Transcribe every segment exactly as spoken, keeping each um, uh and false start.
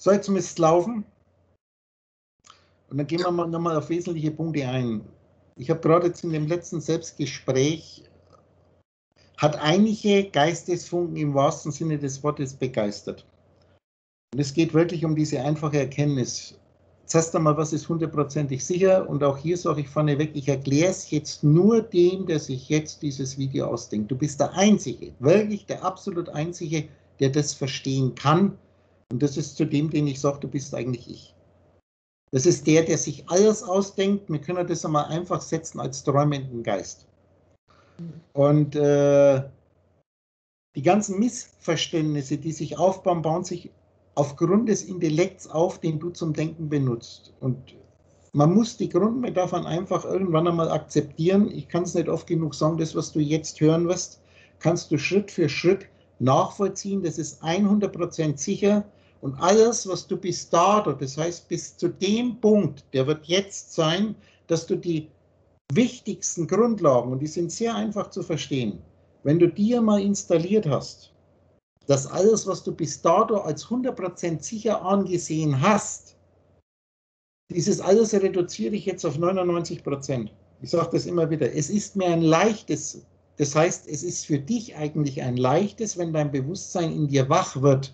So, jetzt müsste es laufen. Und dann gehen wir mal nochmal auf wesentliche Punkte ein. Ich habe gerade jetzt in dem letzten Selbstgespräch, hat einige Geistesfunken im wahrsten Sinne des Wortes begeistert. Und es geht wirklich um diese einfache Erkenntnis. Jetzt hast du mal, was ist hundertprozentig sicher? Und auch hier sage ich vorneweg, ich erkläre es jetzt nur dem, der sich jetzt dieses Video ausdenkt. Du bist der Einzige, wirklich der absolut Einzige, der das verstehen kann. Und das ist zu dem, den ich sage, du bist eigentlich ich. Das ist der, der sich alles ausdenkt. Wir können das einmal einfach setzen als träumenden Geist. Und äh, die ganzen Missverständnisse, die sich aufbauen, bauen sich aufgrund des Intellekts auf, den du zum Denken benutzt. Und man muss die Grundmetaphern einfach irgendwann einmal akzeptieren. Ich kann es nicht oft genug sagen, das, was du jetzt hören wirst, kannst du Schritt für Schritt nachvollziehen. Das ist hundert Prozent sicher. Und alles, was du bis dato, das heißt bis zu dem Punkt, der wird jetzt sein, dass du die wichtigsten Grundlagen, und die sind sehr einfach zu verstehen, wenn du die mal installiert hast, dass alles, was du bis dato als hundert Prozent sicher angesehen hast, dieses alles reduziere ich jetzt auf neunundneunzig Prozent. Ich sage das immer wieder, es ist mir ein leichtes, das heißt, es ist für dich eigentlich ein leichtes, wenn dein Bewusstsein in dir wach wird,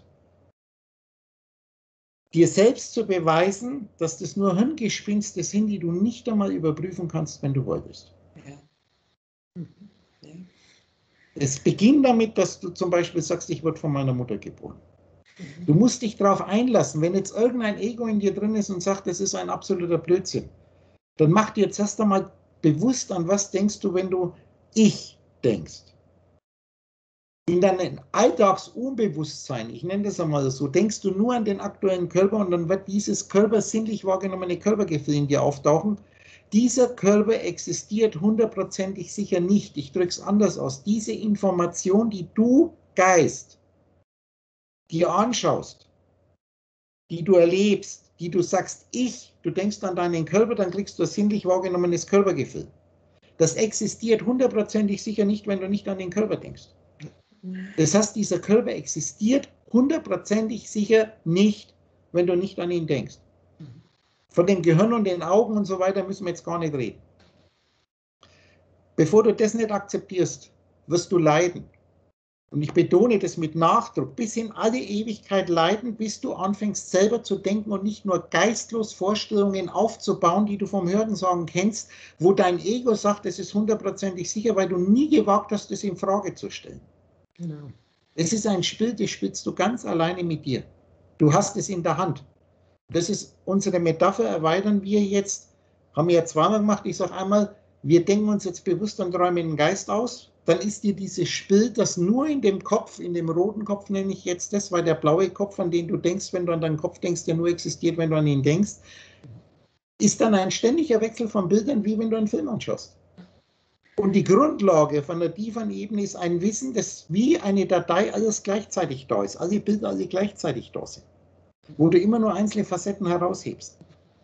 dir selbst zu beweisen, dass das nur Hirngespinste sind, die du nicht einmal überprüfen kannst, wenn du wolltest. Ja. Mhm. Ja. Es beginnt damit, dass du zum Beispiel sagst, ich wurde von meiner Mutter geboren. Mhm. Du musst dich darauf einlassen, wenn jetzt irgendein Ego in dir drin ist und sagt, das ist ein absoluter Blödsinn, dann mach dir jetzt erst einmal bewusst, an was denkst du, wenn du ich denkst. In deinem Alltagsunbewusstsein, ich nenne das einmal so, denkst du nur an den aktuellen Körper und dann wird dieses Körper, sinnlich wahrgenommene Körpergefühl in dir auftauchen. Dieser Körper existiert hundertprozentig sicher nicht. Ich drücke es anders aus. Diese Information, die du, Geist, dir anschaust, die du erlebst, die du sagst, ich, du denkst an deinen Körper, dann kriegst du ein sinnlich wahrgenommenes Körpergefühl. Das existiert hundertprozentig sicher nicht, wenn du nicht an den Körper denkst. Das heißt, dieser Körper existiert hundertprozentig sicher nicht, wenn du nicht an ihn denkst. Von dem Gehirn und den Augen und so weiter müssen wir jetzt gar nicht reden. Bevor du das nicht akzeptierst, wirst du leiden. Und ich betone das mit Nachdruck, bis in alle Ewigkeit leiden, bis du anfängst selber zu denken und nicht nur geistlos Vorstellungen aufzubauen, die du vom Hörensagen kennst, wo dein Ego sagt, das ist hundertprozentig sicher, weil du nie gewagt hast, das in Frage zu stellen. Genau. Es ist ein Spiel, das spielst du ganz alleine mit dir. Du hast es in der Hand. Das ist unsere Metapher, erweitern wir jetzt, haben wir ja zweimal gemacht, ich sage einmal, wir denken uns jetzt bewusst und träumen den Geist aus, dann ist dir dieses Spiel, das nur in dem Kopf, in dem roten Kopf nenne ich jetzt das, weil der blaue Kopf, an den du denkst, wenn du an deinen Kopf denkst, der nur existiert, wenn du an ihn denkst, ist dann ein ständiger Wechsel von Bildern, wie wenn du einen Film anschaust. Und die Grundlage von der tiefen Ebene ist ein Wissen, dass wie eine Datei alles gleichzeitig da ist, alle Bilder alle gleichzeitig da sind, wo du immer nur einzelne Facetten heraushebst,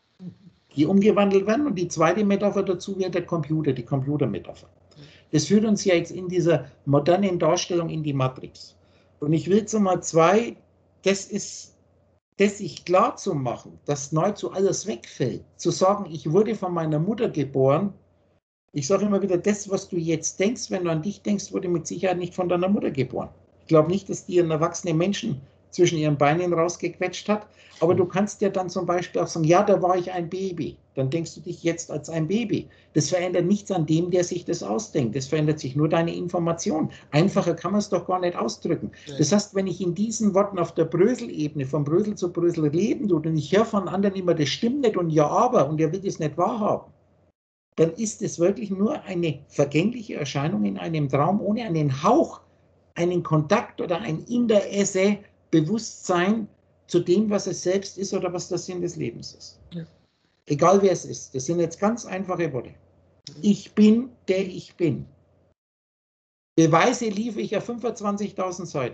die umgewandelt werden. Und die zweite Metapher dazu wäre der Computer, die Computermetapher. Das führt uns ja jetzt in dieser modernen Darstellung in die Matrix. Und ich will jetzt mal zwei, das ist, das sich klar zu machen, dass nahezu alles wegfällt, zu sagen, ich wurde von meiner Mutter geboren. Ich sage immer wieder, das, was du jetzt denkst, wenn du an dich denkst, wurde mit Sicherheit nicht von deiner Mutter geboren. Ich glaube nicht, dass die einen erwachsenen Menschen zwischen ihren Beinen rausgequetscht hat, aber du kannst ja dann zum Beispiel auch sagen, ja, da war ich ein Baby. Dann denkst du dich jetzt als ein Baby. Das verändert nichts an dem, der sich das ausdenkt. Das verändert sich nur deine Information. Einfacher kann man es doch gar nicht ausdrücken. Das heißt, wenn ich in diesen Worten auf der Brösel-Ebene, von Brösel zu Brösel leben tue und ich höre von anderen immer, das stimmt nicht und ja, aber, und er will das nicht wahrhaben, dann ist es wirklich nur eine vergängliche Erscheinung in einem Traum, ohne einen Hauch, einen Kontakt oder ein in der Esse Bewusstsein zu dem, was es selbst ist oder was der Sinn des Lebens ist. Ja. Egal wer es ist. Das sind jetzt ganz einfache Worte. Ich bin, der ich bin. Beweise liefere ich auf fünfundzwanzigtausend Seiten.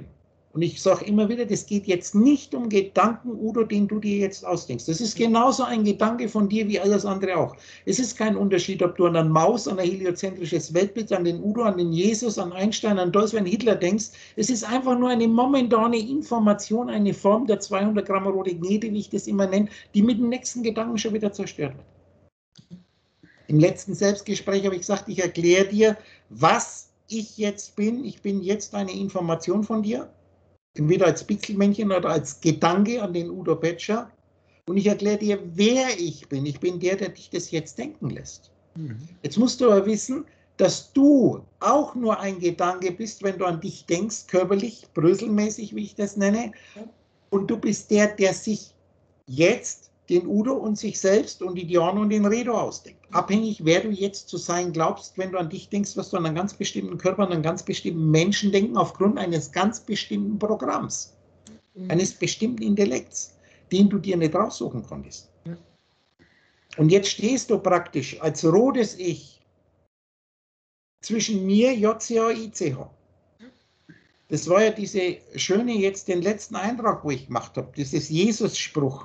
Und ich sage immer wieder, das geht jetzt nicht um Gedanken, Udo, den du dir jetzt ausdenkst. Das ist genauso ein Gedanke von dir wie alles andere auch. Es ist kein Unterschied, ob du an eine Maus, an ein heliozentrisches Weltbild, an den Udo, an den Jesus, an Einstein, an Dolce, an Hitler denkst. Es ist einfach nur eine momentane Information, eine Form der zweihundert Gramm rote Gnede, wie ich das immer nenne, die mit dem nächsten Gedanken schon wieder zerstört wird. Im letzten Selbstgespräch habe ich gesagt, ich erkläre dir, was ich jetzt bin. Ich bin jetzt eine Information von dir. Entweder als Pixelmännchen oder als Gedanke an den Udo Betscher. Und ich erkläre dir, wer ich bin. Ich bin der, der dich das jetzt denken lässt. Mhm. Jetzt musst du aber wissen, dass du auch nur ein Gedanke bist, wenn du an dich denkst, körperlich, bröselmäßig, wie ich das nenne. Und du bist der, der sich jetzt den Udo und sich selbst und die Diana und den Redo ausdenkt. Abhängig, wer du jetzt zu sein glaubst, wenn du an dich denkst, wirst du an einen ganz bestimmten Körper, an einen ganz bestimmten Menschen denken, aufgrund eines ganz bestimmten Programms, mhm. eines bestimmten Intellekts, den du dir nicht raussuchen konntest. Ja. Und jetzt stehst du praktisch als rotes Ich zwischen mir, J C H, I C H. Das war ja diese schöne, jetzt den letzten Eintrag, wo ich gemacht habe, dieses Jesus-Spruch.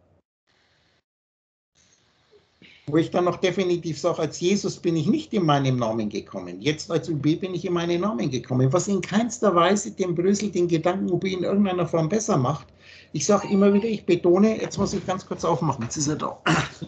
Wo ich dann noch definitiv sage, als Jesus bin ich nicht in meinem Namen gekommen. Jetzt als U B bin ich in meinen Namen gekommen, was in keinster Weise dem Brösel den Gedanken U B in irgendeiner Form besser macht. Ich sage immer wieder, ich betone, jetzt muss ich ganz kurz aufmachen, jetzt ist er da.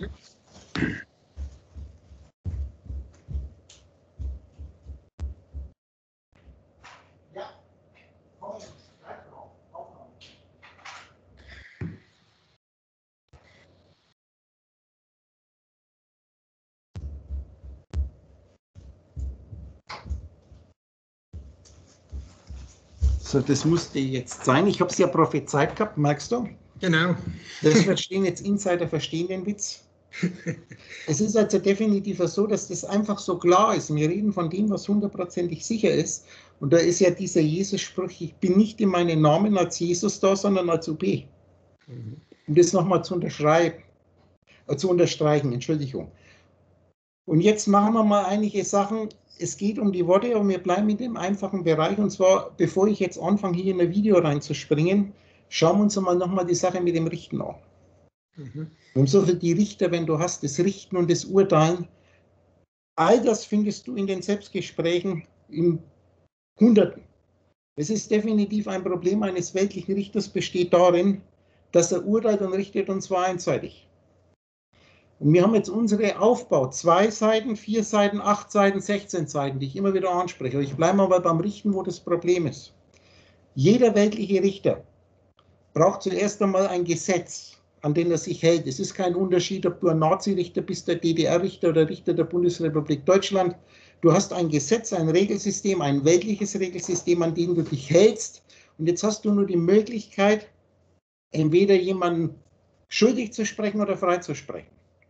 So, das musste jetzt sein. Ich habe es ja prophezeit gehabt, merkst du? Genau. Das verstehen jetzt Insider, verstehen den Witz. Es ist also definitiv so, dass das einfach so klar ist. Wir reden von dem, was hundertprozentig sicher ist. Und da ist ja dieser Jesus-Spruch, ich bin nicht in meinen Namen als Jesus da, sondern als U B. Mhm. Um das nochmal zu unterschreiben, äh, zu unterstreichen, Entschuldigung. Und jetzt machen wir mal einige Sachen. Es geht um die Worte und wir bleiben in dem einfachen Bereich. Und zwar, bevor ich jetzt anfange, hier in ein Video reinzuspringen, schauen wir uns mal nochmal die Sache mit dem Richten an. Mhm. Und so für die Richter, wenn du hast, das Richten und das Urteilen, all das findest du in den Selbstgesprächen in Hunderten. Es ist definitiv ein Problem eines weltlichen Richters, besteht darin, dass er urteilt und richtet, und zwar einseitig. Und wir haben jetzt unsere Aufbau, zwei Seiten, vier Seiten, acht Seiten, sechzehn Seiten, die ich immer wieder anspreche. Ich bleibe aber beim Richten, wo das Problem ist. Jeder weltliche Richter braucht zuerst einmal ein Gesetz, an dem er sich hält. Es ist kein Unterschied, ob du ein Nazi-Richter bist, der D D R-Richter oder Richter der Bundesrepublik Deutschland. Du hast ein Gesetz, ein Regelsystem, ein weltliches Regelsystem, an dem du dich hältst. Und jetzt hast du nur die Möglichkeit, entweder jemanden schuldig zu sprechen oder frei zu sprechen.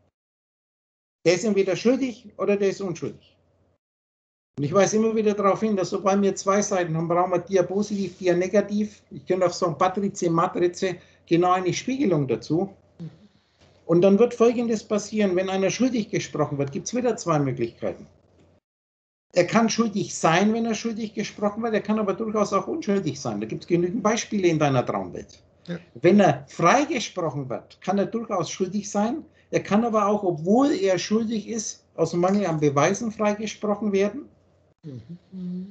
Der ist entweder schuldig oder der ist unschuldig. Und ich weise immer wieder darauf hin, dass sobald wir zwei Seiten haben, brauchen wir Dia positiv, Dia negativ. Ich könnte auch sagen Patrize, Matrize, genau eine Spiegelung dazu. Und dann wird Folgendes passieren, wenn einer schuldig gesprochen wird, gibt es wieder zwei Möglichkeiten. Er kann schuldig sein, wenn er schuldig gesprochen wird, er kann aber durchaus auch unschuldig sein. Da gibt es genügend Beispiele in deiner Traumwelt. Ja. Wenn er freigesprochen wird, kann er durchaus schuldig sein. Er kann aber auch, obwohl er schuldig ist, aus Mangel an Beweisen freigesprochen werden. Mhm.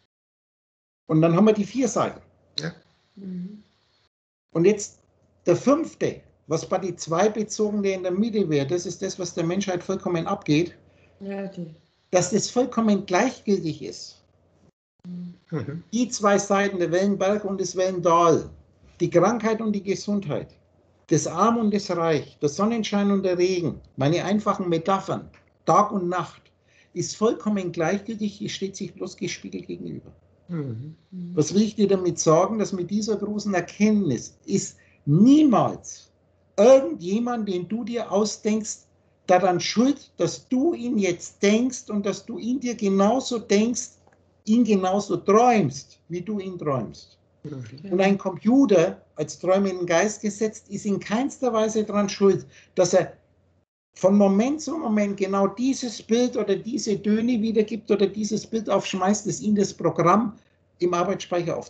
Und dann haben wir die vier Seiten. Ja. Mhm. Und jetzt der fünfte, was bei die zwei bezogene in der Mitte wäre, das ist das, was der Menschheit vollkommen abgeht, ja, okay. Dass das vollkommen gleichgültig ist. Mhm. Die zwei Seiten, der Wellenberg und das Wellendal, die Krankheit und die Gesundheit, das Arm und das Reich, der Sonnenschein und der Regen, meine einfachen Metaphern, Tag und Nacht, ist vollkommen gleichgültig, es steht sich bloß gespiegelt gegenüber. Mhm. Was will ich dir damit sagen? Dass mit dieser großen Erkenntnis ist niemals irgendjemand, den du dir ausdenkst, daran schuld, dass du ihn jetzt denkst und dass du ihn dir genauso denkst, ihn genauso träumst, wie du ihn träumst. Okay. Und ein Computer als träumenden Geist gesetzt ist in keinster Weise daran schuld, dass er von Moment zu Moment genau dieses Bild oder diese Töne wiedergibt oder dieses Bild aufschmeißt, das ihn das Programm im Arbeitsspeicher aufzwingt.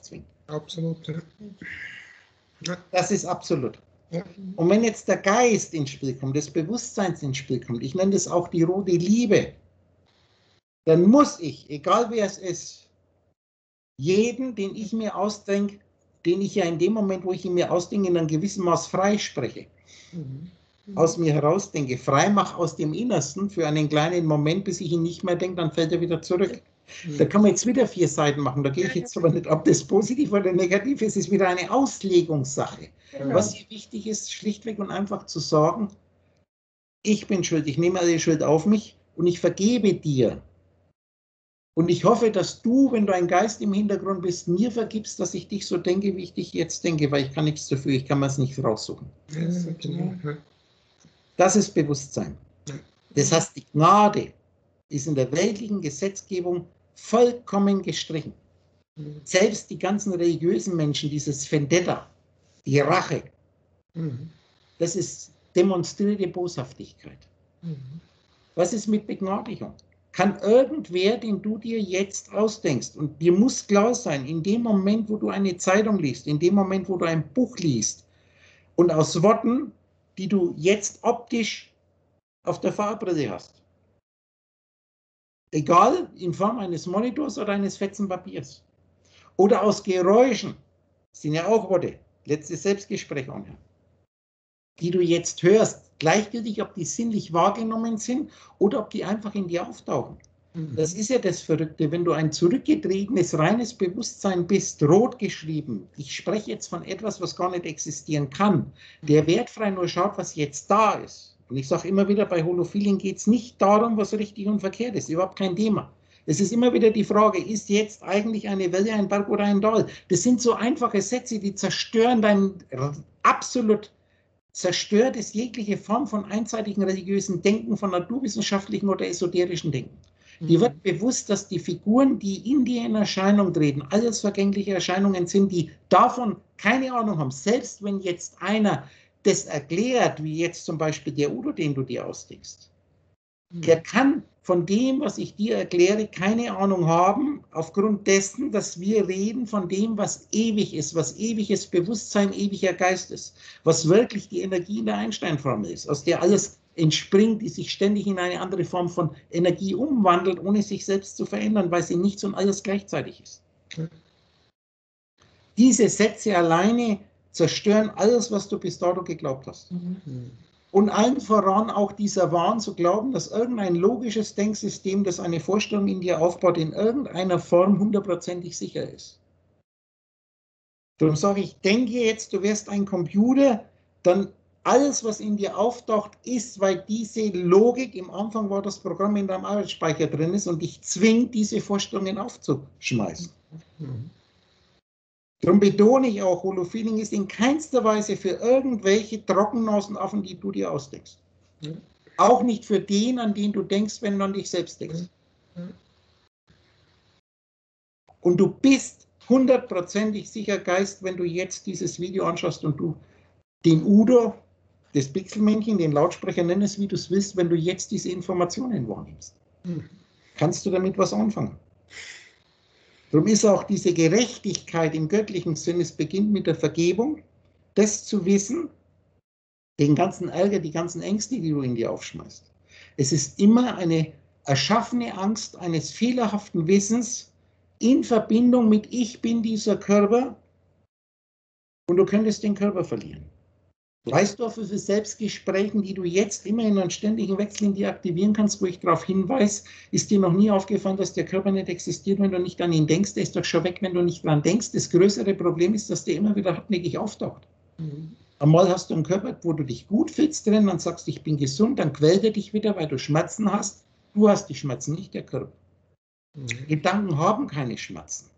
Absolut, ja. Ja. Das ist absolut. Ja. Und wenn jetzt der Geist ins Spiel kommt, das Bewusstsein ins Spiel kommt, ich nenne das auch die rote Liebe, dann muss ich, egal wer es ist, jeden, den ich mir ausdenke, den ich ja in dem Moment, wo ich ihn mir ausdenke, in einem gewissen Maß freispreche, Mhm. aus mir herausdenke, frei mache aus dem Innersten für einen kleinen Moment, bis ich ihn nicht mehr denke, dann fällt er wieder zurück. Da kann man jetzt wieder vier Seiten machen, da gehe ich jetzt aber nicht, ob das positiv oder negativ ist, ist wieder eine Auslegungssache. Genau. Was hier wichtig ist, schlichtweg und einfach zu sagen, ich bin schuld, ich nehme alle Schuld auf mich und ich vergebe dir. Und ich hoffe, dass du, wenn du ein Geist im Hintergrund bist, mir vergibst, dass ich dich so denke, wie ich dich jetzt denke, weil ich kann nichts dafür, ich kann mir es nicht raussuchen. Ja, genau. Das ist Bewusstsein. Das heißt, die Gnade ist in der weltlichen Gesetzgebung vollkommen gestrichen. Mhm. Selbst die ganzen religiösen Menschen, dieses Vendetta, die Rache, Mhm. das ist demonstrierte Boshaftigkeit. Mhm. Was ist mit Begnadigung? Kann irgendwer, den du dir jetzt ausdenkst, und dir muss klar sein, in dem Moment, wo du eine Zeitung liest, in dem Moment, wo du ein Buch liest und aus Worten, die du jetzt optisch auf der Farbrille hast, egal in Form eines Monitors oder eines fetzen Papiers, oder aus Geräuschen, sind ja auch Worte, letztes Selbstgespräch anhören, die du jetzt hörst, gleichgültig, ob die sinnlich wahrgenommen sind oder ob die einfach in dir auftauchen. Das ist ja das Verrückte, wenn du ein zurückgetretenes, reines Bewusstsein bist, rot geschrieben, ich spreche jetzt von etwas, was gar nicht existieren kann, der wertfrei nur schaut, was jetzt da ist. Und ich sage immer wieder, bei Holofeeling geht es nicht darum, was richtig und verkehrt ist, überhaupt kein Thema. Es ist immer wieder die Frage, ist jetzt eigentlich eine Welle, ein Berg oder ein Tal? Das sind so einfache Sätze, die zerstören dein absolut zerstört es jegliche Form von einseitigen religiösen Denken, von naturwissenschaftlichen oder esoterischen Denken. Dir wird bewusst, dass die Figuren, die in dir in Erscheinung treten, alles vergängliche Erscheinungen sind, die davon keine Ahnung haben. Selbst wenn jetzt einer das erklärt, wie jetzt zum Beispiel der Udo, den du dir ausdenkst, der kann von dem, was ich dir erkläre, keine Ahnung haben, aufgrund dessen, dass wir reden von dem, was ewig ist, was ewiges Bewusstsein, ewiger Geist ist, was wirklich die Energie in der Einstein-Formel ist, aus der alles entspringt, die sich ständig in eine andere Form von Energie umwandelt, ohne sich selbst zu verändern, weil sie nichts und alles gleichzeitig ist. Diese Sätze alleine zerstören alles, was du bis dato geglaubt hast. Und allen voran auch dieser Wahn zu glauben, dass irgendein logisches Denksystem, das eine Vorstellung in dir aufbaut, in irgendeiner Form hundertprozentig sicher ist. Darum sage ich, denke jetzt, du wärst ein Computer, dann alles, was in dir auftaucht, ist, weil diese Logik, im Anfang war das Programm in deinem Arbeitsspeicher drin ist und dich zwingt, diese Vorstellungen aufzuschmeißen. Mhm. Darum betone ich auch, Holofeeling ist in keinster Weise für irgendwelche Trockennasenaffen, die du dir ausdenkst. Ja. Auch nicht für den, an den du denkst, wenn du an dich selbst denkst. Ja. Und du bist hundertprozentig sicher Geist, wenn du jetzt dieses Video anschaust und du den Udo, das Pixelmännchen, den Lautsprecher nennst, wie du es willst, wenn du jetzt diese Informationen wahrnimmst. Mhm. Kannst du damit was anfangen? Darum ist auch diese Gerechtigkeit im göttlichen Sinn, es beginnt mit der Vergebung, das zu wissen, den ganzen Ärger, die ganzen Ängste, die du in dir aufschmeißt. Es ist immer eine erschaffene Angst eines fehlerhaften Wissens in Verbindung mit ich bin dieser Körper und du könntest den Körper verlieren. Weißt du, auf wie viele Selbstgesprächen, die du jetzt immer in einem ständigen Wechsel in dir aktivieren kannst, wo ich darauf hinweise, ist dir noch nie aufgefallen, dass der Körper nicht existiert, wenn du nicht an ihn denkst, der ist doch schon weg, wenn du nicht dran denkst. Das größere Problem ist, dass der immer wieder hartnäckig auftaucht. Mhm. Einmal hast du einen Körper, wo du dich gut fühlst drin und sagst, ich bin gesund, dann quält er dich wieder, weil du Schmerzen hast. Du hast die Schmerzen, nicht der Körper. Mhm. Gedanken haben keine Schmerzen.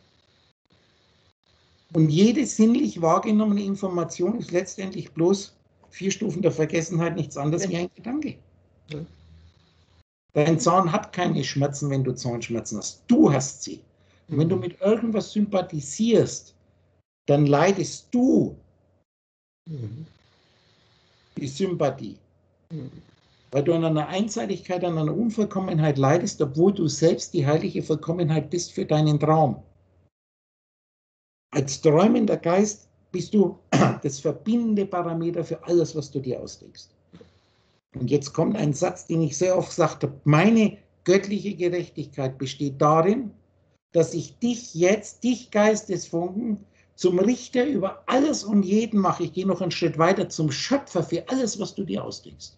Und jede sinnlich wahrgenommene Information ist letztendlich bloß vier Stufen der Vergessenheit, nichts anderes wie ein Gedanke. Ja. Dein Zahn hat keine Schmerzen, wenn du Zahnschmerzen hast. Du hast sie. Und wenn du mit irgendwas sympathisierst, dann leidest du mhm. die Sympathie. Mhm. Weil du an einer Einseitigkeit, an einer Unvollkommenheit leidest, obwohl du selbst die heilige Vollkommenheit bist für deinen Traum. Als träumender Geist bist du das verbindende Parameter für alles, was du dir ausdenkst. Und jetzt kommt ein Satz, den ich sehr oft sagte. Meine göttliche Gerechtigkeit besteht darin, dass ich dich jetzt, dich Geistesfunken, zum Richter über alles und jeden mache. Ich gehe noch einen Schritt weiter, zum Schöpfer für alles, was du dir ausdenkst.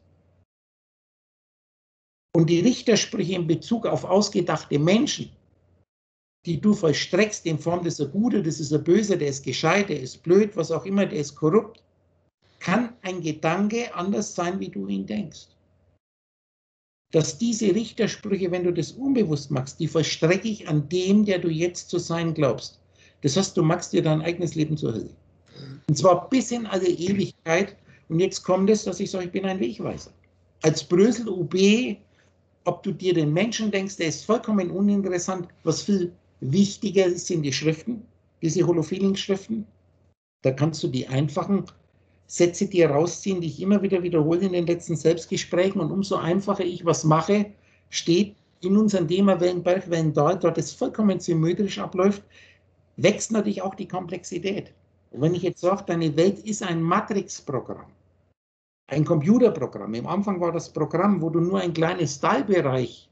Und die Richtersprüche in Bezug auf ausgedachte Menschen, die du vollstreckst in Form, das ist ein Guter, das ist ein Böser, der ist gescheit, der ist blöd, was auch immer, der ist korrupt, kann ein Gedanke anders sein, wie du ihn denkst. Dass diese Richtersprüche, wenn du das unbewusst machst, die vollstrecke ich an dem, der du jetzt zu sein glaubst. Das heißt, du machst dir dein eigenes Leben zur Hölle. Und zwar bis in alle Ewigkeit. Und jetzt kommt es, dass ich sage, ich bin ein Wegweiser. Als Brösel U B, ob du dir den Menschen denkst, der ist vollkommen uninteressant. Was viel wichtiger ist, sind die Schriften, diese Holofeeling-Schriften. Da kannst du die einfachen Sätze dir rausziehen, die ich immer wieder wiederhole in den letzten Selbstgesprächen. Und umso einfacher ich was mache, steht in unserem Thema Wellenberg, Wellendal, dort es vollkommen symmetrisch abläuft, wächst natürlich auch die Komplexität. Und wenn ich jetzt sage, deine Welt ist ein Matrix-Programm, ein Computerprogramm. Am Anfang war das Programm, wo du nur ein kleines Teilbereich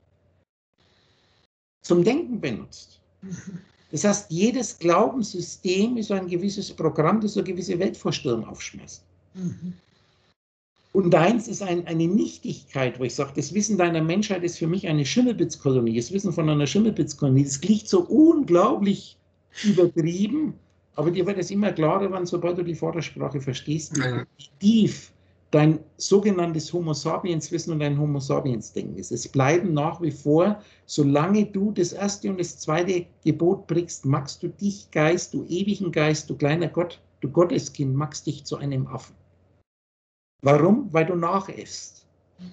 zum Denken benutzt. Das heißt, jedes Glaubenssystem ist ein gewisses Programm, das eine gewisse Weltvorstellung aufschmeißt. Mhm. Und deins ist ein, eine Nichtigkeit, wo ich sage, das Wissen deiner Menschheit ist für mich eine Schimmelpitzkolonie. Das Wissen von einer Schimmelpitzkolonie, das klingt so unglaublich übertrieben, aber dir wird es immer klarer werden, sobald du die Vordersprache verstehst, wie tief dein sogenanntes Homo sapiens Wissen und dein Homo sapiens Denken ist. Es bleiben nach wie vor, solange du das erste und das zweite Gebot brichst, machst du dich Geist, du ewigen Geist, du kleiner Gott, du Gotteskind, machst dich zu einem Affen. Warum? Weil du nachäffst.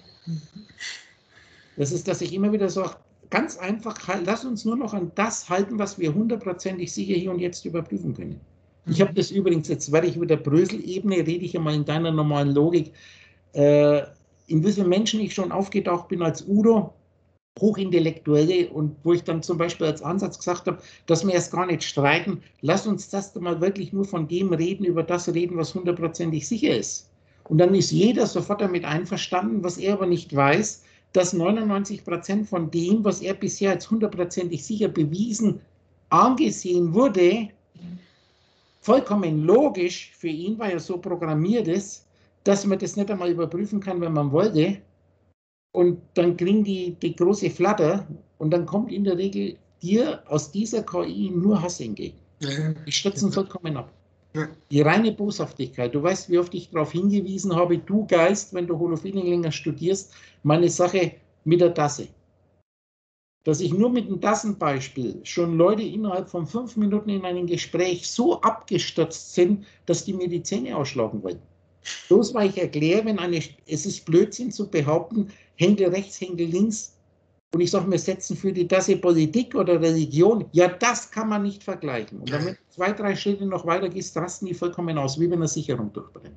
Das ist, dass ich immer wieder sage, ganz einfach, lass uns nur noch an das halten, was wir hundertprozentig sicher hier und jetzt überprüfen können. Ich habe das übrigens, jetzt werde ich über der Brösel-Ebene, rede ich einmal in deiner normalen Logik, äh, in wie vielen Menschen ich schon aufgetaucht bin als Udo, Hochintellektuelle, und wo ich dann zum Beispiel als Ansatz gesagt habe, dass wir erst gar nicht streiten, lass uns das mal wirklich nur von dem reden, über das reden, was hundertprozentig sicher ist. Und dann ist jeder sofort damit einverstanden, was er aber nicht weiß, dass neunundneunzig Prozent von dem, was er bisher als hundertprozentig sicher bewiesen angesehen wurde, vollkommen logisch für ihn, weil er so programmiert ist, dass man das nicht einmal überprüfen kann, wenn man wollte. Und dann kriegen die die große Flatter und dann kommt in der Regel dir aus dieser K I nur Hass entgegen. Die stürzen vollkommen ab. Die reine Boshaftigkeit. Du weißt, wie oft ich darauf hingewiesen habe, du Geist, wenn du Holofeeling länger studierst, meine Sache mit der Tasse. Dass ich nur mit einem Tassenbeispiel schon Leute innerhalb von fünf Minuten in einem Gespräch so abgestürzt sind, dass die mir die Zähne ausschlagen wollen. Bloß weil ich erkläre, wenn eine, es ist Blödsinn zu behaupten, Henkel rechts, Henkel links, und ich sage, wir setzen für die Tasse Politik oder Religion, ja, das kann man nicht vergleichen. Und wenn du zwei, drei Schritte noch weiter gehst, rasten die vollkommen aus, wie wenn eine Sicherung durchbrennt.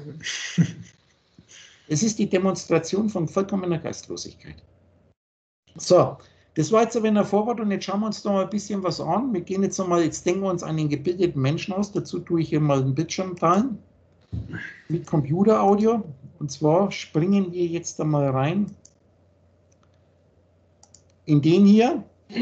Es ist die Demonstration von vollkommener Geistlosigkeit. So. Das war jetzt aber ein Vorwort und jetzt schauen wir uns noch mal ein bisschen was an. Wir gehen jetzt nochmal, jetzt denken wir uns einen gebildeten Menschen aus. Dazu tue ich hier mal einen Bildschirm teilen mit Computeraudio. Und zwar springen wir jetzt da mal rein in den hier.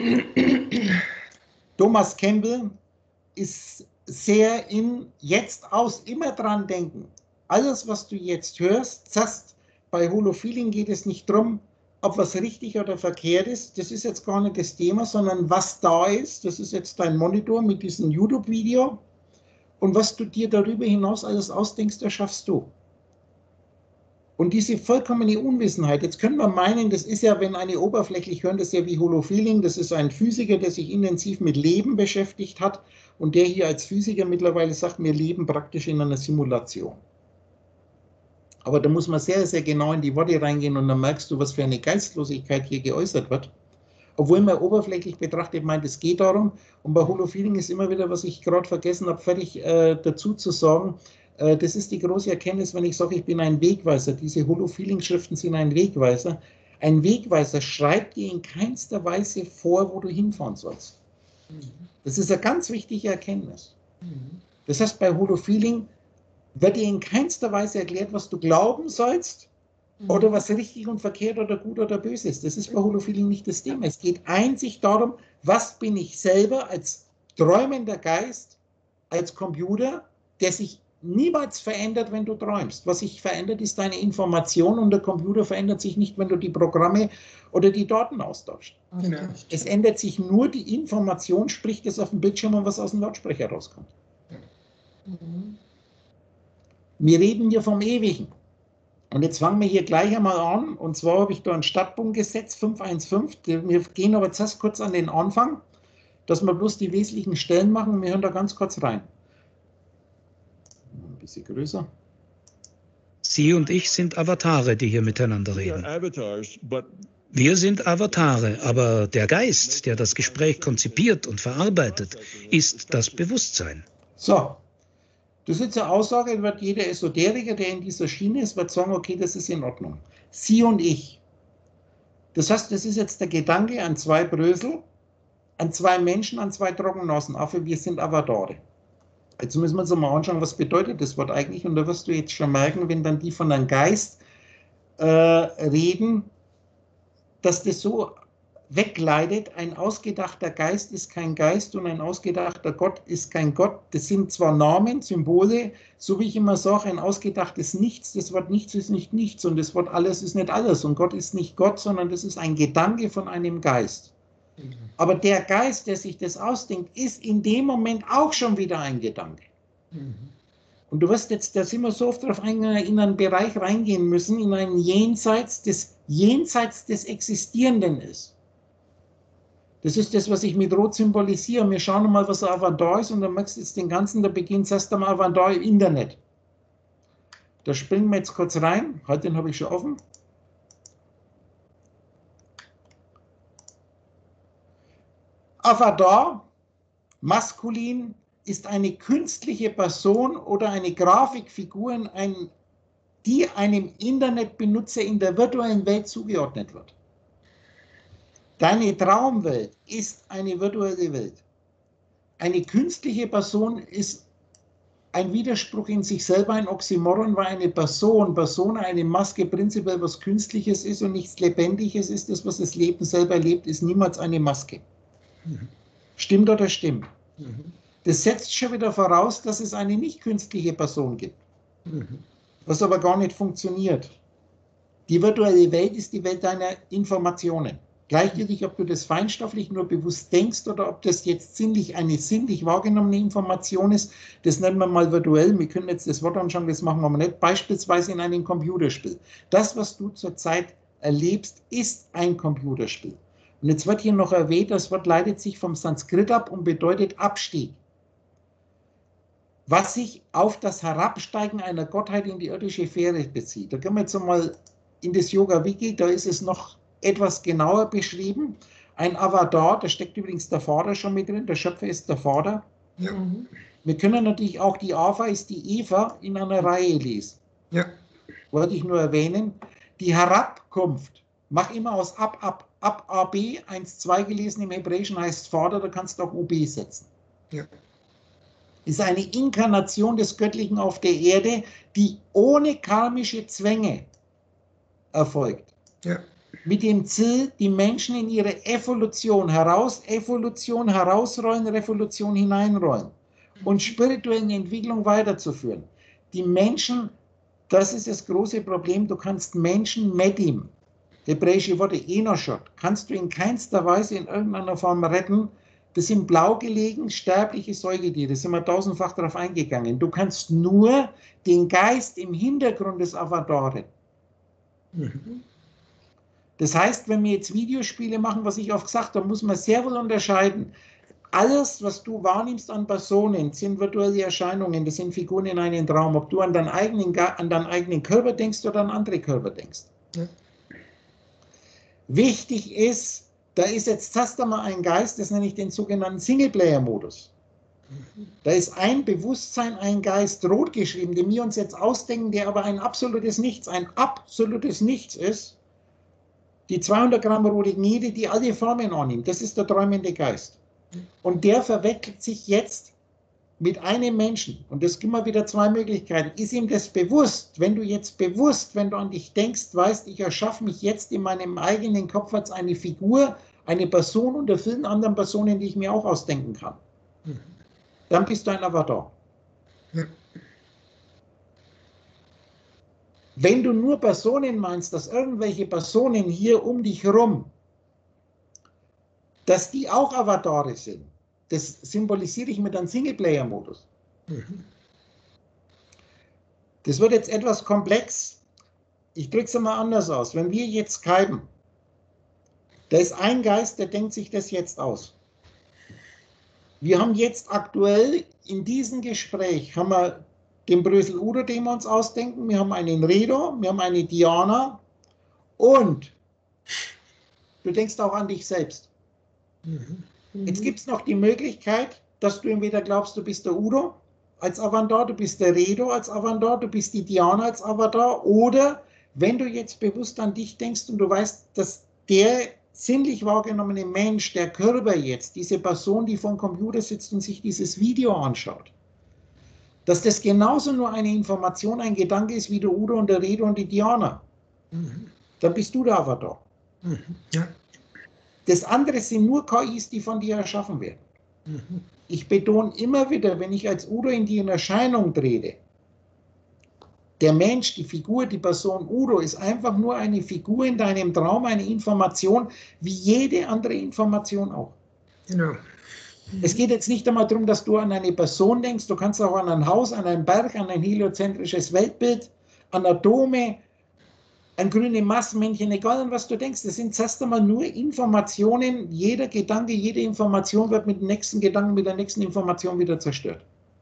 Thomas Campbell ist sehr in jetzt aus, immer dran denken. Alles, was du jetzt hörst, sagst, bei Holofeeling geht es nicht darum, ob was richtig oder verkehrt ist, das ist jetzt gar nicht das Thema, sondern was da ist, das ist jetzt dein Monitor mit diesem YouTube-Video, und was du dir darüber hinaus alles ausdenkst, das schaffst du. Und diese vollkommene Unwissenheit, jetzt können wir meinen, das ist ja, wenn eine oberflächlich hören, das ist ja wie Holofeeling, das ist ein Physiker, der sich intensiv mit Leben beschäftigt hat und der hier als Physiker mittlerweile sagt, wir leben praktisch in einer Simulation. Aber da muss man sehr, sehr genau in die Worte reingehen und dann merkst du, was für eine Geistlosigkeit hier geäußert wird. Obwohl man oberflächlich betrachtet meint, es geht darum. Und bei Holofeeling ist immer wieder, was ich gerade vergessen habe, fertig äh, dazu zu sagen, äh, das ist die große Erkenntnis, wenn ich sage, ich bin ein Wegweiser. Diese Holofeeling-Schriften sind ein Wegweiser. Ein Wegweiser schreibt dir in keinster Weise vor, wo du hinfahren sollst. Das ist eine ganz wichtige Erkenntnis. Das heißt, bei Holofeeling wird dir in keinster Weise erklärt, was du glauben sollst oder was richtig und verkehrt oder gut oder böse ist. Das ist bei Holofeeling nicht das Thema. Es geht einzig darum, was bin ich selber als träumender Geist, als Computer, der sich niemals verändert, wenn du träumst. Was sich verändert, ist deine Information und der Computer verändert sich nicht, wenn du die Programme oder die Daten austauscht. Genau. Es ändert sich nur die Information, sprich das auf dem Bildschirm und was aus dem Lautsprecher rauskommt. Mhm. Wir reden hier vom Ewigen. Und jetzt fangen wir hier gleich einmal an. Und zwar habe ich da einen Startpunkt gesetzt, fünf eins fünf. Wir gehen aber zuerst kurz an den Anfang, dass wir bloß die wesentlichen Stellen machen. Wir hören da ganz kurz rein. Ein bisschen größer. Sie und ich sind Avatare, die hier miteinander reden. Wir sind Avatare, aber der Geist, der das Gespräch konzipiert und verarbeitet, ist das Bewusstsein. So, das ist jetzt eine Aussage, wird jeder Esoteriker, der in dieser Schiene ist, wird sagen, okay, das ist in Ordnung. Sie und ich. Das heißt, das ist jetzt der Gedanke an zwei Brösel, an zwei Menschen, an zwei Trockennasenaffe, wir sind Avatare. Jetzt müssen wir uns mal anschauen, was bedeutet das Wort eigentlich, und da wirst du jetzt schon merken, wenn dann die von einem Geist äh, reden, dass das so wegleitet, ein ausgedachter Geist ist kein Geist und ein ausgedachter Gott ist kein Gott. Das sind zwar Namen, Symbole, so wie ich immer sage, ein ausgedachtes Nichts, das Wort Nichts ist nicht Nichts und das Wort Alles ist nicht Alles und Gott ist nicht Gott, sondern das ist ein Gedanke von einem Geist. Aber der Geist, der sich das ausdenkt, ist in dem Moment auch schon wieder ein Gedanke. Und du wirst jetzt, da sind wir so oft darauf eingegangen, in einen Bereich reingehen müssen, in einen Jenseits des Jenseits des Existierenden ist. Das ist das, was ich mit Rot symbolisiere. Wir schauen mal, was ein Avatar ist und dann merkst du jetzt den ganzen, da beginnt erst einmal Avatar im Internet. Da springen wir jetzt kurz rein. Halt, den habe ich schon offen. Avatar, maskulin, ist eine künstliche Person oder eine Grafikfigur, ein, die einem Internetbenutzer in der virtuellen Welt zugeordnet wird. Deine Traumwelt ist eine virtuelle Welt. Eine künstliche Person ist ein Widerspruch in sich selber, ein Oxymoron, weil eine Person, Persona, eine Maske prinzipiell was Künstliches ist und nichts Lebendiges ist. Das, was das Leben selber lebt, ist niemals eine Maske. Mhm. Stimmt oder stimmt? Mhm. Das setzt schon wieder voraus, dass es eine nicht künstliche Person gibt. Mhm. Was aber gar nicht funktioniert. Die virtuelle Welt ist die Welt deiner Informationen. Gleichgültig, ob du das feinstofflich nur bewusst denkst oder ob das jetzt sinnlich eine sinnlich wahrgenommene Information ist, das nennen wir mal virtuell. Wir können jetzt das Wort anschauen, das machen wir aber nicht. Beispielsweise in einem Computerspiel. Das, was du zurzeit erlebst, ist ein Computerspiel. Und jetzt wird hier noch erwähnt, das Wort leitet sich vom Sanskrit ab und bedeutet Abstieg. Was sich auf das Herabsteigen einer Gottheit in die irdische Sphäre bezieht. Da gehen wir jetzt mal in das Yoga-Wiki, da ist es noch etwas genauer beschrieben. Ein Avatar, da steckt übrigens der Vater schon mit drin, der Schöpfer ist der Vater. Ja. Wir können natürlich auch die Ava ist die Eva in einer Reihe lesen. Ja. Wollte ich nur erwähnen. Die Herabkunft, mach immer aus ab, ab, ab A B, eins, zwei gelesen im Hebräischen heißt Vater, da kannst du auch U B setzen. Ja. Ist eine Inkarnation des Göttlichen auf der Erde, die ohne karmische Zwänge erfolgt. Ja. Mit dem Ziel, die Menschen in ihre Evolution heraus, Evolution herausrollen, Revolution hineinrollen und spirituellen Entwicklung weiterzuführen. Die Menschen, das ist das große Problem, du kannst Menschen Medim, hebräische Worte Enoshot, kannst du in keinster Weise in irgendeiner Form retten. Das sind blau gelegen, sterbliche Säugetiere, da sind wir tausendfach darauf eingegangen. Du kannst nur den Geist im Hintergrund des Avatars retten. Mhm. Das heißt, wenn wir jetzt Videospiele machen, was ich oft gesagt habe, muss man sehr wohl unterscheiden. Alles, was du wahrnimmst an Personen, sind virtuelle Erscheinungen, das sind Figuren in einem Traum. Ob du an deinen eigenen, an deinen eigenen Körper denkst oder an andere Körper denkst. Ja. Wichtig ist, da ist jetzt fast einmal ein Geist, das nenne ich den sogenannten Singleplayer-Modus. Da ist ein Bewusstsein, ein Geist rot geschrieben, den wir uns jetzt ausdenken, der aber ein absolutes Nichts, ein absolutes Nichts ist. Die zweihundert Gramm rote Gnede, die alle Formen annimmt, das ist der träumende Geist. Und der verwechselt sich jetzt mit einem Menschen, und das gibt mir wieder zwei Möglichkeiten, ist ihm das bewusst, wenn du jetzt bewusst, wenn du an dich denkst, weißt, ich erschaffe mich jetzt in meinem eigenen Kopf als eine Figur, eine Person unter vielen anderen Personen, die ich mir auch ausdenken kann. Mhm. Dann bist du ein Avatar. Ja. Wenn du nur Personen meinst, dass irgendwelche Personen hier um dich herum, dass die auch Avatare sind, das symbolisiere ich mit einem Singleplayer-Modus. Mhm. Das wird jetzt etwas komplex. Ich drücke es mal anders aus. Wenn wir jetzt skypen, da ist ein Geist, der denkt sich das jetzt aus. Wir haben jetzt aktuell in diesem Gespräch, haben wir den Brösel Udo, den wir uns ausdenken, wir haben einen Redo, wir haben eine Diana und du denkst auch an dich selbst. Mhm. Jetzt gibt es noch die Möglichkeit, dass du entweder glaubst, du bist der Udo als Avatar, du bist der Redo als Avatar, du bist die Diana als Avatar, oder wenn du jetzt bewusst an dich denkst und du weißt, dass der sinnlich wahrgenommene Mensch, der Körper jetzt, diese Person, die vor dem Computer sitzt und sich dieses Video anschaut, dass das genauso nur eine Information, ein Gedanke ist wie der Udo und der Redo und die Diana, mhm. dann bist du der Avatar. Mhm. Ja. Das andere sind nur K Is, die von dir erschaffen werden. Mhm. Ich betone immer wieder, wenn ich als Udo in die in Erscheinung trete, der Mensch, die Figur, die Person Udo ist einfach nur eine Figur in deinem Traum, eine Information, wie jede andere Information auch. Genau. Mhm. Es geht jetzt nicht einmal darum, dass du an eine Person denkst, du kannst auch an ein Haus, an einen Berg, an ein heliozentrisches Weltbild, an Atome, an grüne Massenmännchen, egal an was du denkst, das sind erst einmal nur Informationen, jeder Gedanke, jede Information wird mit dem nächsten Gedanken, mit der nächsten Information wieder zerstört.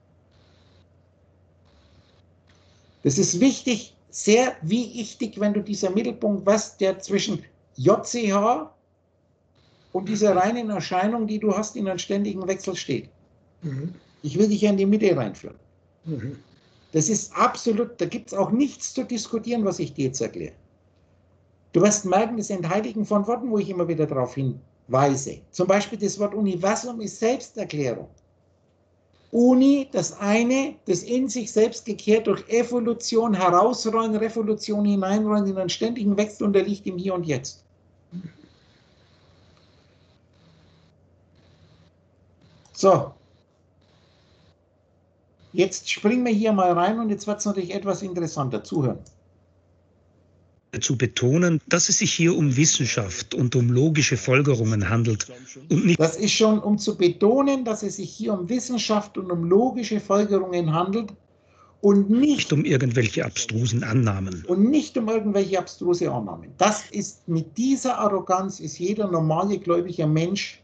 Das ist wichtig, sehr wichtig, wenn du dieser Mittelpunkt was, der zwischen J C H und dieser reinen Erscheinung, die du hast, in einem ständigen Wechsel steht. Mhm. Ich will dich ja in die Mitte reinführen. Mhm. Das ist absolut, da gibt es auch nichts zu diskutieren, was ich dir jetzt erkläre. Du wirst merken, das Entheiligen von Worten, wo ich immer wieder darauf hinweise. Zum Beispiel das Wort Universum ist Selbsterklärung. Uni, das eine, das in sich selbst gekehrt durch Evolution herausrollen, Revolution hineinrollen, in einen ständigen Wechsel unterliegt im Hier und Jetzt. So. Jetzt springen wir hier mal rein und jetzt wird es natürlich etwas interessanter. Zuhören. Zu betonen, dass es sich hier um Wissenschaft und um logische Folgerungen handelt. Und nicht das ist schon, um zu betonen, dass es sich hier um Wissenschaft und um logische Folgerungen handelt und nicht, nicht um irgendwelche abstrusen Annahmen. Und nicht um irgendwelche abstruse Annahmen. Das ist, mit dieser Arroganz ist jeder normale gläubige Mensch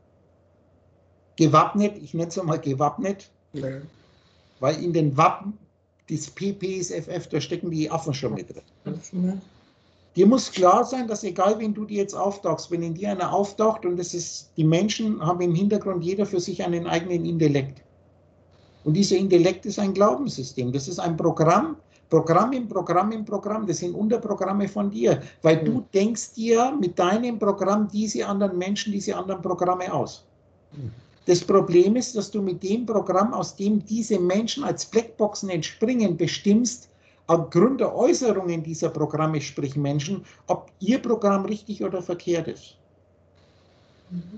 gewappnet, ich nenne es einmal gewappnet, ja. Weil in den Wappen des P P S F F, da stecken die Affen schon mit drin. Ja. Dir muss klar sein, dass egal, wen du dir jetzt auftauchst, wenn in dir einer auftaucht, und das ist, die Menschen haben im Hintergrund jeder für sich einen eigenen Intellekt. Und dieser Intellekt ist ein Glaubenssystem. Das ist ein Programm, Programm im Programm im Programm. Das sind Unterprogramme von dir, weil mhm. du denkst dir mit deinem Programm diese anderen Menschen, diese anderen Programme aus. Mhm. Das Problem ist, dass du mit dem Programm, aus dem diese Menschen als Blackboxen entspringen, bestimmst, aufgrund der Äußerungen dieser Programme, sprich Menschen, ob ihr Programm richtig oder verkehrt ist. Mhm.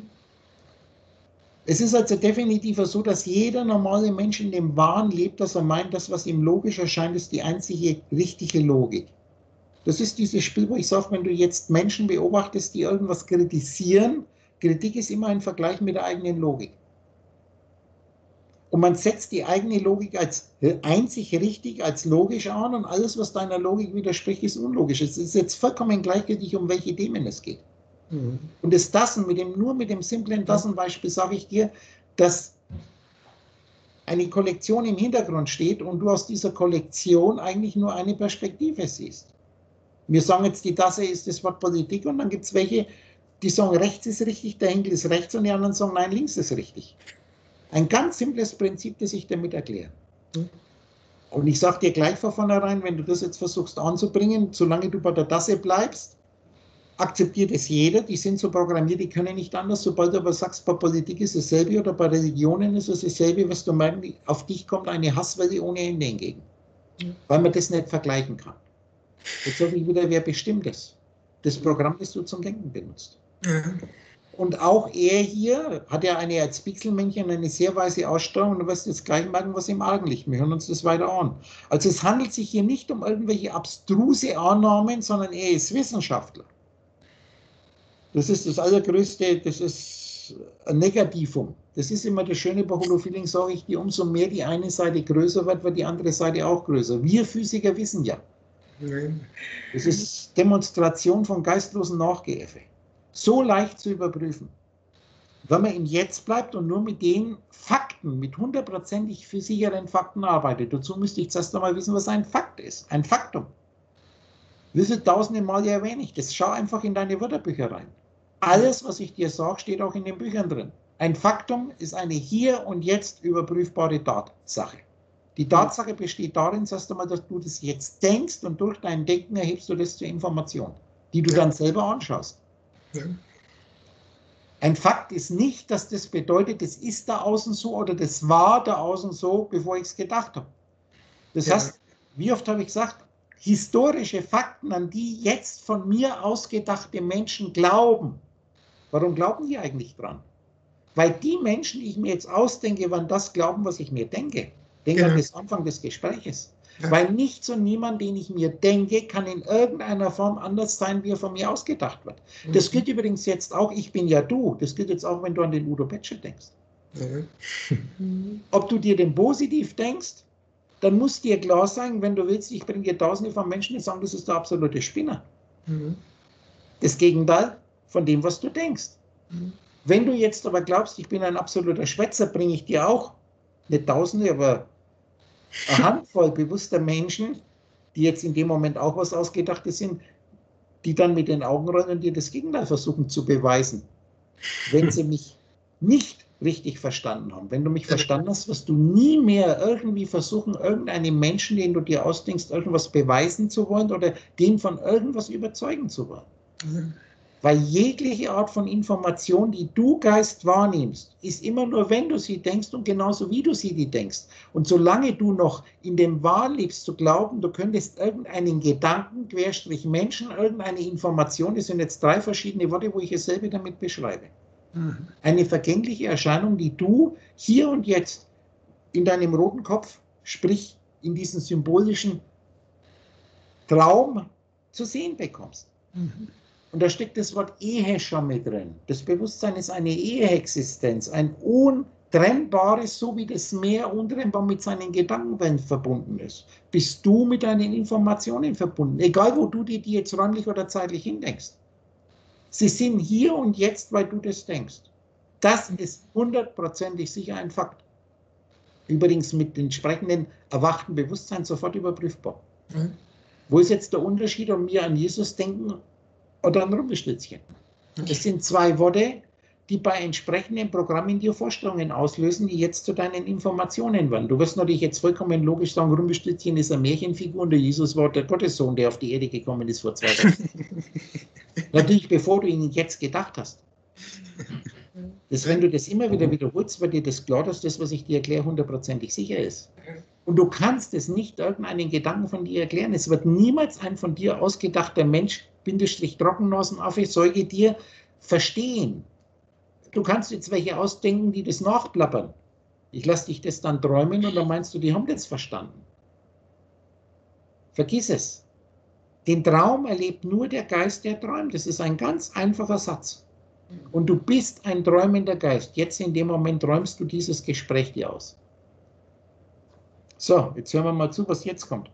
Es ist also definitiv so, dass jeder normale Mensch in dem Wahn lebt, dass er meint, das, was ihm logisch erscheint, ist die einzige richtige Logik. Das ist dieses Spiel, wo ich sage, wenn du jetzt Menschen beobachtest, die irgendwas kritisieren, Kritik ist immer ein Vergleich mit der eigenen Logik. Und man setzt die eigene Logik als einzig richtig, als logisch an, und alles, was deiner Logik widerspricht, ist unlogisch. Es ist jetzt vollkommen gleichgültig, um welche Themen es geht. Mhm. Und das Dassen, mit dem, nur mit dem simplen Dassen-Beispiel sage ich dir, dass eine Kollektion im Hintergrund steht und du aus dieser Kollektion eigentlich nur eine Perspektive siehst. Wir sagen jetzt, die Tasse ist das Wort Politik, und dann gibt es welche, die sagen, rechts ist richtig, der Henkel ist rechts, und die anderen sagen, nein, links ist richtig. Ein ganz simples Prinzip, das ich damit erkläre. Und ich sage dir gleich von vornherein, wenn du das jetzt versuchst anzubringen, solange du bei der Tasse bleibst, akzeptiert es jeder, die sind so programmiert, die können nicht anders. Sobald du aber sagst, bei Politik ist es dasselbe oder bei Religionen ist es dasselbe, wirst du merken, auf dich kommt eine Hasswelle ohne Ende entgegen, weil man das nicht vergleichen kann. Jetzt sage ich wieder, wer bestimmt das? Das Programm, das du zum Denken benutzt. Ja. Und auch er hier hat ja eine als Pixelmännchen eine sehr weiße Ausstrahlung und du wirst jetzt gleich merken, was im Argen liegt. Wir hören uns das weiter an. Also es handelt sich hier nicht um irgendwelche abstruse Annahmen, sondern er ist Wissenschaftler. Das ist das Allergrößte, das ist ein Negativum. Das ist immer das Schöne bei Holofeeling, sage ich dir, umso mehr die eine Seite größer wird, wird die andere Seite auch größer. Wir Physiker wissen ja. Das ist Demonstration von geistlosen Nachgeäffe. So leicht zu überprüfen. Wenn man im Jetzt bleibt und nur mit den Fakten, mit hundertprozentig für sicheren Fakten arbeitet. Dazu müsste ich zuerst einmal wissen, was ein Fakt ist. Ein Faktum. Wie viele tausende Mal erwähne ich das? Schau einfach in deine Wörterbücher rein. Alles, was ich dir sage, steht auch in den Büchern drin. Ein Faktum ist eine hier und jetzt überprüfbare Tatsache. Die Tatsache besteht darin, erst einmal, dass du das jetzt denkst und durch dein Denken erhebst du das zur Information, die du dann selber anschaust. Ja. Ein Fakt ist nicht, dass das bedeutet, das ist da außen so oder das war da außen so, bevor ich es gedacht habe. Das ja. heißt, wie oft habe ich gesagt, historische Fakten, an die jetzt von mir ausgedachte Menschen glauben. Warum glauben die eigentlich dran? Weil die Menschen, die ich mir jetzt ausdenke, wann das glauben, was ich mir denke. Denke ja. an das Anfang des Gespräches. Ja. Weil nichts und niemand, den ich mir denke, kann in irgendeiner Form anders sein, wie er von mir ausgedacht wird. Mhm. Das gilt übrigens jetzt auch, ich bin ja du, das gilt jetzt auch, wenn du an den Udo Petsche denkst. Mhm. Ob du dir den positiv denkst, dann muss dir klar sein, wenn du willst, ich bringe dir tausende von Menschen, die sagen, das ist der absolute Spinner. Mhm. Das Gegenteil von dem, was du denkst. Mhm. Wenn du jetzt aber glaubst, ich bin ein absoluter Schwätzer, bringe ich dir auch, nicht tausende, aber eine Handvoll bewusster Menschen, die jetzt in dem Moment auch was Ausgedachtes sind, die dann mit den Augen rollen und dir das Gegenteil versuchen zu beweisen. Wenn sie mich nicht richtig verstanden haben. Wenn du mich verstanden hast, wirst du nie mehr irgendwie versuchen, irgendeinem Menschen, den du dir ausdenkst, irgendwas beweisen zu wollen oder den von irgendwas überzeugen zu wollen. Mhm. Weil jegliche Art von Information, die du Geist wahrnimmst, ist immer nur, wenn du sie denkst und genauso wie du sie die denkst. Und solange du noch in dem Wahn lebst, zu glauben, du könntest irgendeinen Gedanken, Querstrich Menschen, irgendeine Information, das sind jetzt drei verschiedene Worte, wo ich es selber damit beschreibe. Mhm. Eine vergängliche Erscheinung, die du hier und jetzt in deinem roten Kopf, sprich in diesem symbolischen Traum zu sehen bekommst. Mhm. Und da steckt das Wort Ehe schon mit drin. Das Bewusstsein ist eine Eheexistenz, ein untrennbares, so wie das Meer untrennbar mit seinen Gedankenwellen verbunden ist. Bist du mit deinen Informationen verbunden, egal wo du dir die jetzt räumlich oder zeitlich hindenkst. Sie sind hier und jetzt, weil du das denkst. Das ist hundertprozentig sicher ein Fakt. Übrigens mit entsprechenden erwachten Bewusstsein sofort überprüfbar. Mhm. Wo ist jetzt der Unterschied, ob wir an Jesus denken oder ein Rumpelstilzchen? Es sind zwei Worte, die bei entsprechenden Programmen dir Vorstellungen auslösen, die jetzt zu deinen Informationen werden. Du wirst natürlich jetzt vollkommen logisch sagen, Rumpelstilzchen ist eine Märchenfigur und der Jesus war der Gottessohn, der auf die Erde gekommen ist vor zwei Wochen. Natürlich, bevor du ihn jetzt gedacht hast. Dass, wenn du das immer wieder wiederholst, wird dir das klar, dass das, was ich dir erkläre, hundertprozentig sicher ist. Und du kannst es nicht irgendeinen Gedanken von dir erklären. Es wird niemals ein von dir ausgedachter Mensch, Bindestrich Trockennasenaffe, Säugetier, verstehen. Du kannst jetzt welche ausdenken, die das nachplappern. Ich lasse dich das dann träumen und dann meinst du, die haben das verstanden. Vergiss es. Den Traum erlebt nur der Geist, der träumt. Das ist ein ganz einfacher Satz. Und du bist ein träumender Geist. Jetzt in dem Moment träumst du dieses Gespräch dir aus. So, jetzt hören wir mal zu, was jetzt kommt.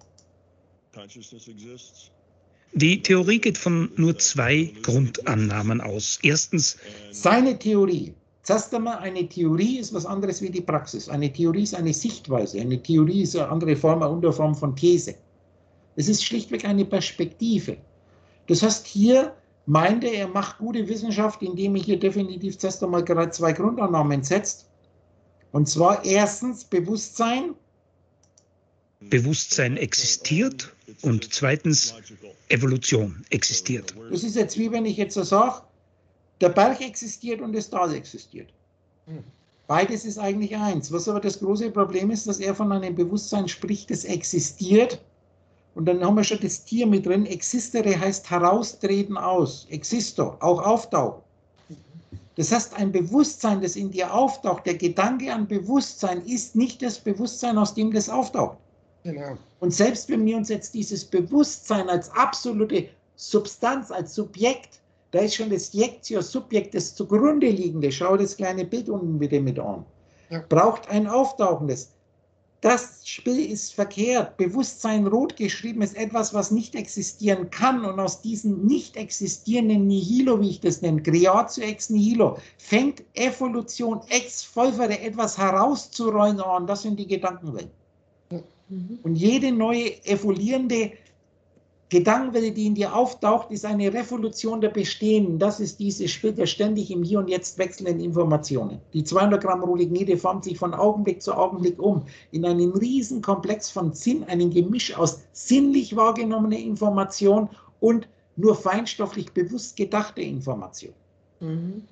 Die Theorie geht von nur zwei Grundannahmen aus. Erstens, seine Theorie. Zuerst einmal, eine Theorie ist was anderes wie die Praxis. Eine Theorie ist eine Sichtweise. Eine Theorie ist eine andere Form, eine Unterform von These. Es ist schlichtweg eine Perspektive. Das heißt, hier meinte er, macht gute Wissenschaft, indem er hier definitiv zuerst einmal gerade zwei Grundannahmen setzt. Und zwar erstens Bewusstsein Bewusstsein existiert und zweitens Evolution existiert. Das ist jetzt wie wenn ich jetzt so sage, der Berg existiert und das Tal existiert. Beides ist eigentlich eins. Was aber das große Problem ist, dass er von einem Bewusstsein spricht, das existiert. Und dann haben wir schon das Tier mit drin. Existere heißt heraustreten aus. Existo, auch auftauchen. Das heißt, ein Bewusstsein, das in dir auftaucht, der Gedanke an Bewusstsein ist nicht das Bewusstsein, aus dem das auftaucht. Genau. Und selbst wenn wir uns jetzt dieses Bewusstsein als absolute Substanz, als Subjekt, da ist schon das Jektio-Subjekt, das zugrunde liegende, schau das kleine Bild unten wieder mit an, ja. Braucht ein auftauchendes. Das Spiel ist verkehrt. Bewusstsein rot geschrieben ist etwas, was nicht existieren kann. Und aus diesem nicht existierenden Nihilo, wie ich das nenne, Creatio ex nihilo, fängt Evolution ex volvere etwas herauszurollen an. Das sind die Gedankenwelten. Mhm. Und jede neue evolierende Gedankenwelle, die in dir auftaucht, ist eine Revolution der Bestehenden. Das ist dieses Spiel der ständig im Hier und Jetzt wechselnden Informationen. Die zweihundert Gramm Rohlignite formt sich von Augenblick zu Augenblick um in einen riesen Komplex von Sinn, einem Gemisch aus sinnlich wahrgenommener Information und nur feinstofflich bewusst gedachte Information. Mhm.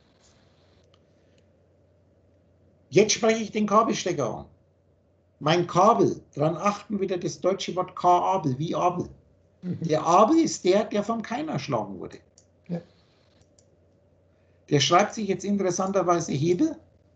Jetzt spreche ich den Kabelstecker an. Mein Kabel, daran achten wieder das deutsche Wort Kabel, wie Abel. Der Abel ist der, der vom Kain erschlagen wurde. Ja. Der schreibt sich jetzt interessanterweise Hebel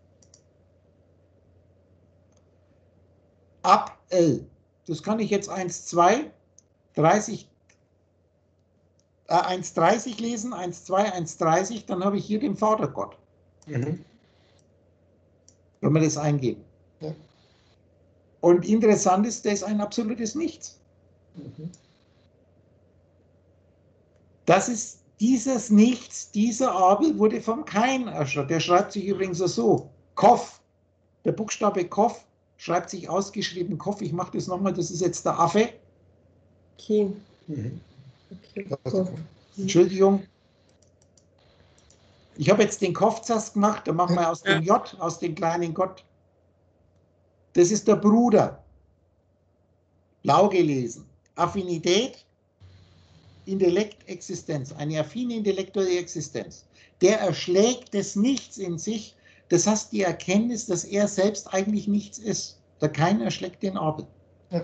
ab L. Das kann ich jetzt eins, zwei, dreißig, äh, eins dreißig lesen, eins, zwei, eins dreißig, dann habe ich hier den Vatergott. Mhm. Wenn wir das eingeben. Ja. Und interessant ist, der ist ein absolutes Nichts. Mhm. Das ist dieses Nichts, dieser Abel wurde vom Kain erschlagen. Der schreibt sich übrigens so, Kof. Der Buchstabe Kof schreibt sich ausgeschrieben Kof. Ich mache das nochmal, das ist jetzt der Affe. Okay. Mhm. Okay. Entschuldigung. Ich habe jetzt den Kofzas gemacht, da machen wir aus dem J, aus dem kleinen Gott. Das ist der Bruder. Blau gelesen. Affinität. Intellekt, Existenz, eine affine intellektuelle Existenz. Der erschlägt das Nichts in sich, das heißt die Erkenntnis, dass er selbst eigentlich nichts ist. Der Kain erschlägt den Abel. Ja.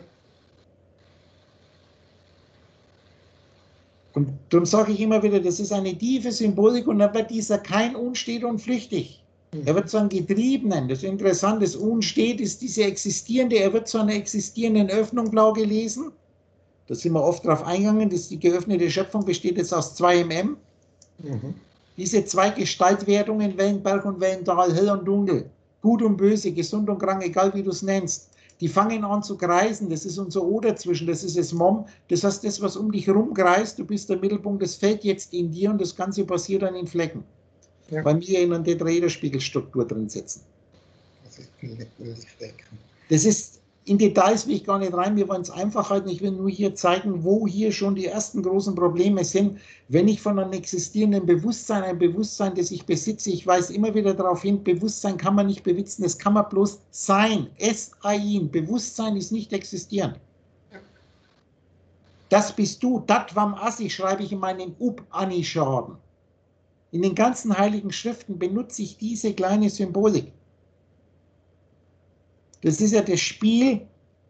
Und darum sage ich immer wieder, das ist eine tiefe Symbolik und dann wird dieser Kain unstet und flüchtig. Mhm. Er wird zu einem Getriebenen. Das Interessante, das Unstet ist diese existierende, er wird zu einer existierenden Öffnung blau gelesen. Da sind wir oft darauf eingegangen, dass die geöffnete Schöpfung besteht jetzt aus zwei M M. Mhm. Diese zwei Gestaltwertungen, Wellenberg und Wellental, hell und dunkel, gut und böse, gesund und krank, egal wie du es nennst, die fangen an zu kreisen. Das ist unser O dazwischen, das ist das Mom. Das heißt, das, was um dich herum kreist, du bist der Mittelpunkt, das fällt jetzt in dir und das Ganze passiert dann in Flecken. Ja. Weil wir in einer Tetraederspiegelstruktur drin sitzen. Das ist Flecken. Das ist in Details will ich gar nicht rein, wir wollen es einfach halten. Ich will nur hier zeigen, wo hier schon die ersten großen Probleme sind. Wenn ich von einem existierenden Bewusstsein, ein Bewusstsein, das ich besitze, ich weise immer wieder darauf hin, Bewusstsein kann man nicht besitzen, das kann man bloß sein. S-Ain, Bewusstsein ist nicht existierend. Das bist du, Tatvam Asi, schreibe ich in meinem Up-Anischaden. In den ganzen heiligen Schriften benutze ich diese kleine Symbolik. Das ist ja das Spiel,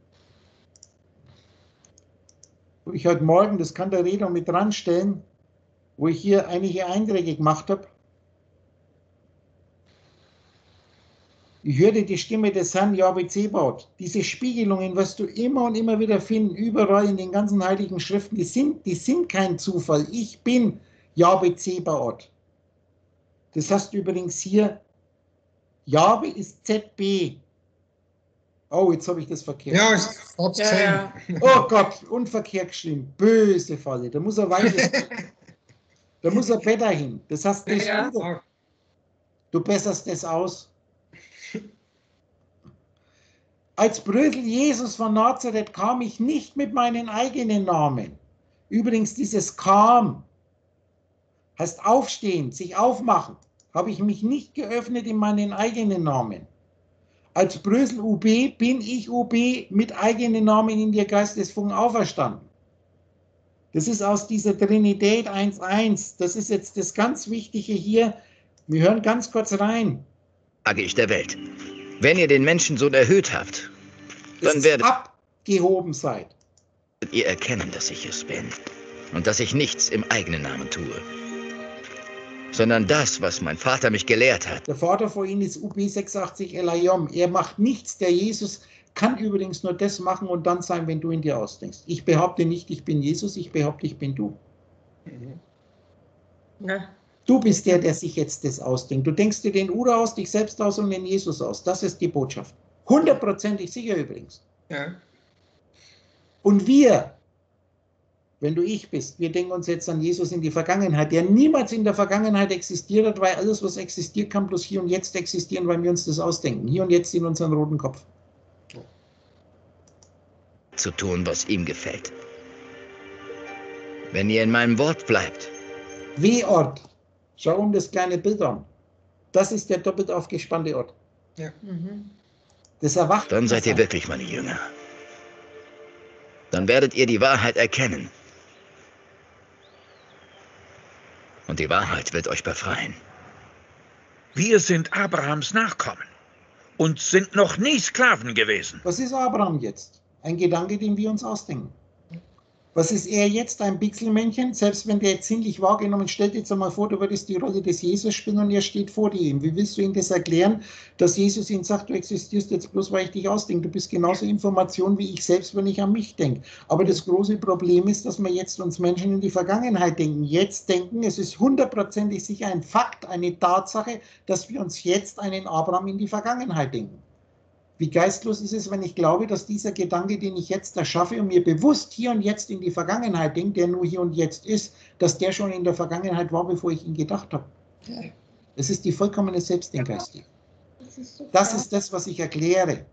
wo ich heute Morgen, das kann der Redner mit dran stellen, wo ich hier einige Einträge gemacht habe. Ich hörte die Stimme des Herrn Jahwe Zebaoth. Diese Spiegelungen wirst du immer und immer wieder finden, überall in den ganzen heiligen Schriften. Die sind, die sind kein Zufall. Ich bin Jahwe Zebaoth. Das heißt übrigens hier, Jahwe ist Z B. Oh, jetzt habe ich das verkehrt. Ja, ich hab's gesehen. Ja, ja. Oh Gott, unverkehrt geschrieben. Böse Falle. Da muss er weiter. Da muss er besser hin. Das heißt, das ja. du, du besserst das aus. Als Brödel Jesus von Nazareth kam ich nicht mit meinen eigenen Namen. Übrigens, dieses kam heißt aufstehen, sich aufmachen. Habe ich mich nicht geöffnet in meinen eigenen Namen. Als Brösel U B bin ich U B mit eigenen Namen in der Geistesfunken auferstanden. Das ist aus dieser Trinität eins eins. Das ist jetzt das ganz Wichtige hier. Wir hören ganz kurz rein. Sage ich der Welt. Wenn ihr den Menschensohn erhöht habt, dann werdet abgehoben seid. ihr erkennen, dass ich es bin und dass ich nichts im eigenen Namen tue, sondern das, was mein Vater mich gelehrt hat. Der Vater vor Ihnen ist U B sechsundachtzig Elayom. Er macht nichts. Der Jesus kann übrigens nur das machen und dann sein, wenn du ihn dir ausdenkst. Ich behaupte nicht, ich bin Jesus, ich behaupte, ich bin du. Ja. Du bist der, der sich jetzt das ausdenkt. Du denkst dir den Ura aus, dich selbst aus und den Jesus aus. Das ist die Botschaft. Hundertprozentig sicher übrigens. Ja. Und wir, wenn du ich bist, wir denken uns jetzt an Jesus in die Vergangenheit, der niemals in der Vergangenheit existiert hat, weil alles, was existiert, kann bloß hier und jetzt existieren, weil wir uns das ausdenken. Hier und jetzt in unseren roten Kopf. Zu tun, was ihm gefällt. Wenn ihr in meinem Wort bleibt. W-Ort. Schau um das kleine Bild an. Das ist der doppelt aufgespannte Ort. Ja. Mhm. Das erwacht. Dann seid ihr wirklich meine Jünger. Dann werdet ihr die Wahrheit erkennen. Und die Wahrheit wird euch befreien. Wir sind Abrahams Nachkommen und sind noch nie Sklaven gewesen. Was ist Abraham jetzt? Ein Gedanke, den wir uns ausdenken. Was ist er jetzt? Ein Pixelmännchen? Selbst wenn der jetzt sinnlich wahrgenommen, stell dir jetzt einmal vor, du würdest die Rolle des Jesus spielen und er steht vor dir. Wie willst du ihm das erklären, dass Jesus ihm sagt, du existierst jetzt bloß, weil ich dich ausdenke. Du bist genauso Information wie ich selbst, wenn ich an mich denke. Aber das große Problem ist, dass wir jetzt uns Menschen in die Vergangenheit denken. Jetzt denken, es ist hundertprozentig sicher ein Fakt, eine Tatsache, dass wir uns jetzt einen Abraham in die Vergangenheit denken. Wie geistlos ist es, wenn ich glaube, dass dieser Gedanke, den ich jetzt erschaffe und mir bewusst hier und jetzt in die Vergangenheit denke, der nur hier und jetzt ist, dass der schon in der Vergangenheit war, bevor ich ihn gedacht habe. Es ist die vollkommene Selbstdenkgeistigkeit. Das ist das, was ich erkläre.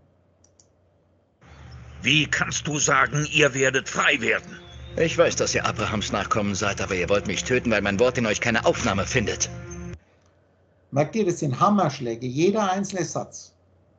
Wie kannst du sagen, ihr werdet frei werden? Ich weiß, dass ihr Abrahams Nachkommen seid, aber ihr wollt mich töten, weil mein Wort in euch keine Aufnahme findet. Merkt ihr, das sind Hammerschläge, jeder einzelne Satz.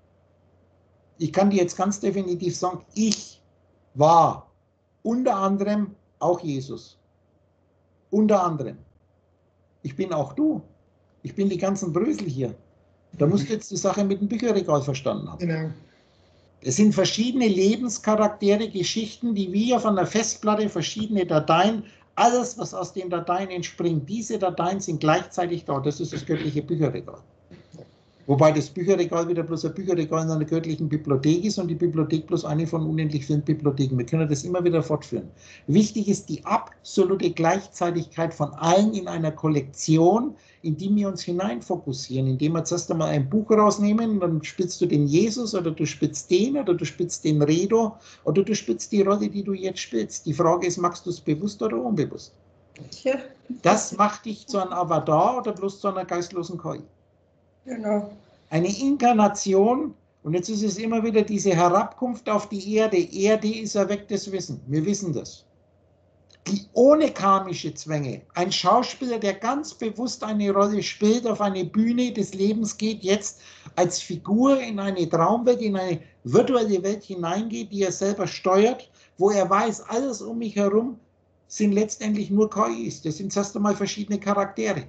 Ich kann dir jetzt ganz definitiv sagen, ich war unter anderem auch Jesus. Unter anderem. Ich bin auch du. Ich bin die ganzen Brösel hier. Da musst du jetzt die Sache mit dem Bücherregal verstanden haben. Genau. Es sind verschiedene Lebenscharaktere, Geschichten, die wie auf einer Festplatte, verschiedene Dateien, alles, was aus den Dateien entspringt, diese Dateien sind gleichzeitig da. Das ist das göttliche Bücherregal. Wobei das Bücherregal wieder bloß ein Bücherregal in einer göttlichen Bibliothek ist und die Bibliothek bloß eine von unendlich vielen Bibliotheken. Wir können das immer wieder fortführen. Wichtig ist die absolute Gleichzeitigkeit von allen in einer Kollektion, in die wir uns hineinfokussieren, indem wir zuerst einmal ein Buch rausnehmen, dann spielst du den Jesus oder du spielst den oder du spielst den Redo oder du spielst die Rolle, die du jetzt spielst. Die Frage ist, machst du es bewusst oder unbewusst? Ja. Das macht dich zu einem Avatar oder bloß zu einer geistlosen K I. Genau. Eine Inkarnation, und jetzt ist es immer wieder diese Herabkunft auf die Erde. Erde ist erwecktes Wissen. Wir wissen das. Die ohne karmische Zwänge. Ein Schauspieler, der ganz bewusst eine Rolle spielt, auf eine Bühne des Lebens geht, jetzt als Figur in eine Traumwelt, in eine virtuelle Welt hineingeht, die er selber steuert, wo er weiß, alles um mich herum sind letztendlich nur K Is. Das sind erst einmal verschiedene Charaktere.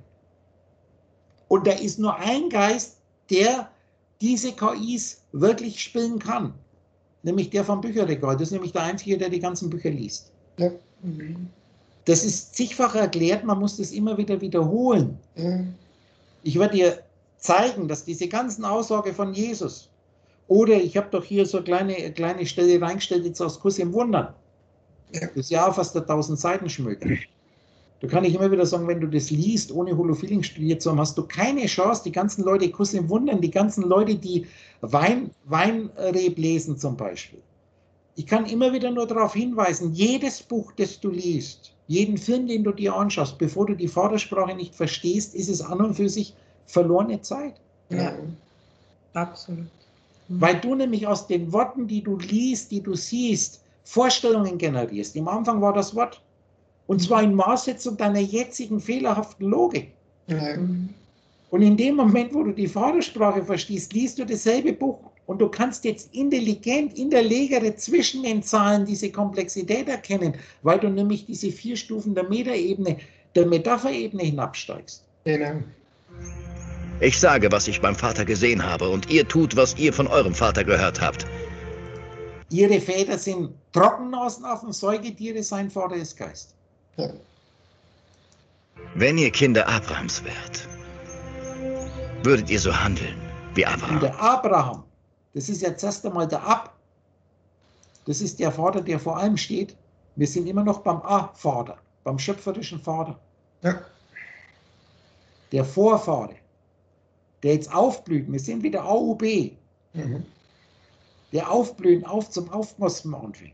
Und da ist nur ein Geist, der diese K Is wirklich spielen kann. Nämlich der vom Bücherregal. Das ist nämlich der Einzige, der die ganzen Bücher liest. Ja. Das ist zigfach erklärt, man muss das immer wieder wiederholen. Ja. Ich werde dir zeigen, dass diese ganzen Aussagen von Jesus, oder ich habe doch hier so eine kleine, kleine Stelle reingestellt, jetzt aus Kurs im Wundern. Ja. Das ist ja auch fast eine tausend Seiten schmökern. Da kann ich immer wieder sagen, wenn du das liest, ohne Holofeeling studiert zu haben, hast du keine Chance. Die ganzen Leute, Kuss im Wundern, die ganzen Leute, die Wein, Weinreb lesen zum Beispiel. Ich kann immer wieder nur darauf hinweisen, jedes Buch, das du liest, jeden Film, den du dir anschaust, bevor du die Vatersprache nicht verstehst, ist es an und für sich verlorene Zeit. Ja, absolut. Weil du nämlich aus den Worten, die du liest, die du siehst, Vorstellungen generierst. Am Anfang war das Wort. Und zwar in Maßsetzung deiner jetzigen fehlerhaften Logik. Ja. Und in dem Moment, wo du die Vatersprache verstehst, liest du dasselbe Buch Und du kannst jetzt intelligent in der Legere zwischen den Zahlen diese Komplexität erkennen, weil du nämlich diese vier Stufen der Metaebene, der Metapherebene hinabsteigst. Genau. Ich sage, was ich beim Vater gesehen habe, und ihr tut, was ihr von eurem Vater gehört habt. Ihre Väter sind Trockennasenaffen, Säugetiere, sein Vater ist Geist. Ja. Wenn ihr Kinder Abrahams wärt, würdet ihr so handeln wie Abraham. Und der Abraham, das ist jetzt erst einmal der Ab. Das ist der Vater, der vor allem steht. Wir sind immer noch beim A-Vater, beim schöpferischen Vater. Ja. Der Vorvater, der jetzt aufblüht. Wir sind wieder A U B. Mhm. Der aufblühen, auf zum Aufknospen anfängt.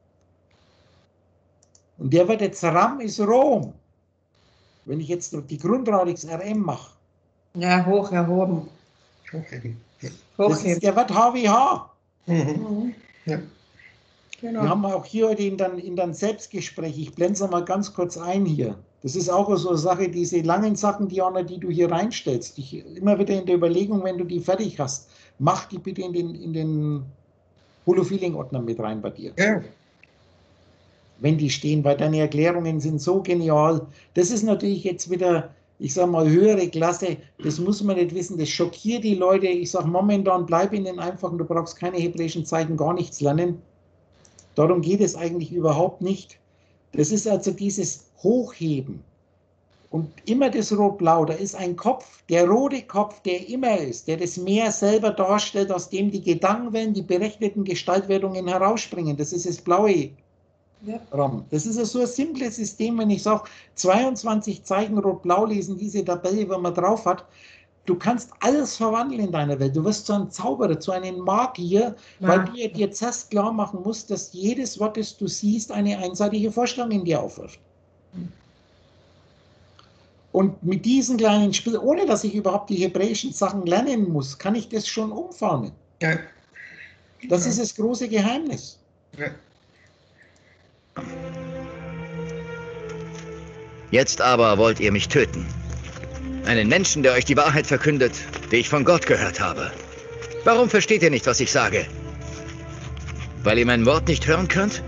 Und der wird jetzt Ram ist Rom. Wenn ich jetzt die Grundradix R M mache. Ja, hoch erhoben. Das Hochheben. ist, der wird H W H. Mhm. Mhm. Ja. Genau. Wir haben auch hier heute in dann, in dann Selbstgespräch, ich blende es nochmal ganz kurz ein hier. Das ist auch so eine Sache, diese langen Sachen, Diana, die du hier reinstellst. Ich, immer wieder in der Überlegung, wenn du die fertig hast, mach die bitte in den, in den Holofeeling-Ordner mit rein bei dir. Ja. Wenn die stehen, weil deine Erklärungen sind so genial. Das ist natürlich jetzt wieder, ich sage mal, höhere Klasse. Das muss man nicht wissen. Das schockiert die Leute. Ich sage momentan, bleib in den einfachen, du brauchst keine hebräischen Zeichen, gar nichts lernen. Darum geht es eigentlich überhaupt nicht. Das ist also dieses Hochheben. Und immer das Rot-Blau, da ist ein Kopf, der rote Kopf, der immer ist, der das Meer selber darstellt, aus dem die Gedankenwellen, die berechneten Gestaltwertungen herausspringen. Das ist das blaue Ja. Raum. Das ist so ein simples System, wenn ich sage, zweiundzwanzig Zeichen Rot-Blau lesen, diese Tabelle, wenn man drauf hat. Du kannst alles verwandeln in deiner Welt. Du wirst zu einem Zauberer, zu einem Magier, Ja. weil du dir zuerst klar machen musst, dass jedes Wort, das du siehst, eine einseitige Vorstellung in dir aufwirft. Und mit diesen kleinen Spielen, ohne dass ich überhaupt die hebräischen Sachen lernen muss, kann ich das schon umformen. Ja. Das ist das große Geheimnis. Ja. Jetzt aber wollt ihr mich töten. Einen Menschen, der euch die Wahrheit verkündet, die ich von Gott gehört habe. Warum versteht ihr nicht, was ich sage? Weil ihr mein Wort nicht hören könnt?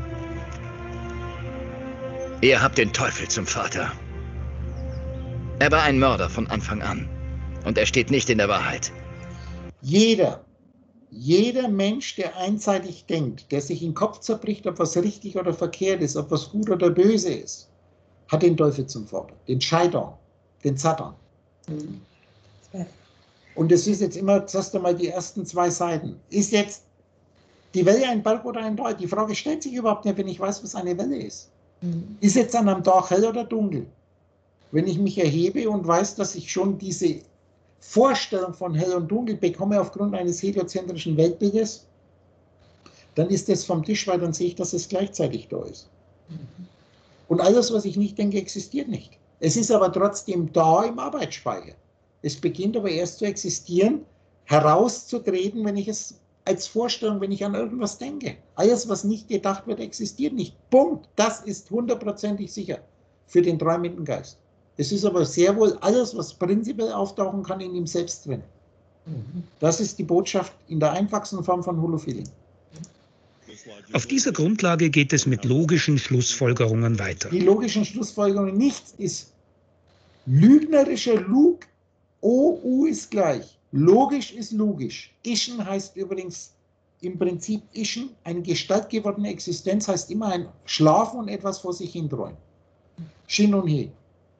Ihr habt den Teufel zum Vater. Er war ein Mörder von Anfang an. Und er steht nicht in der Wahrheit. Jeder, jeder Mensch, der einseitig denkt, der sich den Kopf zerbricht, ob was richtig oder verkehrt ist, ob was gut oder böse ist, hat den Teufel zum Vater, den Scheitern, den Satan. Ja. Und das ist jetzt immer, sagst du mal, die ersten zwei Seiten. Ist jetzt die Welle ein Berg oder ein Tal? Die Frage stellt sich überhaupt nicht, wenn ich weiß, was eine Welle ist. Mhm. Ist jetzt an einem Tag hell oder dunkel? Wenn ich mich erhebe und weiß, dass ich schon diese Vorstellung von hell und dunkel bekomme aufgrund eines heliozentrischen Weltbildes, dann ist das vom Tisch, weil dann sehe ich, dass es gleichzeitig da ist. Und alles, was ich nicht denke, existiert nicht. Es ist aber trotzdem da im Arbeitsspeicher. Es beginnt aber erst zu existieren, herauszutreten, wenn ich es als Vorstellung, wenn ich an irgendwas denke. Alles, was nicht gedacht wird, existiert nicht. Punkt. Das ist hundertprozentig sicher für den träumenden Geist. Es ist aber sehr wohl alles, was prinzipiell auftauchen kann, in ihm selbst drin. Das ist die Botschaft in der einfachsten Form von Holofeeling. Auf dieser Grundlage geht es mit logischen Schlussfolgerungen weiter. Die logischen Schlussfolgerungen, nichts ist lügnerischer Lug. O U ist gleich. Logisch ist logisch. Ischen heißt übrigens im Prinzip Ischen, eine gestaltgewordene Existenz heißt immer ein Schlafen und etwas vor sich hin träumen. Shin und He.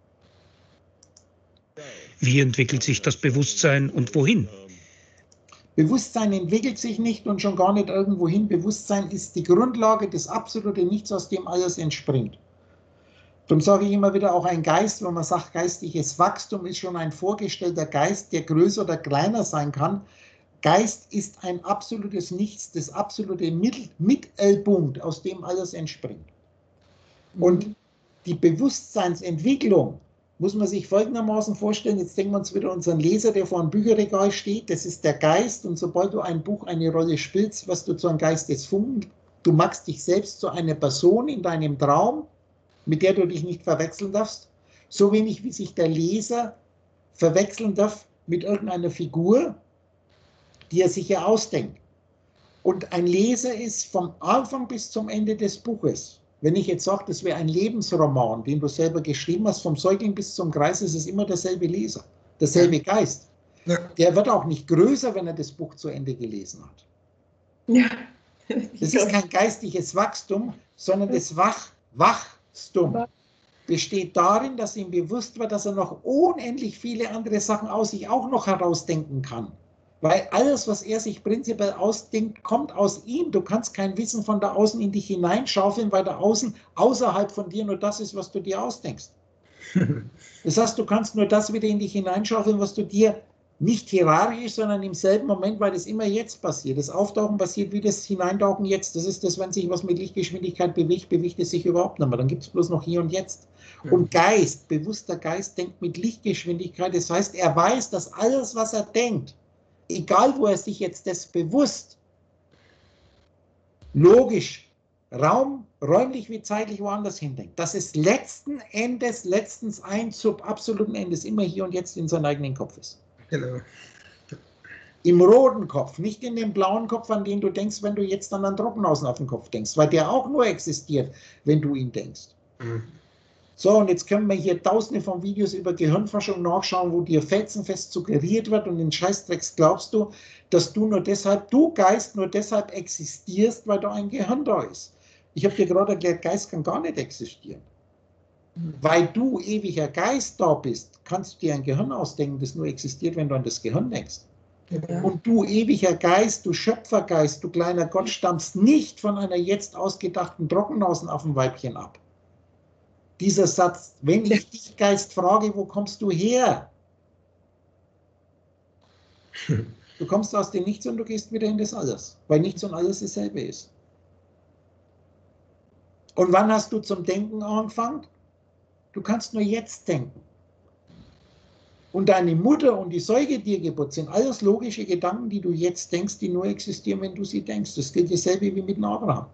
Wie entwickelt sich das Bewusstsein und wohin? Bewusstsein entwickelt sich nicht und schon gar nicht irgendwo hin. Bewusstsein ist die Grundlage des absoluten Nichts, aus dem alles entspringt. Darum sage ich immer wieder, auch ein Geist, wenn man sagt, geistiges Wachstum ist schon ein vorgestellter Geist, der größer oder kleiner sein kann. Geist ist ein absolutes Nichts, das absolute Mittel, Mittelpunkt, aus dem alles entspringt. Und die Bewusstseinsentwicklung muss man sich folgendermaßen vorstellen, jetzt denken wir uns wieder unseren Leser, der vor einem Bücherregal steht, das ist der Geist, und sobald du ein Buch eine Rolle spielst, was du zu einem Geist des Funken, du machst dich selbst zu einer Person in deinem Traum, mit der du dich nicht verwechseln darfst, so wenig wie sich der Leser verwechseln darf mit irgendeiner Figur, die er sich ja ausdenkt. Und ein Leser ist vom Anfang bis zum Ende des Buches. Wenn ich jetzt sage, das wäre ein Lebensroman, den du selber geschrieben hast, vom Säugling bis zum Kreis, ist es immer derselbe Leser, derselbe Geist. Ja. Der wird auch nicht größer, wenn er das Buch zu Ende gelesen hat. Ja. Das ist kein geistliches Wachstum, sondern das Wach Wachstum besteht darin, dass ihm bewusst wird, dass er noch unendlich viele andere Sachen aus sich auch noch herausdenken kann. Weil alles, was er sich prinzipiell ausdenkt, kommt aus ihm. Du kannst kein Wissen von da außen in dich hineinschaufeln, weil da außen außerhalb von dir nur das ist, was du dir ausdenkst. Das heißt, du kannst nur das wieder in dich hineinschaufeln, was du dir nicht hierarchisch, sondern im selben Moment, weil das immer jetzt passiert. Das Auftauchen passiert wie das Hineintauchen jetzt. Das ist das, wenn sich was mit Lichtgeschwindigkeit bewegt, bewegt es sich überhaupt nicht mehr. Dann gibt es bloß noch hier und jetzt. Und Geist, bewusster Geist, denkt mit Lichtgeschwindigkeit. Das heißt, er weiß, dass alles, was er denkt, egal wo er sich jetzt das bewusst, logisch, Raum, räumlich wie zeitlich woanders hindenkt, dass es letzten Endes, letztens ein Sub absoluten Endes immer hier und jetzt in seinem eigenen Kopf ist. Genau. Im roten Kopf, nicht in dem blauen Kopf, an den du denkst, wenn du jetzt an einen Trockenhausen auf den Kopf denkst, weil der auch nur existiert, wenn du ihn denkst. Mhm. So, und jetzt können wir hier tausende von Videos über Gehirnforschung nachschauen, wo dir felsenfest suggeriert wird und in Scheißdrecks glaubst du, dass du nur deshalb, du Geist nur deshalb existierst, weil da ein Gehirn da ist. Ich habe dir gerade erklärt, Geist kann gar nicht existieren. Mhm. Weil du ewiger Geist da bist, kannst du dir ein Gehirn ausdenken, das nur existiert, wenn du an das Gehirn denkst. Ja. Und du ewiger Geist, du Schöpfergeist, du kleiner Gott, stammst nicht von einer jetzt ausgedachten Trockenhausenaffenweibchen ab. Dieser Satz, wenn ich dich, Geist, frage, wo kommst du her? Du kommst aus dem Nichts und du gehst wieder in das Alles, weil Nichts und Alles dasselbe ist. Und wann hast du zum Denken angefangen? Du kannst nur jetzt denken. Und deine Mutter und die Säugetiergeburt sind alles logische Gedanken, die du jetzt denkst, die nur existieren, wenn du sie denkst. Das gilt dasselbe wie mit dem Abraham.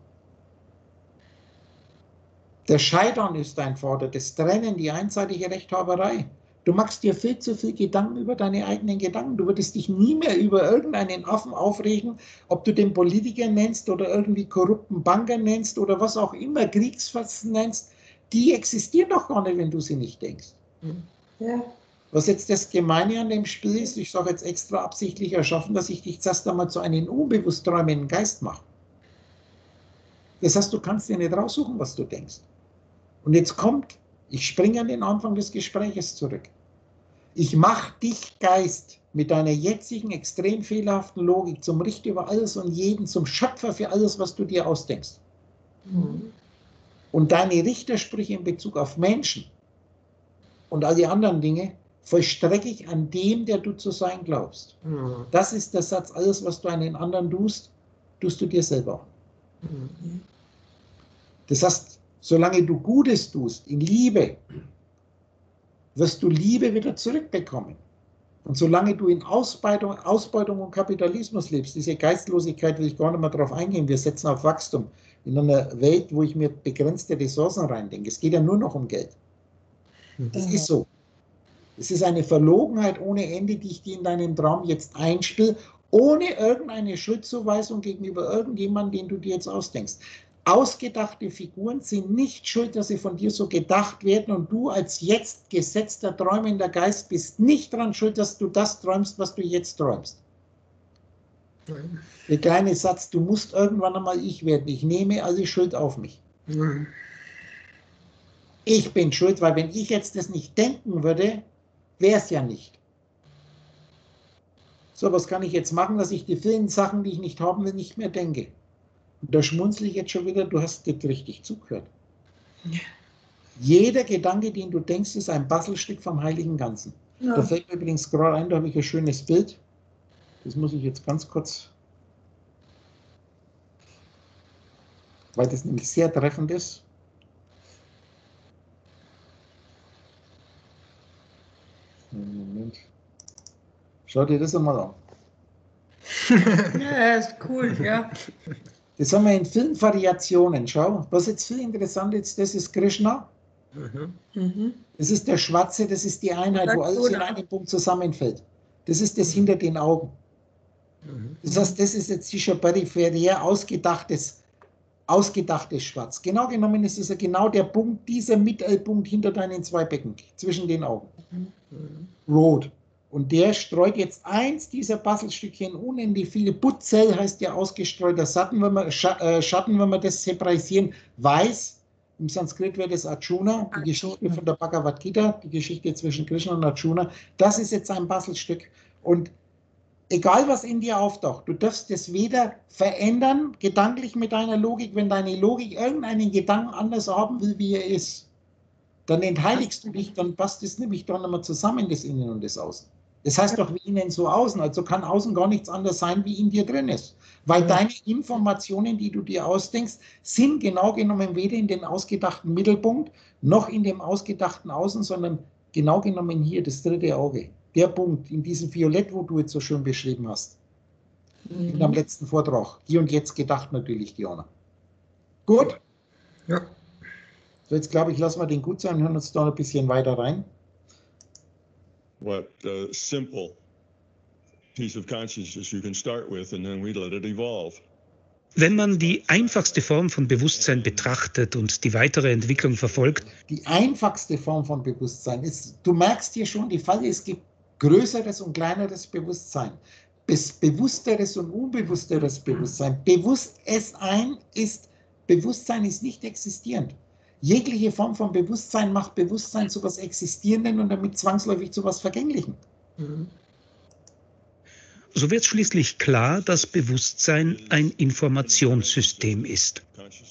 Der Scheitern ist dein Vater, das Trennen, die einseitige Rechthaberei. Du machst dir viel zu viel Gedanken über deine eigenen Gedanken. Du würdest dich nie mehr über irgendeinen Affen aufregen, ob du den Politiker nennst oder irgendwie korrupten Banker nennst oder was auch immer, Kriegsfasten nennst. Die existieren doch gar nicht, wenn du sie nicht denkst. Ja. Was jetzt das Gemeine an dem Spiel ist, ich sage jetzt extra absichtlich erschaffen, dass ich dich zuerst einmal zu einem unbewusst träumenden Geist mache. Das heißt, du kannst dir nicht raussuchen, was du denkst. Und jetzt kommt, ich springe an den Anfang des Gespräches zurück. Ich mache dich, Geist, mit deiner jetzigen extrem fehlerhaften Logik zum Richter über alles und jeden, zum Schöpfer für alles, was du dir ausdenkst. Mhm. Und deine Richtersprüche in Bezug auf Menschen und all die anderen Dinge vollstrecke ich an dem, der du zu sein glaubst. Mhm. Das ist der Satz, alles, was du an den anderen tust, tust du dir selber. Mhm. Das heißt, solange du Gutes tust, in Liebe, wirst du Liebe wieder zurückbekommen. Und solange du in Ausbeutung, Ausbeutung und Kapitalismus lebst, diese Geistlosigkeit will ich gar nicht mehr darauf eingehen, wir setzen auf Wachstum. In einer Welt, wo ich mir begrenzte Ressourcen reindenke. Es geht ja nur noch um Geld. Das ist so. Es ist eine Verlogenheit ohne Ende, die ich dir in deinem Traum jetzt einspiele, ohne irgendeine Schuldzuweisung gegenüber irgendjemandem, den du dir jetzt ausdenkst. Ausgedachte Figuren sind nicht schuld, dass sie von dir so gedacht werden und du als jetzt gesetzter, träumender Geist bist nicht daran schuld, dass du das träumst, was du jetzt träumst. Nein. Der kleine Satz, du musst irgendwann einmal ich werden, ich nehme alle Schuld auf mich. Nein. Ich bin schuld, weil wenn ich jetzt das nicht denken würde, wäre es ja nicht. So, was kann ich jetzt machen, dass ich die vielen Sachen, die ich nicht haben will, nicht mehr denke? Und da schmunzle ich jetzt schon wieder, du hast nicht richtig zugehört. Ja. Jeder Gedanke, den du denkst, ist ein Puzzlestück vom Heiligen Ganzen. Ja. Da fällt mir übrigens gerade ein, da habe ich ein schönes Bild. Das muss ich jetzt ganz kurz, weil das nämlich sehr treffend ist. Moment. Schau dir das einmal an. Ja, ist cool, ja. Das haben wir in vielen Variationen. Schau, was jetzt viel interessant ist, das ist Krishna. Mhm. Das ist der Schwarze, das ist die Einheit, wo alles in einem Punkt zusammenfällt. Das ist das hinter den Augen. Das heißt, das ist jetzt sicher peripherär ausgedachtes, ausgedachtes Schwarz. Genau genommen ist es ja genau der Punkt, dieser Mittelpunkt hinter deinen zwei Becken, zwischen den Augen. Rot. Und der streut jetzt eins dieser Puzzlestückchen unendlich viele. Butzel heißt ja ausgestreuter Schatten, wenn wir, Schatten, wenn wir das separisieren. Weiß, im Sanskrit wäre das Arjuna, die Geschichte von der Bhagavad Gita, die Geschichte zwischen Krishna und Arjuna. Das ist jetzt ein Puzzlestück. Und egal, was in dir auftaucht, du darfst es weder verändern, gedanklich mit deiner Logik, wenn deine Logik irgendeinen Gedanken anders haben will, wie er ist, dann entheiligst du dich, dann passt es nämlich doch nochmal zusammen, das Innen und das Außen. Das heißt doch, wie innen so außen, also kann außen gar nichts anderes sein, wie in dir drin ist. Weil ja. deine Informationen, die du dir ausdenkst, sind genau genommen weder in den ausgedachten Mittelpunkt, noch in dem ausgedachten Außen, sondern genau genommen hier, das dritte Auge. Der Punkt in diesem Violett, wo du jetzt so schön beschrieben hast. Mhm. In deinem letzten Vortrag. Hier und jetzt gedacht natürlich, Diana. Gut? Ja. So, jetzt glaube ich, lassen wir den gut sein und hören uns da ein bisschen weiter rein. What uh, simple piece of consciousness you can start with and then we let it evolve. Wenn man die einfachste Form von Bewusstsein betrachtet und die weitere Entwicklung verfolgt. Die einfachste Form von Bewusstsein ist, du merkst hier schon, die Falle, es gibt größeres und kleineres Bewusstsein, bis bewussteres und unbewussteres Bewusstsein. Bewusst es ein ist, Bewusstsein ist nicht existierend. Jegliche Form von Bewusstsein macht Bewusstsein zu etwas Existierenden und damit zwangsläufig zu etwas Vergänglichen. Mhm. So wird schließlich klar, dass Bewusstsein ein Informationssystem ist.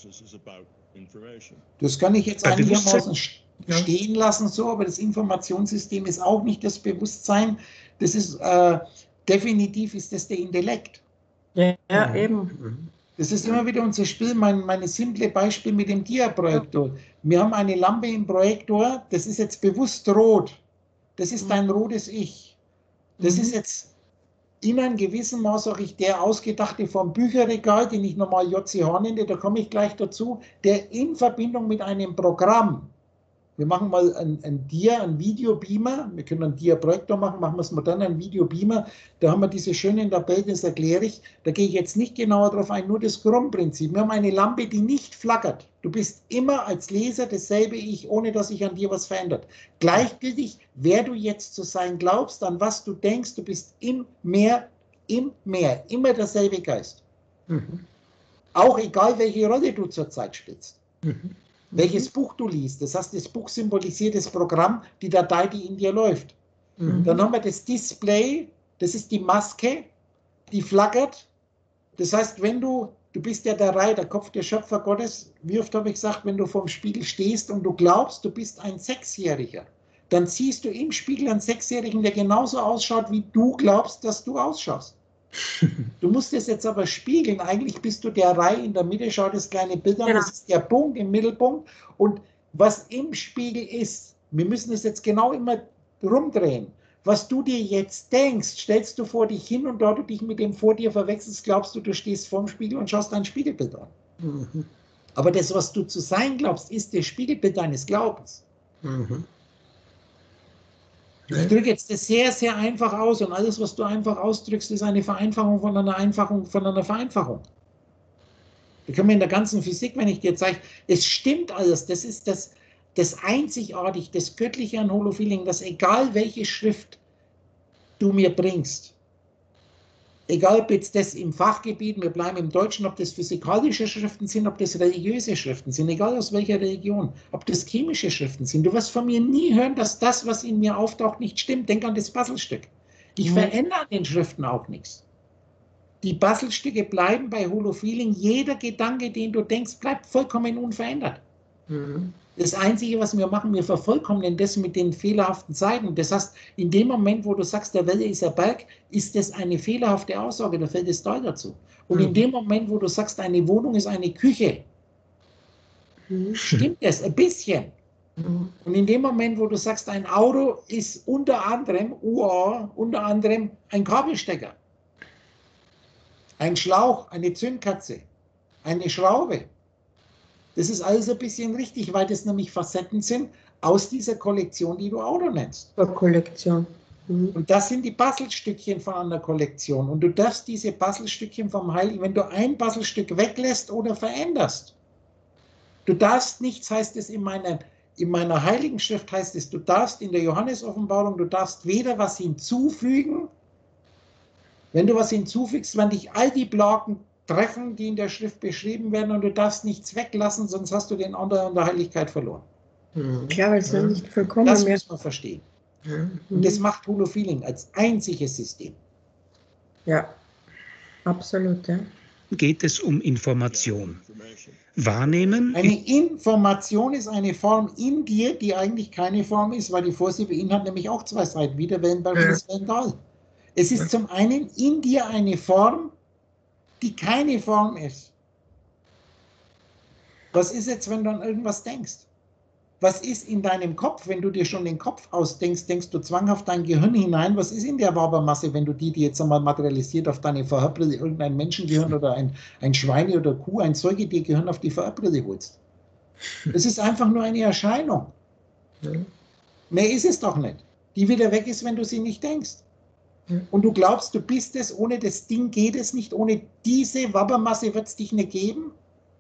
Das kann ich jetzt einigermaßen stehen lassen, so, aber das Informationssystem ist auch nicht das Bewusstsein. Das ist äh, definitiv ist das der Intellekt. Ja, ja, eben. Das ist immer wieder unser Spiel, mein meine simple Beispiel mit dem Dia-Projektor. Wir haben eine Lampe im Projektor, das ist jetzt bewusst rot. Das ist dein rotes Ich. Das mhm. ist jetzt in einem gewissen Maß auch ich der ausgedachte vom Bücherregal, den ich nochmal J C H nenne, da komme ich gleich dazu, der in Verbindung mit einem Programm, wir machen mal ein, ein Dia, ein Videobeamer, wir können einen Dia-Projektor machen, machen wir es modern, ein Videobeamer, da haben wir diese schönen Tabellen, das erkläre ich, da gehe ich jetzt nicht genauer drauf ein, nur das Grundprinzip. Wir haben eine Lampe, die nicht flackert. Du bist immer als Leser dasselbe Ich, ohne dass sich an dir was verändert. Gleichgültig, wer du jetzt zu sein glaubst, an was du denkst, du bist im Meer, im Meer, immer derselbe Geist. Mhm. Auch egal, welche Rolle du zurzeit spielst. Mhm. Welches Buch du liest. Das heißt, das Buch symbolisiert das Programm, die Datei, die in dir läuft. Mhm. Dann haben wir das Display, das ist die Maske, die flackert. Das heißt, wenn du, du bist ja der Reihe, der Kopf der Schöpfer Gottes, wie oft habe ich gesagt, wenn du vorm Spiegel stehst und du glaubst, du bist ein Sechsjähriger, dann siehst du im Spiegel einen Sechsjährigen, der genauso ausschaut, wie du glaubst, dass du ausschaust. Du musst es jetzt aber spiegeln. Eigentlich bist du der Reihe in der Mitte, schau das kleine Bild an, genau. Das ist der Punkt im Mittelpunkt. Und was im Spiegel ist, wir müssen es jetzt genau immer rumdrehen. Was du dir jetzt denkst, stellst du vor dich hin und da du dich mit dem vor dir verwechselst, glaubst du, du stehst vorm Spiegel und schaust dein Spiegelbild an. Mhm. Aber das, was du zu sein glaubst, ist das Spiegelbild deines Glaubens. Mhm. Ich drücke jetzt das sehr, sehr einfach aus und alles, was du einfach ausdrückst, ist eine Vereinfachung von einer Einfachung von einer Vereinfachung. Da können wir in der ganzen Physik, wenn ich dir zeige, es stimmt alles, das ist das, das Einzigartige, das Göttliche an Holofeeling, dass egal welche Schrift du mir bringst, egal ob jetzt das im Fachgebiet, wir bleiben im Deutschen, ob das physikalische Schriften sind, ob das religiöse Schriften sind, egal aus welcher Religion, ob das chemische Schriften sind. Du wirst von mir nie hören, dass das, was in mir auftaucht, nicht stimmt. Denk an das Puzzlestück. Ich mhm. verändere an den Schriften auch nichts. Die Puzzlestücke bleiben bei Holofeeling. Jeder Gedanke, den du denkst, bleibt vollkommen unverändert. Mhm. Das Einzige, was wir machen, wir vervollkommnen das mit den fehlerhaften Seiten. Das heißt, in dem Moment, wo du sagst, der Welle ist ein Berg, ist das eine fehlerhafte Aussage, da fällt das Teil dazu. Und mhm. in dem Moment, wo du sagst, eine Wohnung ist eine Küche, mhm. stimmt das ein bisschen. Mhm. Und in dem Moment, wo du sagst, ein Auto ist unter anderem, U A, unter anderem ein Kabelstecker, ein Schlauch, eine Zündkatze, eine Schraube. Das ist alles ein bisschen richtig, weil das nämlich Facetten sind aus dieser Kollektion, die du Auto nennst. Kollektion. Mhm. Und das sind die Puzzlestückchen von einer Kollektion. Und du darfst diese Puzzlestückchen vom Heiligen, wenn du ein Puzzlestück weglässt oder veränderst, du darfst nichts, heißt es in meiner, in meiner Heiligen Schrift, heißt es, du darfst in der Johannes-Offenbarung, du darfst weder was hinzufügen, wenn du was hinzufügst, werden dich all die Plagen treffen, die in der Schrift beschrieben werden, und du darfst nichts weglassen, sonst hast du den anderen in der Heiligkeit verloren. Mhm. Klar, weil es ja nicht vollkommen Das mehr. muss man verstehen. Mhm. Und das macht Holo-Feeling als einziges System. Ja, absolut, ja. Geht es um Information. Wahrnehmen? Eine Information ist eine Form in dir, die eigentlich keine Form ist, weil die Vorsilbe in hat nämlich auch zwei Seiten, wieder Wellenball, Wellental. Es ist zum einen in dir eine Form, die keine Form ist. Was ist jetzt, wenn du an irgendwas denkst? Was ist in deinem Kopf, wenn du dir schon den Kopf ausdenkst, denkst du zwanghaft dein Gehirn hinein? Was ist in der Wabermasse, wenn du die, die jetzt einmal materialisiert auf deine Verhörbrille, irgendein Menschengehirn oder ein, ein Schweine- oder Kuh, ein Säugetiergehirn auf die Verhörbrille holst? Es ist einfach nur eine Erscheinung. Mehr ist es doch nicht. Die wieder weg ist, wenn du sie nicht denkst. Und du glaubst, du bist es, ohne das Ding geht es nicht, ohne diese Wabermasse wird es dich nicht geben?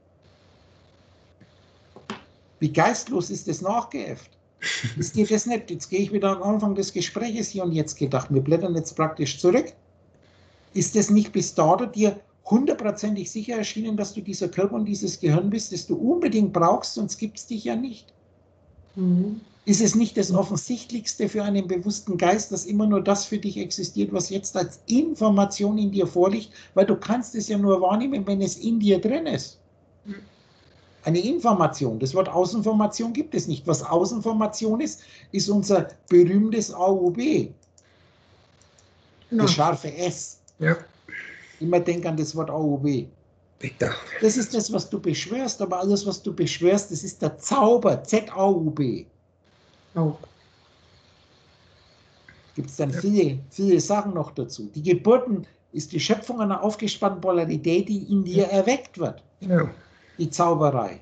Wie geistlos ist das nachgeäfft? Ist dir das nicht? Jetzt gehe ich wieder am Anfang des Gespräches hier und jetzt gedacht, wir blättern jetzt praktisch zurück. Ist das nicht bis dato dir hundertprozentig sicher erschienen, dass du dieser Körper und dieses Gehirn bist, das du unbedingt brauchst, sonst gibt es dich ja nicht? Mhm. Ist es nicht das Offensichtlichste für einen bewussten Geist, dass immer nur das für dich existiert, was jetzt als Information in dir vorliegt, weil du kannst es ja nur wahrnehmen, wenn es in dir drin ist. Eine Information, das Wort Außenformation gibt es nicht. Was Außenformation ist, ist unser berühmtes A U B. Ja. Das scharfe S. Ja. Immer denk an das Wort A U B. Bitte. Das ist das, was du beschwörst, aber alles, was du beschwörst, das ist der Zauber, Z A U B. Oh. Gibt es dann ja. viele, viele Sachen noch dazu. Die Geburten ist die Schöpfung einer aufgespannten Polarität, die in dir ja. erweckt wird. Ja. Die Zauberei.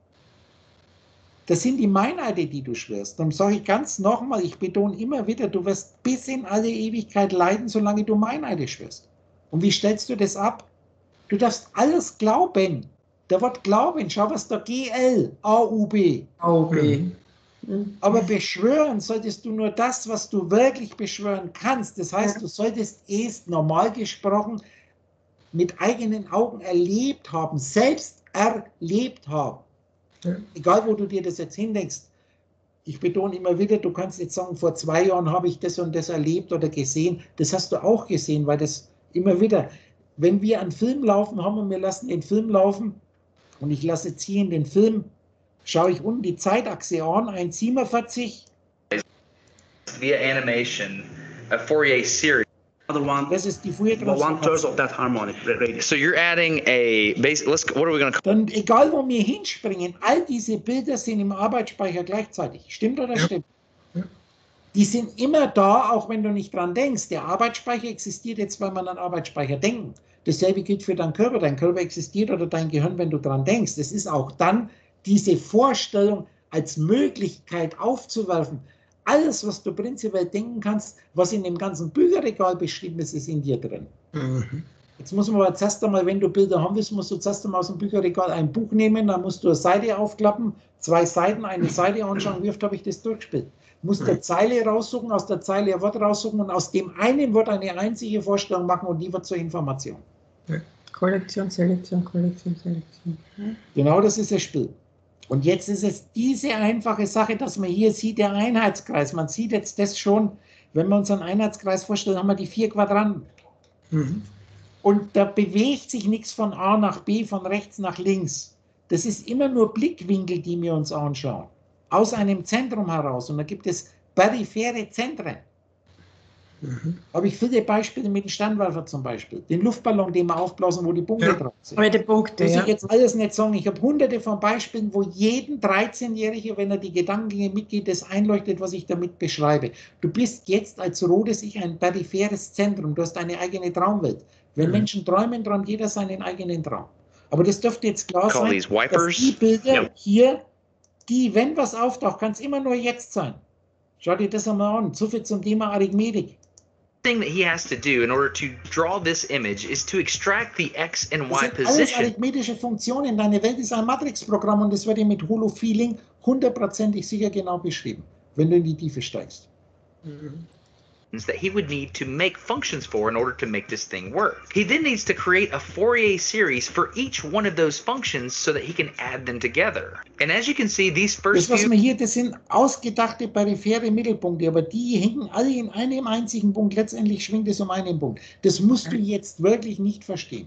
Das sind die Meineide, die du schwörst. Darum sage ich ganz nochmal, ich betone immer wieder, du wirst bis in alle Ewigkeit leiden, solange du Meineide schwörst. Und wie stellst du das ab? Du darfst alles glauben. Der Wort Glauben, schau was da G L, A U B. A U B. Mhm. Aber beschwören solltest du nur das, was du wirklich beschwören kannst. Das heißt, du solltest es normal gesprochen mit eigenen Augen erlebt haben, selbst erlebt haben. Ja. Egal, wo du dir das jetzt hindenkst. Ich betone immer wieder, du kannst jetzt sagen, vor zwei Jahren habe ich das und das erlebt oder gesehen. Das hast du auch gesehen, weil das immer wieder, wenn wir einen Film laufen haben und wir lassen den Film laufen und ich lasse jetzt hier in den Film, schaue ich unten die Zeitachse an, eins Komma siebenundvierzig. Via animation, a Fourier series. One, this is the Fourier transformation. Of that harmonic radius. So you're adding a base. Let's. What are we going to? Dann egal, wo wir hinspringen, all diese Bilder sind im Arbeitsspeicher gleichzeitig. Stimmt oder ja. stimmt? Ja. Die sind immer da, auch wenn du nicht dran denkst. Der Arbeitsspeicher existiert jetzt, weil man an Arbeitsspeicher denken. Dasselbe gilt für deinen Körper. Dein Körper existiert oder dein Gehirn, wenn du dran denkst. Es ist auch dann diese Vorstellung als Möglichkeit aufzuwerfen. Alles, was du prinzipiell denken kannst, was in dem ganzen Bücherregal beschrieben ist, ist in dir drin. Mhm. Jetzt muss man aber zuerst einmal, wenn du Bilder haben willst, musst du zuerst einmal aus dem Bücherregal ein Buch nehmen, dann musst du eine Seite aufklappen, zwei Seiten, eine Seite anschauen, wie oft habe ich das durchgespielt. Du musst eine Zeile raussuchen, aus der Zeile ein Wort raussuchen und aus dem einen Wort eine einzige Vorstellung machen und die wird zur Information. Ja. Kollektion, Selektion, Kollektion, Selektion. Ja. Genau das ist das Spiel. Und jetzt ist es diese einfache Sache, dass man hier sieht, der Einheitskreis. Man sieht jetzt das schon, wenn wir uns einen Einheitskreis vorstellen, haben wir die vier Quadranten. Mhm. Und da bewegt sich nichts von A nach B, von rechts nach links. Das ist immer nur Blickwinkel, die wir uns anschauen. Aus einem Zentrum heraus. Und da gibt es periphere Zentren. Mhm. Habe ich viele Beispiele mit dem Sternwerfer zum Beispiel. Den Luftballon, den wir aufblasen, wo die Punkte ja. drauf sind. Die Punkte, muss ja. ich jetzt alles nicht sagen. Ich habe hunderte von Beispielen, wo jeden dreizehnjährige, wenn er die Gedankengänge mitgeht, das einleuchtet, was ich damit beschreibe. Du bist jetzt als rotes Ich ein peripheres Zentrum. Du hast eine eigene Traumwelt. Wenn mhm. Menschen träumen, träumt jeder seinen eigenen Traum. Aber das dürfte jetzt klar sein, dass die Bilder ja. hier, die, wenn was auftaucht, kann es immer nur jetzt sein. Schau dir das einmal an. So viel zum Thema Arithmetik. Thing that he has to do in order to draw this image is to extract the X and Das Y sind alles position. arithmetische Funktionen. Deine Welt ist ein Matrixprogramm und das wird dir mit Holo-Feeling hundertprozentig sicher genau beschrieben, wenn du in die Tiefe steigst. Mhm. That he would need to make functions for in order to make this thing work. He then needs to create a Fourier series for each one of those functions so that he can add them together. And as you can see, these first Das, was few wir hier, das sind ausgedachte periphere Mittelpunkte, aber die hängen alle in einem einzigen Punkt. Letztendlich schwingt es um einen Punkt. Das musst du jetzt wirklich nicht verstehen.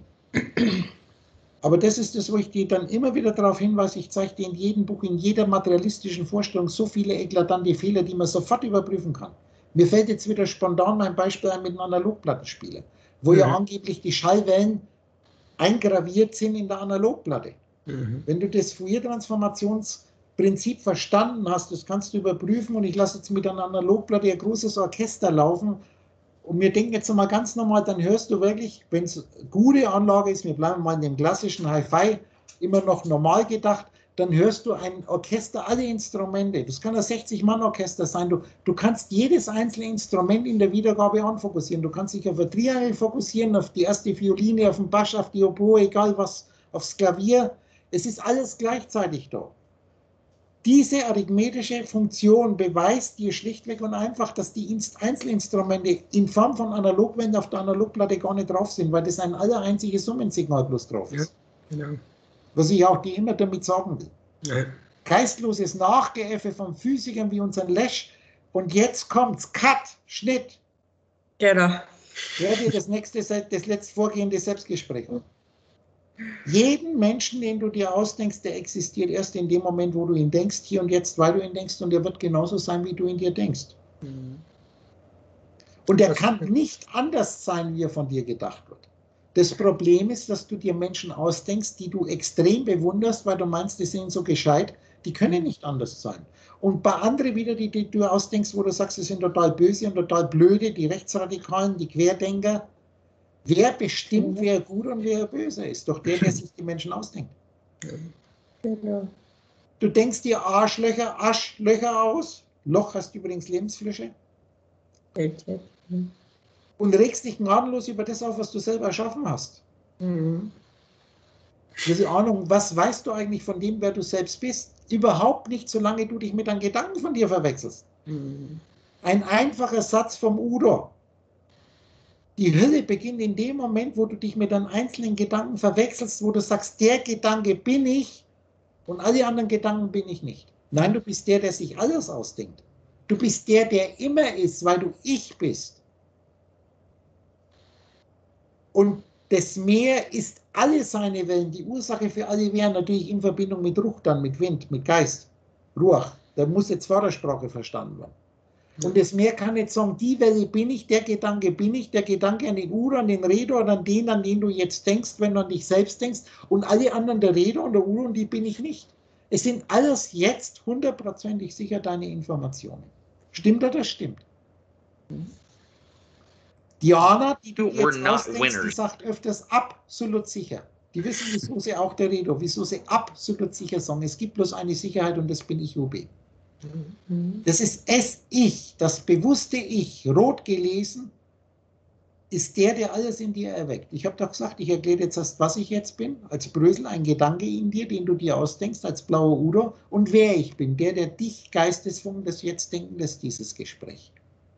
Aber das ist das, wo ich dir dann immer wieder darauf hinweise. Ich zeige dir in jedem Buch, in jeder materialistischen Vorstellung so viele eklatante Fehler, die man sofort überprüfen kann. Mir fällt jetzt wieder spontan mein Beispiel ein mit einem Analogplattenspieler, wo mhm. ja angeblich die Schallwellen eingraviert sind in der Analogplatte. Mhm. Wenn du das Fourier-Transformationsprinzip verstanden hast, das kannst du überprüfen und ich lasse jetzt mit einer Analogplatte ein großes Orchester laufen und wir denken jetzt mal ganz normal, dann hörst du wirklich, wenn es gute Anlage ist, wir bleiben mal in dem klassischen Hi-Fi, immer noch normal gedacht, dann hörst du ein Orchester, alle Instrumente, das kann ein sechzig-Mann-Orchester sein, du, du kannst jedes einzelne Instrument in der Wiedergabe anfokussieren, du kannst dich auf ein Triangel fokussieren, auf die erste Violine, auf den Bass, auf die Oboe, egal was, aufs Klavier, es ist alles gleichzeitig da. Diese arithmetische Funktion beweist dir schlichtweg und einfach, dass die Einzelinstrumente in Form von Analogwellen auf der Analogplatte gar nicht drauf sind, weil das ein aller einziges Summensignal bloß drauf ist. Ja, genau. Was ich auch dir immer damit sagen will. Ja. Geistloses Nachgeäffe von Physikern wie unseren Lesch. Und jetzt kommt's. Cut, Schnitt. Genau. Hör dir das nächste, das letzte vorgehende Selbstgespräch an. Jeden Menschen, den du dir ausdenkst, der existiert erst in dem Moment, wo du ihn denkst, hier und jetzt, weil du ihn denkst, und der wird genauso sein, wie du ihn dir denkst. Mhm. Und er kann nicht anders sein, wie er von dir gedacht wird. Das Problem ist, dass du dir Menschen ausdenkst, die du extrem bewunderst, weil du meinst, die sind so gescheit, die können nicht anders sein. Und bei anderen wieder, die, die du ausdenkst, wo du sagst, die sind total böse und total blöde, die Rechtsradikalen, die Querdenker. Wer bestimmt, wer gut und wer böse ist? Doch der, der sich die Menschen ausdenkt. Genau. Du denkst dir Arschlöcher, Aschlöcher aus. Loch hast übrigens Lebensfrische. Okay. Und regst dich gnadenlos über das auf, was du selber erschaffen hast. Mhm. Diese Ahnung, was weißt du eigentlich von dem, wer du selbst bist? Überhaupt nicht, solange du dich mit einem Gedanken von dir verwechselst. Mhm. Ein einfacher Satz vom Udo. Die Hölle beginnt in dem Moment, wo du dich mit einem einzelnen Gedanken verwechselst, wo du sagst, der Gedanke bin ich und alle anderen Gedanken bin ich nicht. Nein, du bist der, der sich alles ausdenkt. Du bist der, der immer ist, weil du ich bist. Und das Meer ist alle seine Wellen. Die Ursache für alle wären natürlich in Verbindung mit Ruch dann, mit Wind, mit Geist. Ruach. Da muss jetzt Vordersprache verstanden werden. Und das Meer kann jetzt sagen, die Welle bin ich, der Gedanke bin ich, der Gedanke an den Uro, an den Redo oder an den, an den du jetzt denkst, wenn du an dich selbst denkst. Und alle anderen, der Redo und der Uro, und die bin ich nicht. Es sind alles jetzt hundertprozentig sicher deine Informationen. Stimmt oder das stimmt? Diana, die du jetzt ausdenkst, die sagt öfters absolut sicher. Die wissen, wieso sie auch der Redo, wieso sie absolut sicher sagen. Es gibt bloß eine Sicherheit und das bin ich U B. Das ist es Ich, das bewusste Ich, rot gelesen, ist der, der alles in dir erweckt. Ich habe doch gesagt, ich erkläre jetzt erst, was ich jetzt bin, als Brösel, ein Gedanke in dir, den du dir ausdenkst, als blauer Udo, und wer ich bin, der, der dich Geistesfunken des Jetzt-Denkens, dieses Gespräch.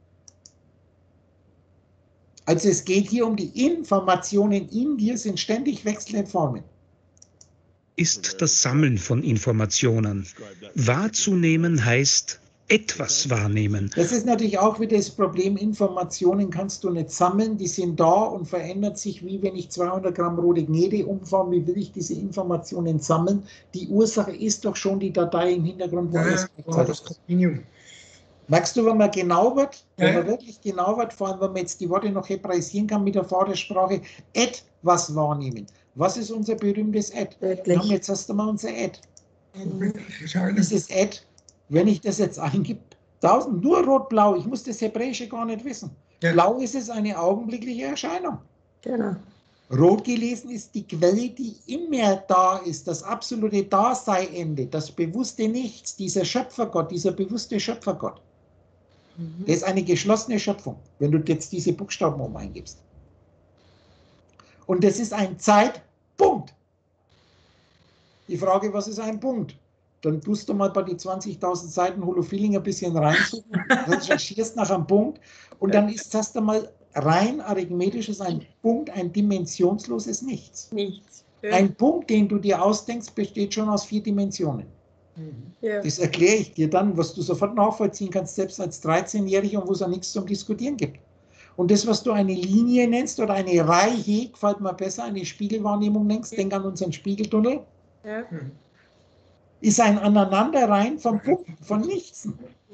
Also es geht hier um die Informationen in dir, sind ständig wechselnde Formen. Ist das Sammeln von Informationen. Wahrzunehmen heißt etwas wahrnehmen. Das ist natürlich auch wieder das Problem, Informationen kannst du nicht sammeln, die sind da und verändert sich, wie wenn ich zweihundert Gramm rote Gnede umfahre, wie will ich diese Informationen sammeln? Die Ursache ist doch schon die Datei im Hintergrund, wo Ja, alles ja, das Continuum. Merkst du, wenn man genau wird, wenn Ja. man wirklich genau wird, vor allem wenn man jetzt die Worte noch hebraisieren kann mit der Vordersprache, etwas wahrnehmen. Was ist unser berühmtes Ad? Wir haben jetzt erst einmal unser Ad. Dieses Ad, wenn ich das jetzt eingib, tausend, nur rot-blau, ich muss das Hebräische gar nicht wissen. Ja. Blau ist es eine augenblickliche Erscheinung. Genau. Rot gelesen ist die Quelle, die immer da ist, das absolute Daseinende, das bewusste Nichts, dieser Schöpfergott, dieser bewusste Schöpfergott. Mhm. Der ist eine geschlossene Schöpfung, wenn du jetzt diese Buchstaben um eingibst. Und das ist ein Zeitpunkt. Die Frage, was ist ein Punkt? Dann tust du mal bei die zwanzigtausend Seiten Holofeeling ein bisschen reinsuchen, recherchierst nach einem Punkt und dann ist das dann mal rein arithmetisches ein Punkt, ein dimensionsloses Nichts. Nichts. Ja. Ein Punkt, den du dir ausdenkst, besteht schon aus vier Dimensionen. Ja. Das erkläre ich dir dann, was du sofort nachvollziehen kannst, selbst als dreizehnjähriger und wo es auch nichts zum Diskutieren gibt. Und das, was du eine Linie nennst oder eine Reihe, gefällt mir besser, eine Spiegelwahrnehmung nennst, denk an unseren Spiegeltunnel, ja. Ist ein Aneinanderreihen von Punkten, von Nichtsen.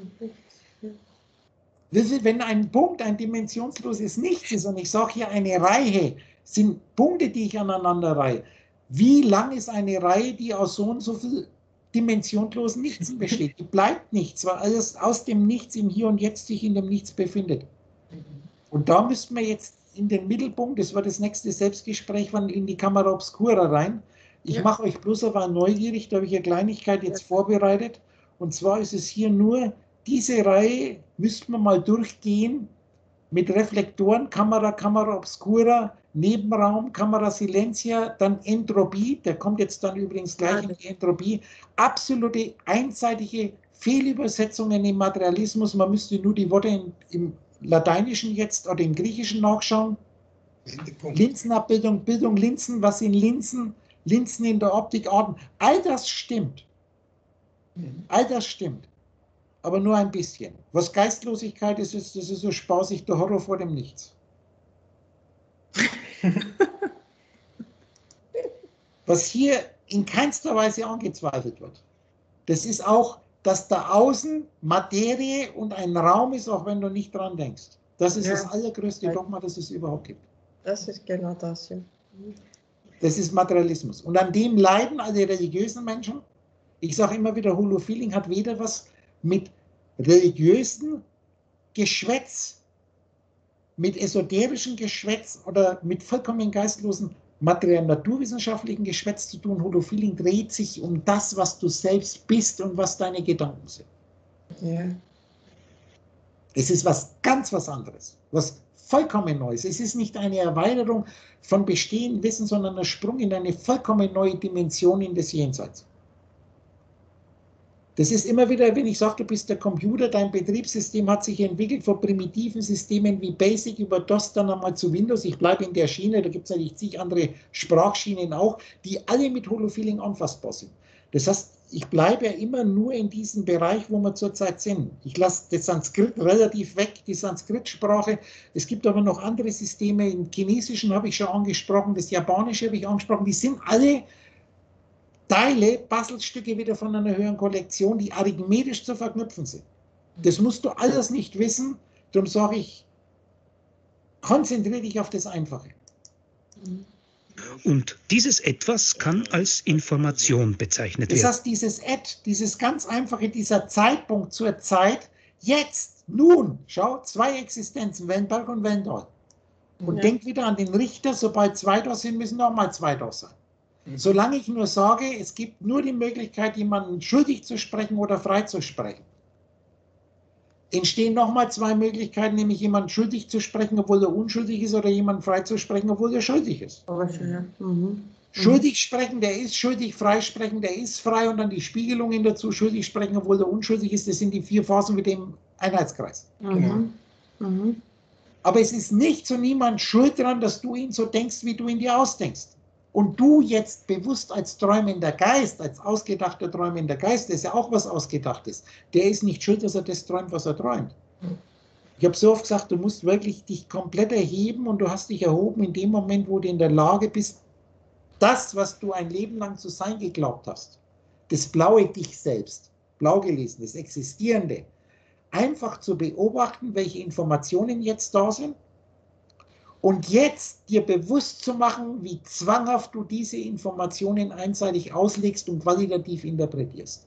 Wenn ein Punkt ein dimensionsloses Nichts ist, und ich sage hier eine Reihe, sind Punkte, die ich aneinander reihe. Wie lang ist eine Reihe, die aus so und so viel dimensionlosen Nichtsen besteht? Die bleibt nichts, weil alles aus dem Nichts im Hier und Jetzt sich in dem Nichts befindet. Und da müssten wir jetzt in den Mittelpunkt, das war das nächste Selbstgespräch, in die Camera Obscura rein. Ich ja. mache euch bloß aber neugierig, da habe ich eine Kleinigkeit jetzt ja. vorbereitet. Und zwar ist es hier nur, diese Reihe müssten wir mal durchgehen mit Reflektoren, Kamera, Kamera Obscura, Nebenraum, Kamera Silencia, dann Entropie, der kommt jetzt dann übrigens gleich in die Entropie, absolute einseitige Fehlübersetzungen im Materialismus, man müsste nur die Worte in, im Lateinischen jetzt oder im Griechischen nachschauen. Linsenabbildung, Bildung Linsen, was sind Linsen? Linsen in der Optik, Arten. All das stimmt. All das stimmt. Aber nur ein bisschen. Was Geistlosigkeit ist, ist, das ist so spaßig, der Horror vor dem Nichts. Was hier in keinster Weise angezweifelt wird, das ist auch, dass da außen Materie und ein Raum ist, auch wenn du nicht dran denkst. Das ist ja. das allergrößte Dogma, das es überhaupt gibt. Das ist genau das, ja. Das ist Materialismus. Und an dem leiden alle religiösen Menschen. Ich sage immer wieder, Holofeeling hat weder was mit religiösen Geschwätz, mit esoterischem Geschwätz oder mit vollkommen geistlosen materiellen naturwissenschaftlichen Geschwätz zu tun. Holofeeling dreht sich um das, was du selbst bist und was deine Gedanken sind. Ja. Es ist was ganz was anderes, was vollkommen Neues. Es ist nicht eine Erweiterung von bestehendem Wissen, sondern ein Sprung in eine vollkommen neue Dimension in das Jenseits. Das ist immer wieder, wenn ich sage, du bist der Computer, dein Betriebssystem hat sich entwickelt von primitiven Systemen wie BASIC über DOS dann einmal zu Windows. Ich bleibe in der Schiene, da gibt es natürlich zig andere Sprachschienen auch, die alle mit Holofeeling anfassbar sind. Das heißt, ich bleibe ja immer nur in diesem Bereich, wo wir zurzeit sind. Ich lasse das Sanskrit relativ weg, die Sanskrit-Sprache. Es gibt aber noch andere Systeme, im Chinesischen habe ich schon angesprochen, das Japanische habe ich angesprochen, die sind alle Teile, Puzzlestücke wieder von einer höheren Kollektion, die arithmetisch zu verknüpfen sind. Das musst du alles nicht wissen, darum sage ich, konzentriere dich auf das Einfache. Und dieses Etwas kann als Information bezeichnet werden. Das heißt, dieses Et, dieses ganz einfache, dieser Zeitpunkt zur Zeit, jetzt, nun, schau, zwei Existenzen, Wellenberg und Wendell. Und ja. denk wieder an den Richter, sobald zwei da sind, müssen nochmal zwei da sein. Mhm. Solange ich nur sage, es gibt nur die Möglichkeit, jemanden schuldig zu sprechen oder frei zu sprechen, entstehen nochmal zwei Möglichkeiten, nämlich jemanden schuldig zu sprechen, obwohl er unschuldig ist, oder jemanden frei zu sprechen, obwohl er schuldig ist. Ja. Mhm. Schuldig sprechen, der ist schuldig, frei sprechen, der ist frei, und dann die Spiegelungen dazu, schuldig sprechen, obwohl er unschuldig ist, das sind die vier Phasen mit dem Einheitskreis. Mhm. Mhm. Aber es ist nicht so niemand schuld daran, dass du ihn so denkst, wie du ihn dir ausdenkst. Und du jetzt bewusst als träumender Geist, als ausgedachter träumender Geist, das ist ja auch was Ausgedachtes, der ist nicht schuld, dass er das träumt, was er träumt. Ich habe so oft gesagt, du musst wirklich dich komplett erheben, und du hast dich erhoben in dem Moment, wo du in der Lage bist, das, was du ein Leben lang zu sein geglaubt hast, das blaue Dich selbst, blau gelesen, das Existierende, einfach zu beobachten, welche Informationen jetzt da sind, und jetzt dir bewusst zu machen, wie zwanghaft du diese Informationen einseitig auslegst und qualitativ interpretierst.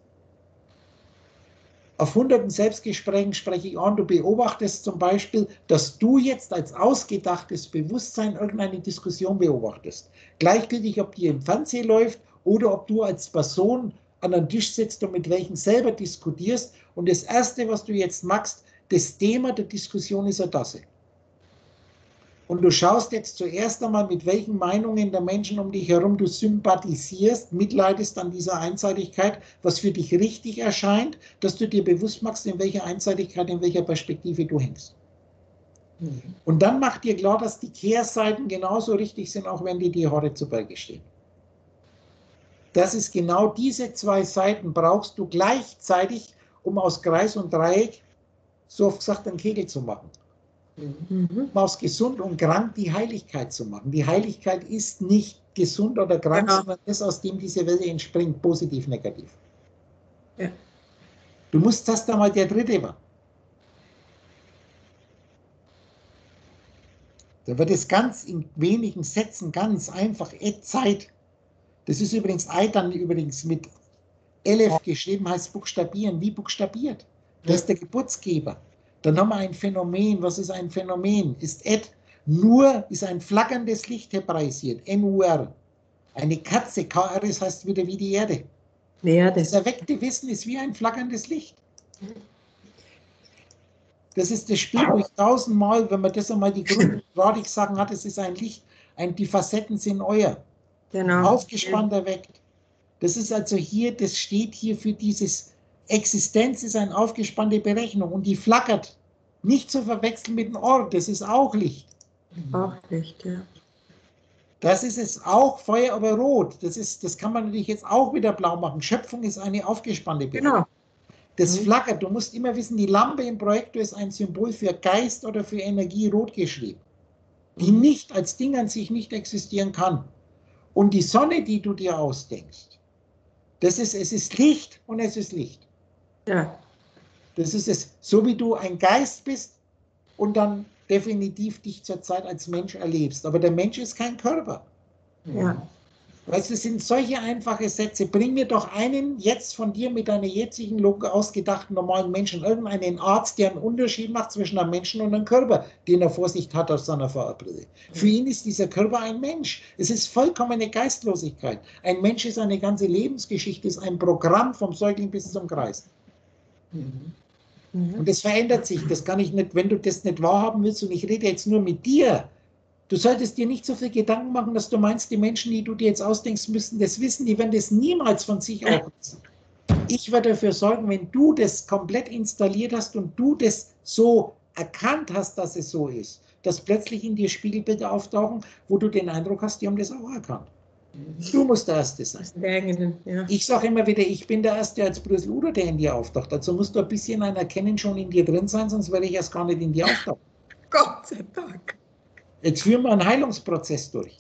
Auf hunderten Selbstgesprächen spreche ich an, du beobachtest zum Beispiel, dass du jetzt als ausgedachtes Bewusstsein irgendeine Diskussion beobachtest. Gleichgültig, ob die im Fernsehen läuft oder ob du als Person an einem Tisch sitzt und mit welchen selber diskutierst. Und das Erste, was du jetzt machst, das Thema der Diskussion ist eine Tasse. Und du schaust jetzt zuerst einmal, mit welchen Meinungen der Menschen um dich herum du sympathisierst, mitleidest an dieser Einseitigkeit, was für dich richtig erscheint, dass du dir bewusst machst, in welcher Einseitigkeit, in welcher Perspektive du hängst. Mhm. Und dann mach dir klar, dass die Kehrseiten genauso richtig sind, auch wenn die dir heute zu Berge stehen. Das ist genau diese zwei Seiten brauchst du gleichzeitig, um aus Kreis und Dreieck, so oft gesagt, einen Kegel zu machen. Mhm. Um aus gesund und krank die Heiligkeit zu machen. Die Heiligkeit ist nicht gesund oder krank, ja, sondern das, aus dem diese Welt entspringt, positiv, negativ. Ja. Du musst das da mal der Dritte war. Da wird es ganz in wenigen Sätzen, ganz einfach, Zeit. Das ist übrigens I dann übrigens mit Elef geschrieben, heißt buchstabieren, wie buchstabiert. Das ist der Geburtsgeber. Dann haben wir ein Phänomen. Was ist ein Phänomen? Ist et. Nur ist ein flackerndes Licht hebraisiert. N U R. Eine Katze, K R, das heißt wieder wie die Erde. Erde. Das erweckte Wissen ist wie ein flackerndes Licht. Das ist das Spiel, wo ich tausendmal, wenn man das einmal die Grundgradik sagen hat, es ist ein Licht, ein, die Facetten sind euer. Genau. Aufgespannt erweckt. Das ist also hier, das steht hier für dieses Existenz ist eine aufgespannte Berechnung und die flackert. Nicht zu verwechseln mit dem Ort, das ist auch Licht. Auch Licht, ja. Das ist es auch, Feuer, aber rot. Das, ist, das kann man natürlich jetzt auch wieder blau machen. Schöpfung ist eine aufgespannte Berechnung. Genau. Das mhm. flackert. Du musst immer wissen, die Lampe im Projektor ist ein Symbol für Geist oder für Energie rot geschrieben, die mhm. nicht als Ding an sich nicht existieren kann. Und die Sonne, die du dir ausdenkst, das ist, es ist Licht und es ist Licht. Ja. Das ist es, so wie du ein Geist bist und dann definitiv dich zurzeit als Mensch erlebst. Aber der Mensch ist kein Körper. Ja. Weißt du, das sind solche einfache Sätze. Bring mir doch einen jetzt von dir mit deiner jetzigen Logik ausgedachten normalen Menschen, irgendeinen Arzt, der einen Unterschied macht zwischen einem Menschen und einem Körper, den er vor sich hat auf seiner Fahrbrille. Für ihn ist dieser Körper ein Mensch. Es ist vollkommene Geistlosigkeit. Ein Mensch ist eine ganze Lebensgeschichte, ist ein Programm vom Säugling bis zum Kreis. Mhm. Und das verändert sich. Das kann ich nicht, wenn du das nicht wahrhaben willst, und ich rede jetzt nur mit dir. Du solltest dir nicht so viel Gedanken machen, dass du meinst, die Menschen, die du dir jetzt ausdenkst, müssen das wissen. Die werden das niemals von sich auch wissen. Ich werde dafür sorgen, wenn du das komplett installiert hast und du das so erkannt hast, dass es so ist, dass plötzlich in dir Spiegelbilder auftauchen, wo du den Eindruck hast, die haben das auch erkannt. Du musst der Erste sein. Ja. Ich sage immer wieder, ich bin der Erste als Brüssel-Uder, der in dir auftaucht. Also musst du ein bisschen ein Erkennen schon in dir drin sein, sonst werde ich erst gar nicht in dir auftauchen. Gott sei Dank. Jetzt führen wir einen Heilungsprozess durch.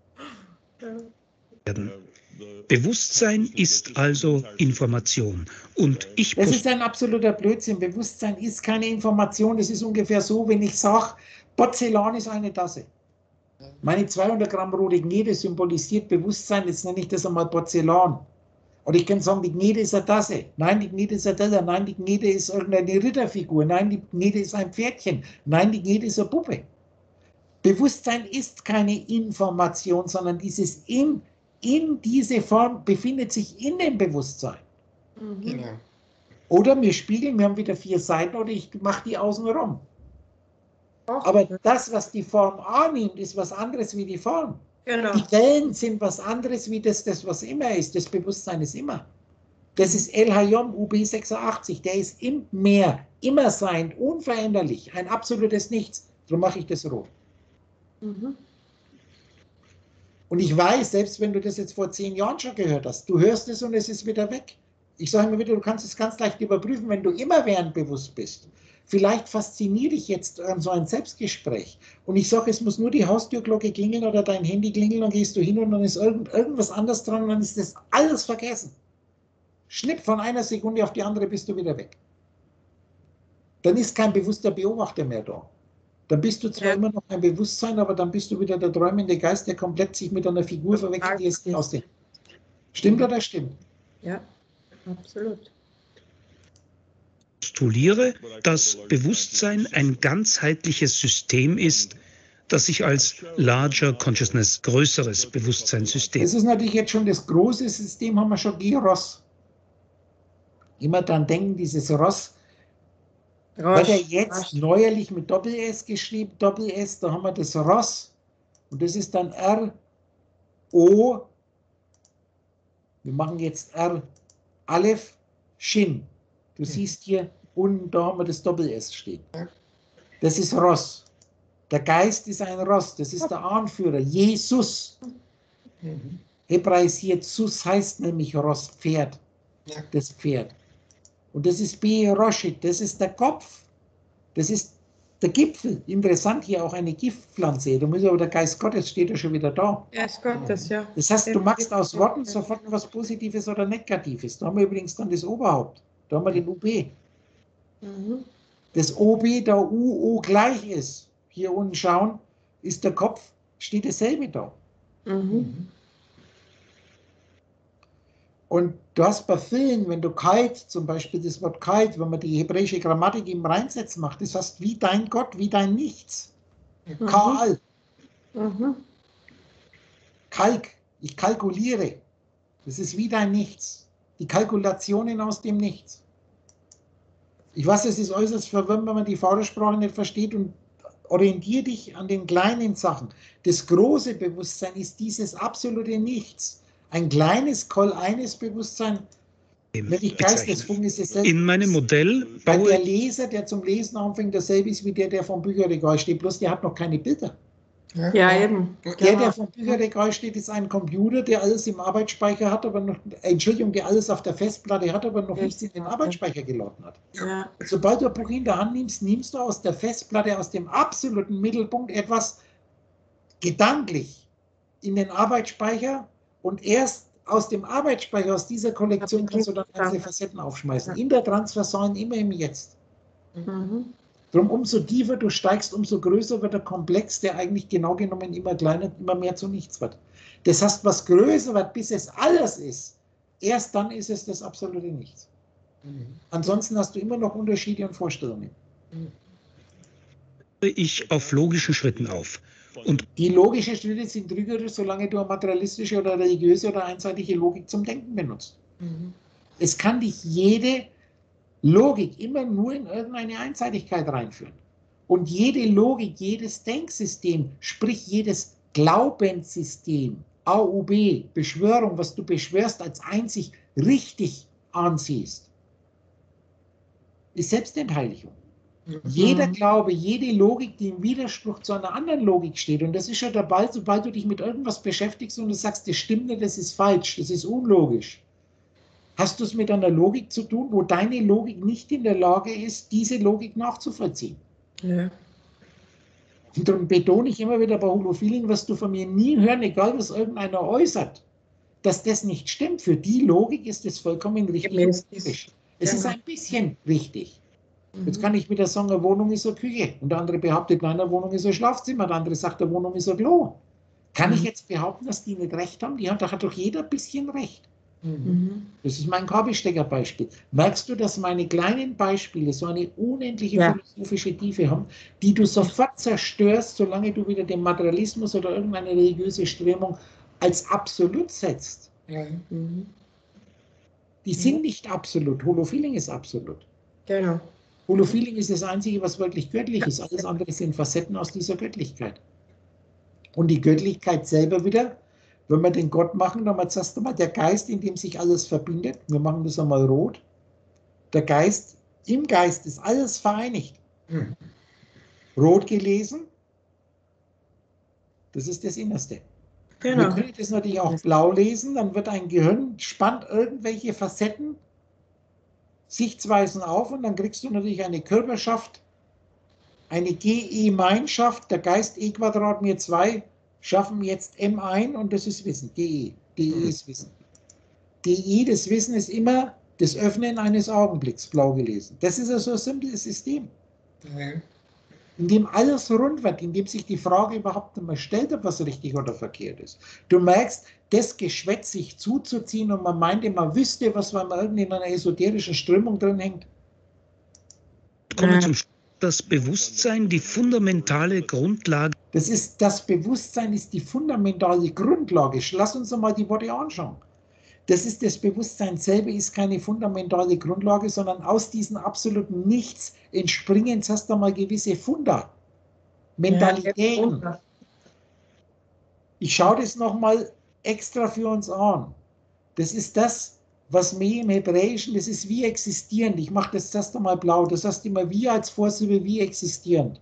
Bewusstsein ist also Information. Und ich das ist ein absoluter Blödsinn. Bewusstsein ist keine Information. Das ist ungefähr so, wenn ich sage, Porzellan ist eine Tasse. Meine zweihundert Gramm rote Gnede symbolisiert Bewusstsein. Jetzt nenne ich das einmal Porzellan. Oder ich kann sagen, die Gnede ist eine Tasse. Nein, die Gnede ist eine Tasse. Nein, die Gnede ist irgendeine Ritterfigur. Nein, die Gnede ist ein Pferdchen. Nein, die Gnede ist eine Puppe. Bewusstsein ist keine Information, sondern dieses in, in diese Form befindet sich in dem Bewusstsein. Mhm. Genau. Oder wir spiegeln, wir haben wieder vier Seiten, oder ich mache die außen rum. Aber das, was die Form annimmt, ist was anderes wie die Form. Genau. Die Wellen sind was anderes wie das, das, was immer ist. Das Bewusstsein ist immer. Das ist El Hayom U B sechsundachtzig. Der ist im Meer, immer sein, unveränderlich, ein absolutes Nichts. Darum mache ich das rot. Mhm. Und ich weiß, selbst wenn du das jetzt vor zehn Jahren schon gehört hast, du hörst es und es ist wieder weg. Ich sage immer wieder, du kannst es ganz leicht überprüfen, wenn du immerwährend bewusst bist. Vielleicht fasziniert dich jetzt an so ein Selbstgespräch. Und ich sage, es muss nur die Haustürglocke klingeln oder dein Handy klingeln, dann gehst du hin und dann ist irgend, irgendwas anderes dran und dann ist das alles vergessen. Schnipp, von einer Sekunde auf die andere bist du wieder weg. Dann ist kein bewusster Beobachter mehr da. Dann bist du zwar ja. immer noch ein Bewusstsein, aber dann bist du wieder der träumende Geist, der komplett sich mit einer Figur verwechselt, die es nicht aussieht. Stimmt oder stimmt? Ja, absolut. Ich postuliere, dass Bewusstsein ein ganzheitliches System ist, das sich als Larger Consciousness, größeres Bewusstseinssystem. Das ist natürlich jetzt schon das große System, haben wir schon G-Ross. Immer dann denken, dieses Ross, Wird ja jetzt neuerlich mit Doppel-S geschrieben, Doppel-S, da haben wir das Ross und das ist dann R, O, wir machen jetzt R, Aleph, Shin. Du mhm. siehst hier unten, da haben wir das Doppel-S stehen. Das ist Ross. Der Geist ist ein Ross, das ist der Anführer, Jesus. Mhm. Hebraisiert, Sus heißt nämlich Ross, Pferd, ja. Das Pferd. Und das ist B. Roshit, das ist der Kopf, das ist der Gipfel. Interessant, hier auch eine Giftpflanze. Da muss aber der Geist Gottes, steht ja schon wieder da. Geist Gottes, ja. Das heißt, du machst aus Worten sofort was Positives oder Negatives. Da haben wir übrigens dann das Oberhaupt. Da haben wir den U B. Mhm. Das O B, da U, O gleich ist. Hier unten schauen, ist der Kopf, steht dasselbe da. Mhm. Und du hast bei vielen, wenn du kalt, zum Beispiel das Wort kalt, wenn man die hebräische Grammatik im Reinsetz macht, das heißt wie dein Gott, wie dein Nichts. Mhm. Kal. Mhm. Kalk, ich kalkuliere. Das ist wie dein Nichts. Die Kalkulationen aus dem Nichts. Ich weiß, es ist äußerst verwirrend, wenn man die Vatersprache nicht versteht, und orientiere dich an den kleinen Sachen. Das große Bewusstsein ist dieses absolute Nichts. Ein kleines, Kol eines Bewusstsein, wenn ich Geistesfunken ist es selbst. In meinem Modell Weil der Leser, der zum Lesen anfängt, derselbe ist wie der, der vom Bücherregal steht, bloß der hat noch keine Bilder. Ja, ja eben. Der, der vom Bücherregal steht, ist ein Computer, der alles im Arbeitsspeicher hat, aber noch, Entschuldigung, der alles auf der Festplatte hat, aber noch nichts in den Arbeitsspeicher geladen hat. Ja. Sobald du ein Buch in der Hand nimmst, nimmst du aus der Festplatte, aus dem absoluten Mittelpunkt etwas gedanklich in den Arbeitsspeicher. Und erst aus dem Arbeitsspeicher, aus dieser Kollektion, kannst du dann einzelne Facetten aufschmeißen. In der Transversalen, immer im Jetzt. Mhm. Darum, umso tiefer du steigst, umso größer wird der Komplex, der eigentlich genau genommen immer kleiner, immer mehr zu nichts wird. Das heißt, was größer wird, bis es alles ist, erst dann ist es das absolute Nichts. Mhm. Ansonsten hast du immer noch Unterschiede und Vorstellungen. Ich auf logischen Schritten auf. Und die logischen Schritte sind trügerisch, solange du eine materialistische oder religiöse oder einseitige Logik zum Denken benutzt. Mhm. Es kann dich jede Logik immer nur in irgendeine Einseitigkeit reinführen. Und jede Logik, jedes Denksystem, sprich jedes Glaubenssystem, A U B, Beschwörung, was du beschwörst, als einzig richtig ansiehst, ist Selbstentheiligung. Jeder Glaube, jede Logik, die im Widerspruch zu einer anderen Logik steht, und das ist schon dabei, sobald du dich mit irgendwas beschäftigst und du sagst, das stimmt nicht, das ist falsch, das ist unlogisch, hast du es mit einer Logik zu tun, wo deine Logik nicht in der Lage ist, diese Logik nachzuvollziehen. Ja. Und darum betone ich immer wieder bei Holofeeling, was du von mir nie hören, egal was irgendeiner äußert, dass das nicht stimmt. Für die Logik ist es vollkommen richtig. Ja, es ist, es ist ein bisschen richtig. Jetzt kann ich wieder sagen, eine Wohnung ist eine Küche. Und der andere behauptet, nein, eine Wohnung ist ein Schlafzimmer. Der andere sagt, eine Wohnung ist ein Klo. Kann mhm. ich jetzt behaupten, dass die nicht recht haben? Die hat, da hat doch jeder ein bisschen recht. Mhm. Das ist mein Kabelsteckerbeispiel. Merkst du, dass meine kleinen Beispiele so eine unendliche ja. philosophische Tiefe haben, die du sofort zerstörst, solange du wieder den Materialismus oder irgendeine religiöse Strömung als absolut setzt? Ja. Mhm. Die sind nicht absolut. Holofeeling ist absolut. Genau. Holofeeling ist das Einzige, was wirklich göttlich ist. Alles andere sind Facetten aus dieser Göttlichkeit. Und die Göttlichkeit selber wieder, wenn wir den Gott machen, dann mal erst einmal der Geist, in dem sich alles verbindet. Wir machen das einmal rot. Der Geist, im Geist ist alles vereinigt. Hm. Rot gelesen, das ist das Innerste. Genau. Wir können das natürlich auch blau lesen, dann wird ein Gehirn, spannt irgendwelche Facetten, Sichtweisen auf, und dann kriegst du natürlich eine Körperschaft, eine G E-Meinschaft, der Geist E Quadrat mir zwei, schaffen jetzt M ein, und das ist Wissen, G E. G E ist Wissen. G E, das Wissen ist immer das Öffnen eines Augenblicks, blau gelesen. Das ist also ein simples System. Mhm. In dem alles rund wird, in dem sich die Frage überhaupt nicht mehr stellt, ob was richtig oder verkehrt ist. Du merkst, das Geschwätz sich zuzuziehen, und man meinte, man wüsste, was, weil man irgendwie in einer esoterischen Strömung drin hängt. Kommen zum Schluss. Das Bewusstsein die fundamentale Grundlage. Das ist, das Bewusstsein ist die fundamentale Grundlage. Lass uns einmal die Worte anschauen. Das ist das Bewusstsein selber, ist keine fundamentale Grundlage, sondern aus diesem absoluten Nichts entspringen erst einmal gewisse Funda, Mentalitäten. Ja, ich schaue das nochmal extra für uns an. Das ist das, was mir im Hebräischen, das ist wie existierend. Ich mache das erst einmal blau, das heißt immer wie als Vorsilbe, wie existierend.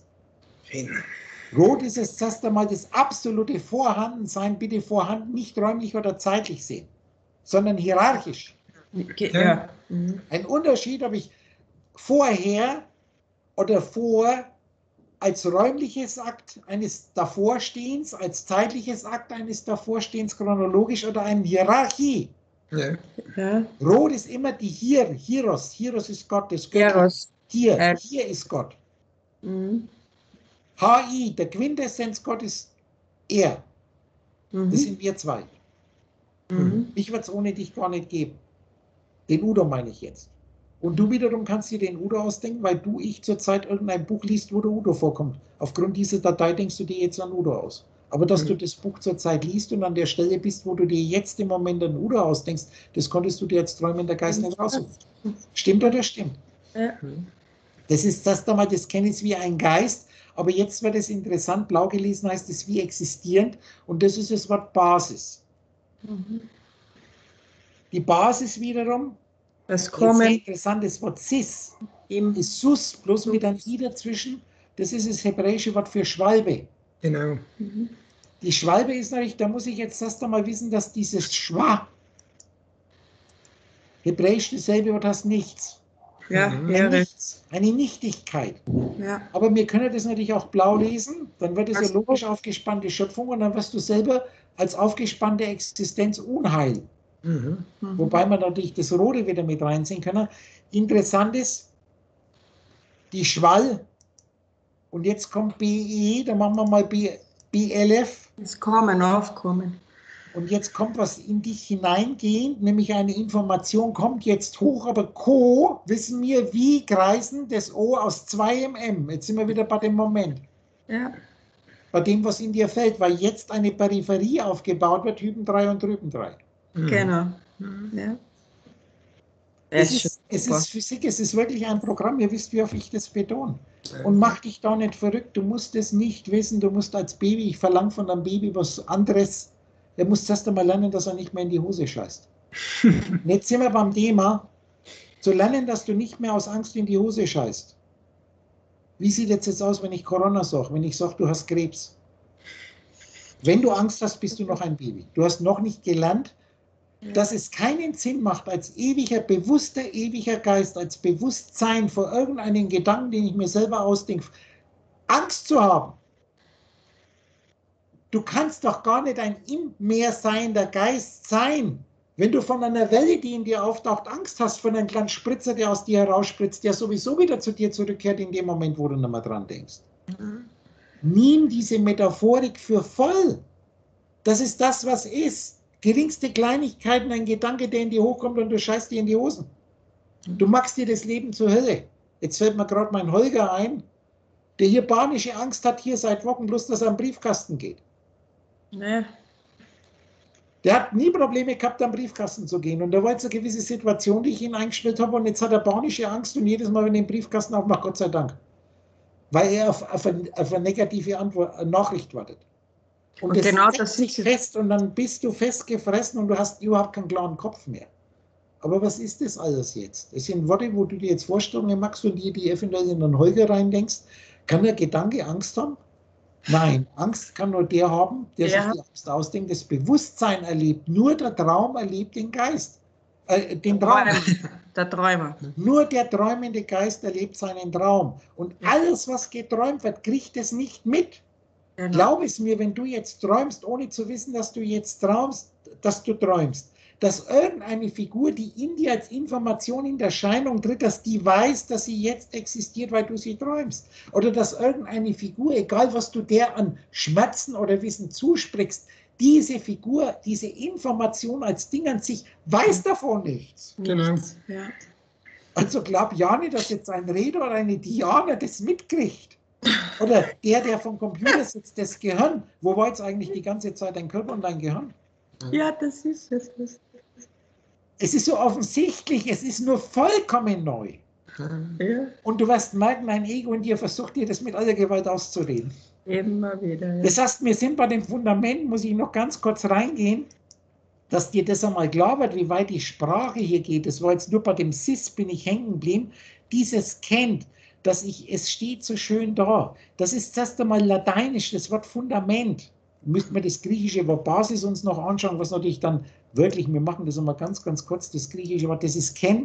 Rot ist es erst einmal das absolute Vorhandensein, bitte vorhanden, nicht räumlich oder zeitlich sehen, sondern hierarchisch. Ja. Ein Unterschied, ob ich vorher oder vor als räumliches Akt eines Davorstehens, als zeitliches Akt eines Davorstehens chronologisch oder eine Hierarchie. Ja. Ja. Rot ist immer die Hier, Hieros, Hieros ist Gott, das Hieros. Hier, Ja. hier ist Gott. Mhm. H I, der Quintessenz Gott ist er. Mhm. Das sind wir zwei. Mhm. Mich wird es ohne dich gar nicht geben. Den Udo meine ich jetzt. Und du wiederum kannst dir den Udo ausdenken, weil du, ich zurzeit irgendein Buch liest, wo der Udo vorkommt. Aufgrund dieser Datei denkst du dir jetzt an Udo aus. Aber dass Mhm. du das Buch zurzeit liest und an der Stelle bist, wo du dir jetzt im Moment an Udo ausdenkst, das konntest du dir als träumender Geist nicht raussuchen. Stimmt oder stimmt? Ja. Das ist das da mal, das kenne ich wie ein Geist, aber jetzt wird es interessant, blau gelesen heißt es wie existierend und das ist das Wort Basis. Mhm. Die Basis wiederum, Das jetzt Kommen sehr interessant, das Wort Sis, im ist Sus, bloß mit einem I dazwischen, das ist das hebräische Wort für Schwalbe. Genau. Mhm. Die Schwalbe ist natürlich, da muss ich jetzt erst einmal wissen, dass dieses Schwa, hebräisch dasselbe Wort heißt nichts. Ja, Ein ja, Nichts, eine Nichtigkeit. ja. Aber wir können das natürlich auch blau lesen, dann wird es ja Ach so. logisch aufgespannte Schöpfung und dann wirst du selber als aufgespannte Existenz Unheil. Mhm. Wobei man natürlich das Rote wieder mit reinziehen kann. Interessant ist, die Schwall, und jetzt kommt B E, dann machen wir mal B, B L F, Das Kommen, Aufkommen. und jetzt kommt was in dich hineingehend, nämlich eine Information kommt jetzt hoch, aber Co, wissen wir, wie kreisen das O aus zwei M M. Jetzt sind wir wieder bei dem Moment. Ja. Bei dem, was in dir fällt, weil jetzt eine Peripherie aufgebaut wird, Hypen drei und Drüben drei. Genau. Ja. Es ist ist, es super. ist Physik, es ist wirklich ein Programm, ihr wisst, wie oft ich das betone. Und mach dich da nicht verrückt, du musst es nicht wissen, du musst als Baby, ich verlange von einem Baby was anderes, er muss erst einmal lernen, dass er nicht mehr in die Hose scheißt. Und jetzt sind wir beim Thema, zu lernen, dass du nicht mehr aus Angst in die Hose scheißt. Wie sieht es jetzt aus, wenn ich Corona sage, wenn ich sage, du hast Krebs? Wenn du Angst hast, bist du noch ein Baby. Du hast noch nicht gelernt, dass es keinen Sinn macht, als ewiger, bewusster, ewiger Geist, als Bewusstsein vor irgendeinem Gedanken, den ich mir selber ausdenke, Angst zu haben. Du kannst doch gar nicht ein im Meer seiender Geist sein, wenn du von einer Welle, die in dir auftaucht, Angst hast, von einem kleinen Spritzer, der aus dir herausspritzt, der sowieso wieder zu dir zurückkehrt in dem Moment, wo du nicht mehr dran denkst. Mhm. Nimm diese Metaphorik für voll. Das ist das, was ist. Geringste Kleinigkeiten, ein Gedanke, der in dir hochkommt und du scheißt dir in die Hosen. Du machst dir das Leben zur Hölle. Jetzt fällt mir gerade mein Holger ein, der hier panische Angst hat, hier seit Wochen, bloß dass er am Briefkasten geht. Nee. Der hat nie Probleme gehabt, am Briefkasten zu gehen. Und da war jetzt eine gewisse Situation, die ich ihn eingestellt habe. Und jetzt hat er panische Angst und jedes Mal, wenn er den Briefkasten aufmacht, Gott sei Dank. Weil er auf, auf, eine, auf eine negative Antwort, eine Nachricht wartet. Und, und das genau setzt das sich fest und dann bist du festgefressen und du hast überhaupt keinen klaren Kopf mehr. Aber was ist das alles jetzt? Es sind Worte, wo du dir jetzt Vorstellungen machst und dir die eventuell in den Holger reindenkst. Kann der Gedanke Angst haben? Nein, Angst kann nur der haben, der ja. sich die Angst ausdenkt. Das Bewusstsein erlebt. Nur der Traum erlebt den Geist. Äh, den Traum. Der Träumer. Nur der träumende Geist erlebt seinen Traum. Und alles, was geträumt wird, kriegt es nicht mit. Genau. Glaub es mir, wenn du jetzt träumst, ohne zu wissen, dass du jetzt träumst, dass du träumst, dass irgendeine Figur, die in dir als Information in Erscheinung tritt, dass die weiß, dass sie jetzt existiert, weil du sie träumst. Oder dass irgendeine Figur, egal was du der an Schmerzen oder Wissen zusprichst, diese Figur, diese Information als Ding an sich, weiß davon nichts. Genau. Ja. Also glaub ja nicht, dass jetzt ein Redo oder eine Diana das mitkriegt. Oder der, der vom Computer sitzt, das Gehirn. Wo war jetzt eigentlich die ganze Zeit dein Körper und dein Gehirn? Ja, das ist es. Es ist so offensichtlich, es ist nur vollkommen neu. Ja. Und du wirst merken, mein Ego in dir versucht dir das mit aller Gewalt auszureden. Immer wieder. Ja. Das heißt, wir sind bei dem Fundament, muss ich noch ganz kurz reingehen, dass dir das einmal klar wird, wie weit die Sprache hier geht. Das war jetzt nur bei dem Sis, bin ich hängen geblieben. Dieses kennt, dass ich, es steht so schön da. Das ist erst einmal lateinisch, das Wort Fundament. Müssten wir das griechische Wort Basis uns noch anschauen, was natürlich dann wirklich, wir machen das einmal ganz, ganz kurz, das griechische Wort, das ist Ken.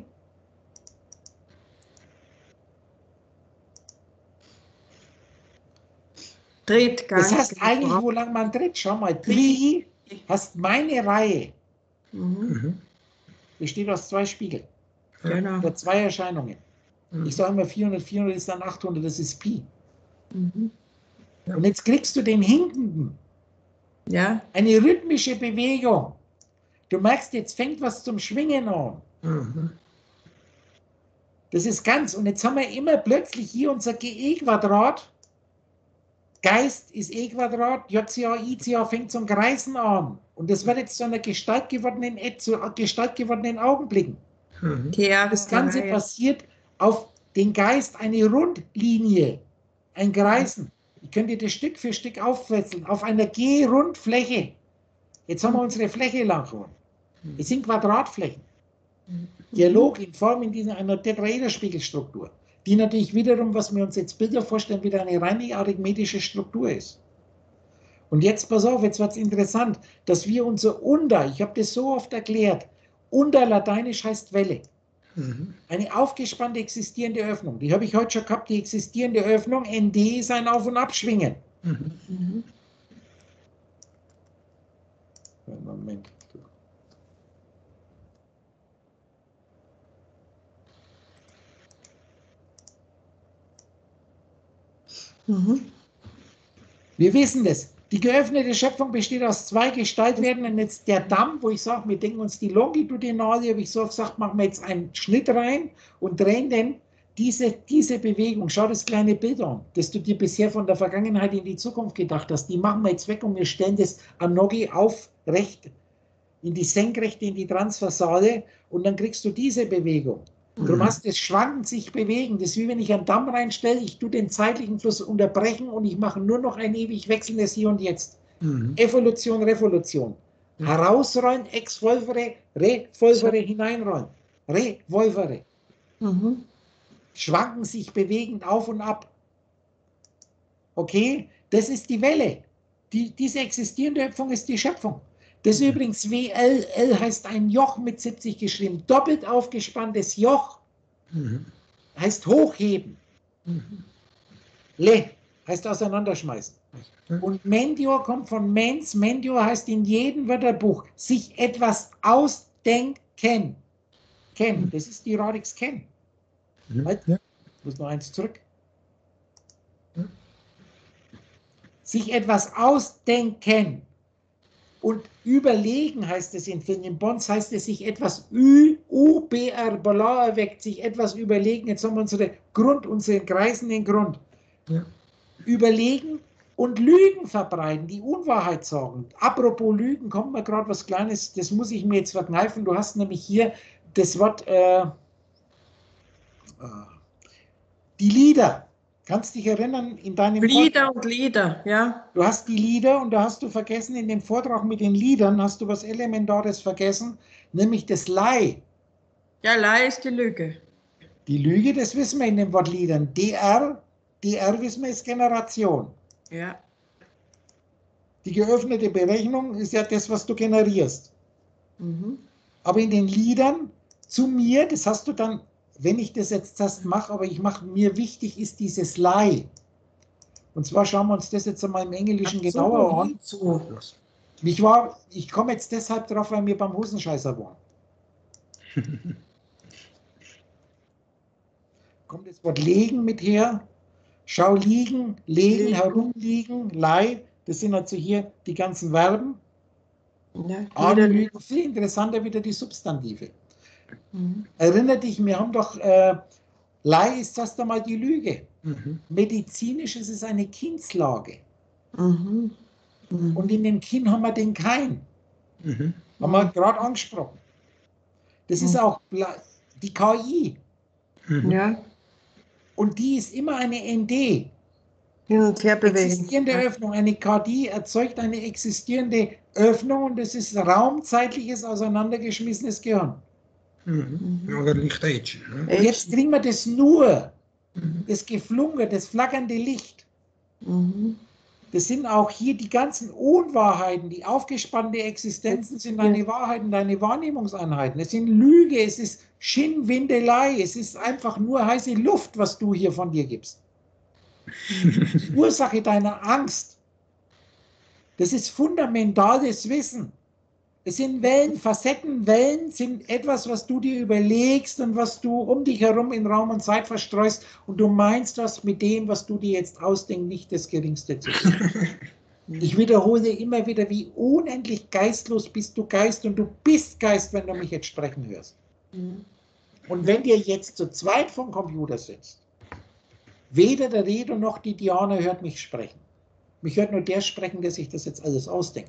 Dreht ganz Das heißt eigentlich, genau. wo lang man dreht, schau mal, Tri hast meine Reihe, Mhm. besteht aus zwei Spiegeln, Genau. oder zwei Erscheinungen. Mhm. Ich sage immer vierhundert, vierhundert ist dann achthundert, das ist Pi. Mhm. Und jetzt kriegst du den Hinkenden, Ja. eine rhythmische Bewegung. Du merkst, jetzt fängt was zum Schwingen an. Mhm. Das ist ganz, und jetzt haben wir immer plötzlich hier unser G E-Quadrat. Geist ist E-Quadrat, J C A, I C A fängt zum Kreisen an. Und das wird jetzt zu einer Gestalt gewordenen, zu Gestalt gewordenen Augenblicken. Mhm. Das Ganze passiert auf den Geist eine Rundlinie, ein Kreisen. Ich könnte das Stück für Stück aufwechseln, auf einer G-Rundfläche. Jetzt haben wir unsere Fläche lang geworden. Es sind Quadratflächen. Dialog in Form in dieser einer Tetraederspiegelstruktur, die natürlich wiederum, was wir uns jetzt Bilder vorstellen, wieder eine reine arithmetische Struktur ist. Und jetzt pass auf, jetzt wird es interessant, dass wir unser Unter, ich habe das so oft erklärt, Unter lateinisch heißt Welle. Mhm. Eine aufgespannte existierende Öffnung. Die habe ich heute schon gehabt, die existierende Öffnung. N D ist ein Auf- und Abschwingen. Mhm. Mhm. Moment. Mhm. Wir wissen das. Die geöffnete Schöpfung besteht aus zwei Gestaltwerden. Und jetzt der Damm, wo ich sage, wir denken uns die Longitudinale, habe ich so gesagt, machen wir jetzt einen Schnitt rein und drehen den, diese, diese Bewegung. Schau das kleine Bild an, das du dir bisher von der Vergangenheit in die Zukunft gedacht hast. Die machen wir jetzt weg und wir stellen das am Nogi aufrecht in die Senkrechte, in die Transversale und dann kriegst du diese Bewegung. Darum Mhm. hast du das Schwanken, sich bewegen. Das ist wie wenn ich einen Damm reinstelle, ich tue den zeitlichen Fluss unterbrechen und ich mache nur noch ein ewig wechselndes Hier und Jetzt. Mhm. Evolution, Revolution. Ja. Herausrollen, exvolvere, revolvere, hineinrollen. Revolvere. Mhm. Schwanken, sich bewegend auf und ab. Okay, das ist die Welle. Die, diese existierende Schöpfung ist die Schöpfung. Das ist übrigens W L. L heißt ein Joch mit siebzig geschrieben. Doppelt aufgespanntes Joch Mhm. heißt hochheben. Mhm. Le heißt auseinanderschmeißen. Mhm. Und Mendior kommt von Mens. Mendior heißt in jedem Wörterbuch sich etwas ausdenken. Ken, das ist die Radix Ken. Mhm. Halt, Ja. ich muss noch eins zurück. Mhm. Sich etwas ausdenken. Und überlegen heißt es in Finian Bonds, heißt es sich etwas Ü, U, B, R, Bala erweckt, sich etwas überlegen. Jetzt haben wir unsere Grund, unseren kreisenden Grund. Ja. Überlegen und Lügen verbreiten, die Unwahrheit sagen. Apropos Lügen, kommt mir gerade was Kleines, das muss ich mir jetzt verkneifen. Du hast nämlich hier das Wort, äh, die Lieder. Kannst dich erinnern in deinem Lieder Vortrag? und Lieder, ja. Du hast die Lieder und da hast du vergessen, in dem Vortrag mit den Liedern hast du was Elementares vergessen, nämlich das Lie. Ja, Lie ist die Lüge. Die Lüge, das wissen wir in dem Wort Liedern. D R, D R wissen wir ist Generation. Ja. Die geöffnete Berechnung ist ja das, was du generierst. Mhm. Aber in den Liedern zu mir, das hast du dann, wenn ich das jetzt das mache, aber ich mache, mir wichtig ist dieses Lie. Und zwar schauen wir uns das jetzt einmal im Englischen Ach so, genauer an. so. Ich, war, ich komme jetzt deshalb drauf, weil wir beim Hosenscheißer waren. Kommt das Wort legen mit her. Schau liegen, legen, Liegen. herumliegen, Lie. Das sind also hier die ganzen Verben. Ja, Anlügen, viel interessanter wieder die Substantive. Mhm. Erinner dich, wir haben doch, äh, Lie ist erst einmal die Lüge. Mhm. Medizinisch ist es eine Kindslage. Mhm. Mhm. Und in dem Kinn haben wir den Keim. Mhm. Haben wir gerade angesprochen. Das ist auch die K I. Mhm. Ja. Und die ist immer eine N D. Hin und her bewegen. Existierende Öffnung. Eine K D erzeugt eine existierende Öffnung und das ist raumzeitliches, auseinandergeschmissenes Gehirn. Mhm. Oder Licht-Age. Und jetzt kriegen wir das nur, mhm. das Geflunker, das flackernde Licht. Mhm. Das sind auch hier die ganzen Unwahrheiten, die aufgespannte Existenzen sind deine Wahrheiten, deine Wahrnehmungseinheiten. Es sind Lüge, es ist Schinnwindelei, es ist einfach nur heiße Luft, was du hier von dir gibst. Die Ursache deiner Angst, das ist fundamentales Wissen. Es sind Wellen, Facetten, Wellen sind etwas, was du dir überlegst und was du um dich herum in Raum und Zeit verstreust und du meinst das mit dem, was du dir jetzt ausdenkst, nicht das Geringste zu tun. Ich wiederhole immer wieder, wie unendlich geistlos bist du Geist und du bist Geist, wenn du mich jetzt sprechen hörst. Und wenn dir jetzt zu zweit vom Computer sitzt, weder der Redo noch die Diana hört mich sprechen. Mich hört nur der sprechen, der sich das jetzt alles ausdenkt.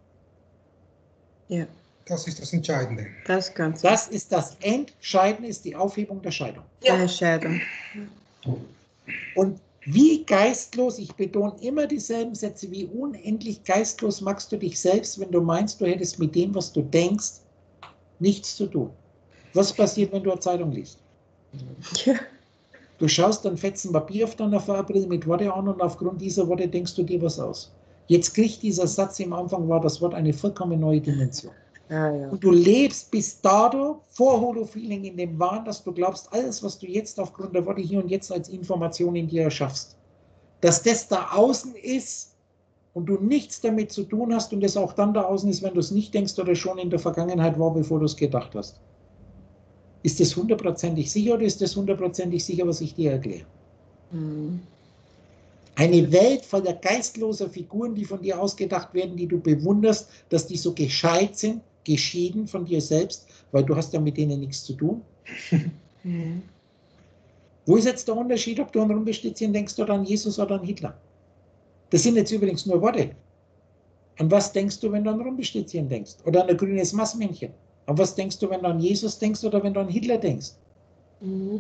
Ja. Das ist das Entscheidende. Das Ganze. Das ist das Entscheidende, ist die Aufhebung der Scheidung. Ja. Die Scheidung. Und wie geistlos, ich betone immer dieselben Sätze, wie unendlich geistlos machst du dich selbst, wenn du meinst, du hättest mit dem, was du denkst, nichts zu tun. Was passiert, wenn du eine Zeitung liest? Ja. Du schaust dann Fetzen Papier auf deiner Farbrille mit Worte an und aufgrund dieser Worte denkst du dir was aus. Jetzt kriegt dieser Satz, im Anfang war das Wort eine vollkommen neue Dimension. Ja, ja. Und du lebst bis dato vor Holofeeling in dem Wahn, dass du glaubst, alles, was du jetzt aufgrund der Worte hier und jetzt als Information in dir erschaffst, dass das da außen ist und du nichts damit zu tun hast und das auch dann da außen ist, wenn du es nicht denkst oder schon in der Vergangenheit war, bevor du es gedacht hast. Ist das hundertprozentig sicher oder ist das hundertprozentig sicher, was ich dir erkläre? Mhm. Eine Welt voller geistloser Figuren, die von dir ausgedacht werden, die du bewunderst, dass die so gescheit sind, geschieden von dir selbst, weil du hast ja mit denen nichts zu tun. Mhm. Wo ist jetzt der Unterschied, ob du an Rumpelstilzchen denkst oder an Jesus oder an Hitler? Das sind jetzt übrigens nur Worte. An was denkst du, wenn du an Rumpelstilzchen denkst? Oder an ein grünes Maßmännchen? An was denkst du, wenn du an Jesus denkst oder wenn du an Hitler denkst? Mhm.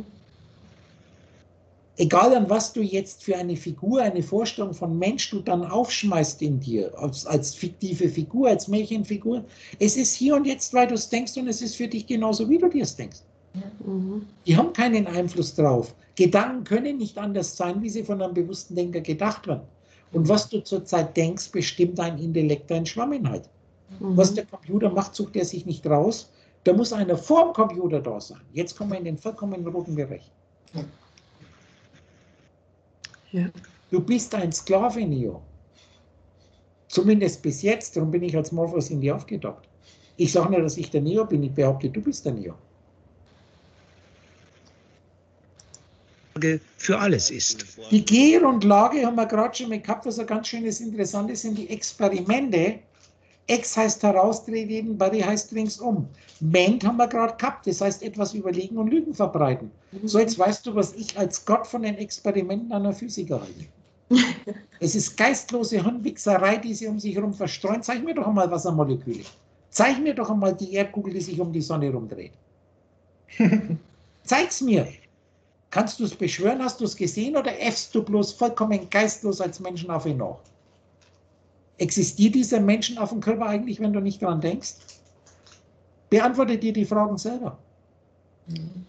Egal an was du jetzt für eine Figur, eine Vorstellung von Mensch du dann aufschmeißt in dir, als, als fiktive Figur, als Märchenfigur, es ist hier und jetzt, weil du es denkst und es ist für dich genauso, wie du dir es denkst. Mhm. Die haben keinen Einfluss drauf. Gedanken können nicht anders sein, wie sie von einem bewussten Denker gedacht werden. Und was du zurzeit denkst, bestimmt dein Intellekt, dein Schwamminhalt. Mhm. Was der Computer macht, sucht er sich nicht raus. Da muss einer vor dem Computer da sein. Jetzt kommen wir in den vollkommen roten Bereich. Ja. Du bist ein Sklave, Neo. Zumindest bis jetzt, darum bin ich als Morphos in dir aufgetaucht. Ich sage nur, dass ich der Neo bin, ich behaupte, du bist der Neo. Für alles ist. Die Gier und Lage haben wir gerade schon mal gehabt, was ein ganz schönes, interessantes sind die Experimente. Ex heißt heraustreten, Barry heißt ringsum. Ment haben wir gerade gehabt, das heißt etwas überlegen und Lügen verbreiten. So, jetzt weißt du, was ich als Gott von den Experimenten einer Physiker halte. Es ist geistlose Hirnwichserei, die sie um sich herum verstreuen. Zeig mir doch einmal Wassermoleküle. Zeig mir doch einmal die Erdkugel, die sich um die Sonne rumdreht. Zeig's mir. Kannst du es beschwören? Hast du es gesehen oder äffst du bloß vollkommen geistlos als Menschen auf ihn nach? Existiert dieser Menschen auf dem Körper eigentlich, wenn du nicht daran denkst? Beantworte dir die Fragen selber. Mhm.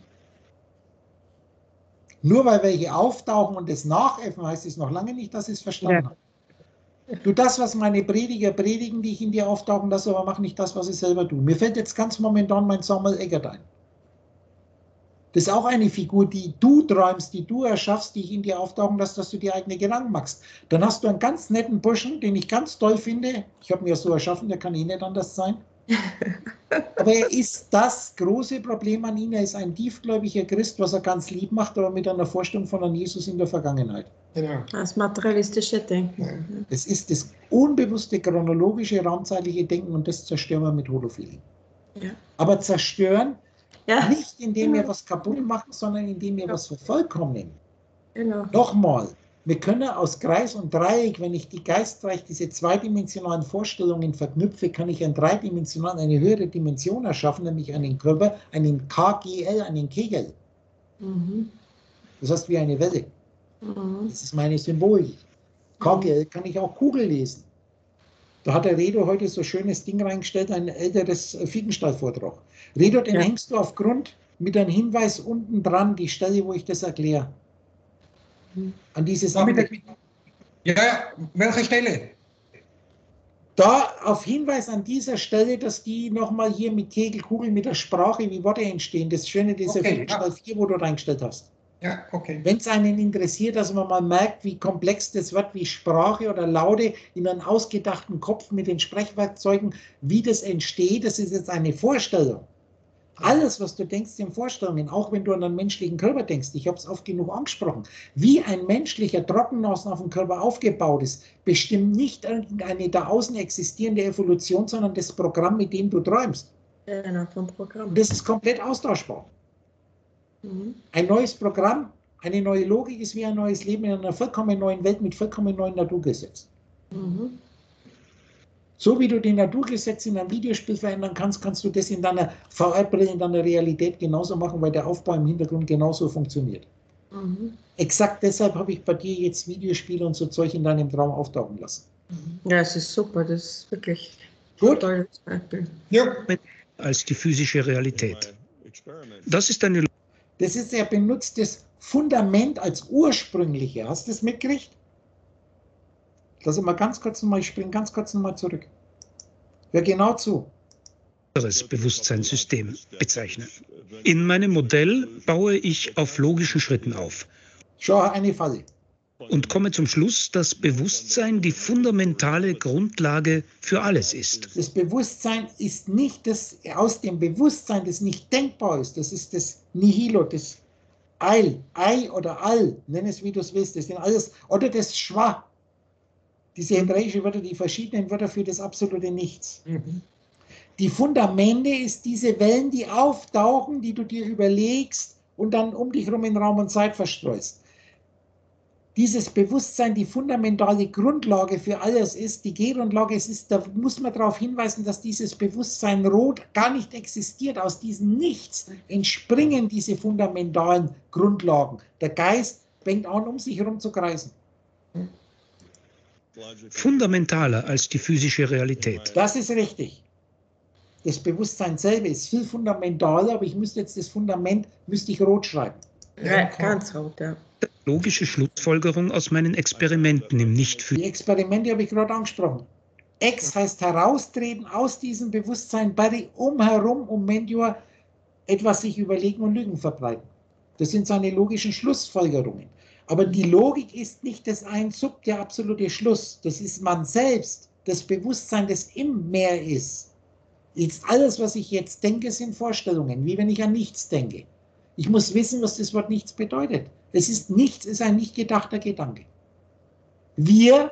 Nur weil welche auftauchen und es nachäffen, heißt es noch lange nicht, dass ich es verstanden habe. Ja. Du, das, was meine Prediger predigen, die ich in dir auftauchen lasse, aber mach nicht das, was ich selber tue. Mir fällt jetzt ganz momentan mein Samuel Eggert ein. Das ist auch eine Figur, die du träumst, die du erschaffst, die ich in dir auftauchen lasse, dass du dir eigene Gedanken machst. Dann hast du einen ganz netten Burschen, den ich ganz toll finde. Ich habe mir das so erschaffen, der kann eh nicht anders sein. Aber er ist das große Problem an ihm. Er ist ein tiefgläubiger Christ, was er ganz lieb macht, aber mit einer Vorstellung von einem Jesus in der Vergangenheit. Genau. Das materialistische Denken. Es ist das unbewusste, chronologische, raumzeitliche Denken und das zerstören wir mit Holofeeling. Ja. Aber zerstören, ja. nicht indem wir was kaputt machen, sondern indem wir ja. was vervollkommnen. Genau. Nochmal, Wir können aus Kreis und Dreieck, wenn ich die Geistreich, diese zweidimensionalen Vorstellungen verknüpfe, kann ich ein dreidimensional eine höhere Dimension erschaffen, nämlich einen Körper, einen K G L, einen Kegel. Mhm. Das heißt wie eine Welle. Mhm. Das ist meine Symbolik. K G L kann ich auch Kugel lesen. Da hat der Redo heute so ein schönes Ding reingestellt, ein älteres Fickenstall-Vortrag. Redo, den ja. hängst du auf Grund mit einem Hinweis unten dran, die Stelle, wo ich das erkläre. An dieses ja, ja, welche Stelle? Da auf Hinweis an dieser Stelle, dass die nochmal hier mit Kegelkugeln, mit der Sprache, wie Worte entstehen. Das Schöne dieser okay, Fickenstall ja. vier, wo du reingestellt hast. Ja, okay. Wenn es einen interessiert, dass man mal merkt, wie komplex das wird, wie Sprache oder Laute in einem ausgedachten Kopf mit den Sprechwerkzeugen, wie das entsteht, das ist jetzt eine Vorstellung. Alles, was du denkst, sind Vorstellungen, auch wenn du an einen menschlichen Körper denkst. Ich habe es oft genug angesprochen. Wie ein menschlicher Trockennasen auf dem Körper aufgebaut ist, bestimmt nicht irgendeine da außen existierende Evolution, sondern das Programm, mit dem du träumst. Genau, vom Programm. Das ist komplett austauschbar. Mhm. Ein neues Programm, eine neue Logik ist wie ein neues Leben in einer vollkommen neuen Welt mit vollkommen neuen Naturgesetzen. Mhm. So wie du die Naturgesetze in einem Videospiel verändern kannst, kannst du das in deiner V R-Brille, in deiner Realität genauso machen, weil der Aufbau im Hintergrund genauso funktioniert. Mhm. Exakt deshalb habe ich bei dir jetzt Videospiele und so Zeug in deinem Traum auftauchen lassen. Ja, es ist super, das ist wirklich gut. Tolles Beispiel. Ja. Als die physische Realität. Das ist eine. Das ist, er benutzt das Fundament als ursprüngliche. Hast du das mitgekriegt? Lass mal ganz kurz nochmal, ich springe ganz kurz nochmal zurück. Hör genau zu. Bewusstseinssystem bezeichne. In meinem Modell baue ich auf logischen Schritten auf. Schau, eine Falle. Und komme zum Schluss, dass Bewusstsein die fundamentale Grundlage für alles ist. Das Bewusstsein ist nicht das, aus dem Bewusstsein, das nicht denkbar ist, das ist das Nihilo, das Eil, Ei oder All, nenn es wie du es willst, das sind alles, oder das Schwa. Diese hebräische Wörter, die verschiedenen Wörter für das absolute Nichts. Mhm. Die Fundamente ist diese Wellen, die auftauchen, die du dir überlegst und dann um dich herum in Raum und Zeit verstreust. Dieses Bewusstsein, die fundamentale Grundlage für alles ist, die Grundlage, es ist, da muss man darauf hinweisen, dass dieses Bewusstsein rot gar nicht existiert. Aus diesem Nichts entspringen diese fundamentalen Grundlagen. Der Geist fängt an, um sich herum zu kreisen. Fundamentaler als die physische Realität. Das ist richtig. Das Bewusstsein selber ist viel fundamentaler, aber ich müsste jetzt das Fundament, müsste ich rot schreiben. Ja, ganz rot, ja. Logische Schlussfolgerung aus meinen Experimenten im Nicht-Physischen. Die Experimente habe ich gerade angesprochen. Ex heißt heraustreten aus diesem Bewusstsein, bei umherum, um Mentor etwas sich überlegen und Lügen verbreiten. Das sind seine logischen Schlussfolgerungen. Aber die Logik ist nicht das ein Sub, der absolute Schluss. Das ist man selbst, das Bewusstsein, das im Meer ist. Jetzt alles, was ich jetzt denke, sind Vorstellungen, wie wenn ich an nichts denke. Ich muss wissen, was das Wort nichts bedeutet. Es ist nichts, es ist ein nicht gedachter Gedanke. Wir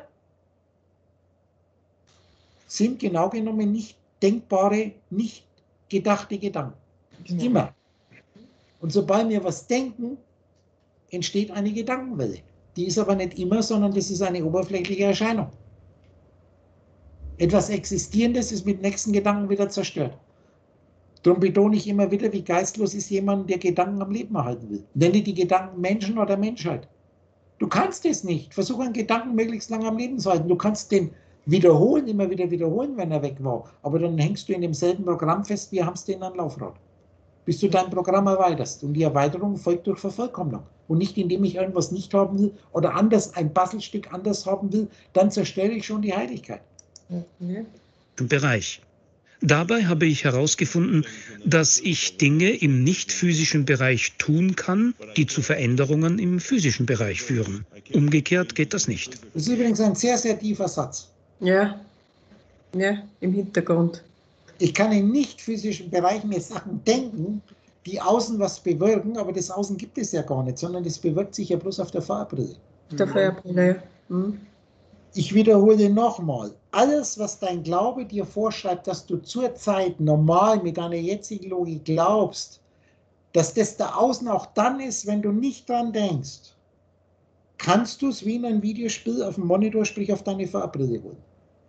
sind genau genommen nicht denkbare, nicht gedachte Gedanken. Immer. Und sobald wir was denken, entsteht eine Gedankenwelle. Die ist aber nicht immer, sondern das ist eine oberflächliche Erscheinung. Etwas Existierendes ist mit nächsten Gedanken wieder zerstört. Darum betone ich immer wieder, wie geistlos ist jemand, der Gedanken am Leben erhalten will. Nenne die Gedanken Menschen oder Menschheit. Du kannst es nicht. Versuche einen Gedanken möglichst lange am Leben zu halten. Du kannst den wiederholen, immer wieder wiederholen, wenn er weg war. Aber dann hängst du in demselben Programm fest, wie Hamster in einem Laufrad. Bis du dein Programm erweiterst. Und die Erweiterung folgt durch Vervollkommnung. Und nicht, indem ich irgendwas nicht haben will oder anders, ein Puzzlestück anders haben will, dann zerstöre ich schon die Heiligkeit. Im Bereich. Dabei habe ich herausgefunden, dass ich Dinge im nicht-physischen Bereich tun kann, die zu Veränderungen im physischen Bereich führen. Umgekehrt geht das nicht. Das ist übrigens ein sehr, sehr tiefer Satz. Ja, ja, im Hintergrund. Ich kann im nicht-physischen Bereich mir Sachen denken, die außen was bewirken, aber das Außen gibt es ja gar nicht, sondern das bewirkt sich ja bloß auf der Farbbrille. Auf der Farbbrille, ja. Hm. Ich wiederhole nochmal, alles, was dein Glaube dir vorschreibt, dass du zurzeit normal mit deiner jetzigen Logik glaubst, dass das da außen auch dann ist, wenn du nicht dran denkst, kannst du es wie in einem Videospiel auf dem Monitor, sprich auf deine V R-Brille holen.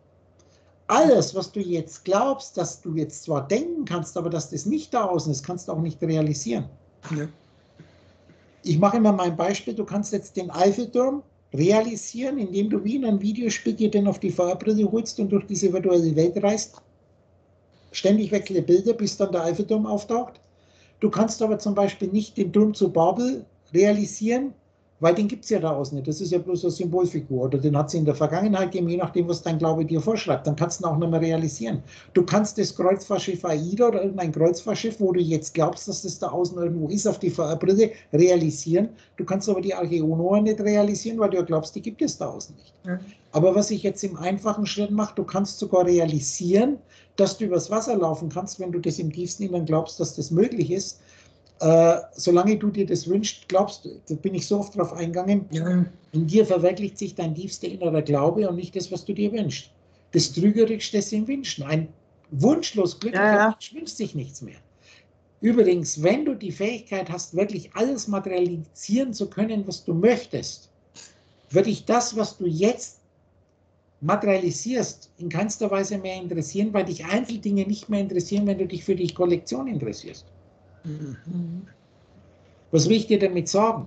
Alles, was du jetzt glaubst, dass du jetzt zwar denken kannst, aber dass das nicht da außen ist, kannst du auch nicht realisieren. Ja. Ich mache immer mein Beispiel, du kannst jetzt den Eiffelturm realisieren, indem du wie in einem Videospiel dir den auf die V R-Brille holst und durch diese virtuelle Welt reist. Ständig wechselnde Bilder, bis dann der Eiffelturm auftaucht. Du kannst aber zum Beispiel nicht den Turm zu Babel realisieren, weil den gibt es ja da außen nicht. Das ist ja bloß eine Symbolfigur. Oder den hat sie in der Vergangenheit gegeben, je nachdem, was dein Glaube dir vorschreibt. Dann kannst du ihn auch nicht mehr realisieren. Du kannst das Kreuzfahrtschiff AIDA oder irgendein Kreuzfahrtschiff, wo du jetzt glaubst, dass das da außen irgendwo ist, auf die V R-Brille realisieren. Du kannst aber die Arche Noah nicht realisieren, weil du ja glaubst, die gibt es da außen nicht. Ja. Aber was ich jetzt im einfachen Schritt mache, du kannst sogar realisieren, dass du übers Wasser laufen kannst, wenn du das im tiefsten Innern glaubst, dass das möglich ist. Äh, solange du dir das wünschst, glaubst du, da bin ich so oft drauf eingegangen, ja. In dir verwirklicht sich dein tiefster innerer Glaube und nicht das, was du dir wünschst. Das Trügerischste sind Wünschen. Ein wunschlos glücklicher ja, ja. Mensch wünscht sich nichts mehr. Übrigens, wenn du die Fähigkeit hast, wirklich alles materialisieren zu können, was du möchtest, würde dich das, was du jetzt materialisierst, in keinster Weise mehr interessieren, weil dich Einzeldinge nicht mehr interessieren, wenn du dich für die Kollektion interessierst. Mhm. Was will ich dir damit sagen?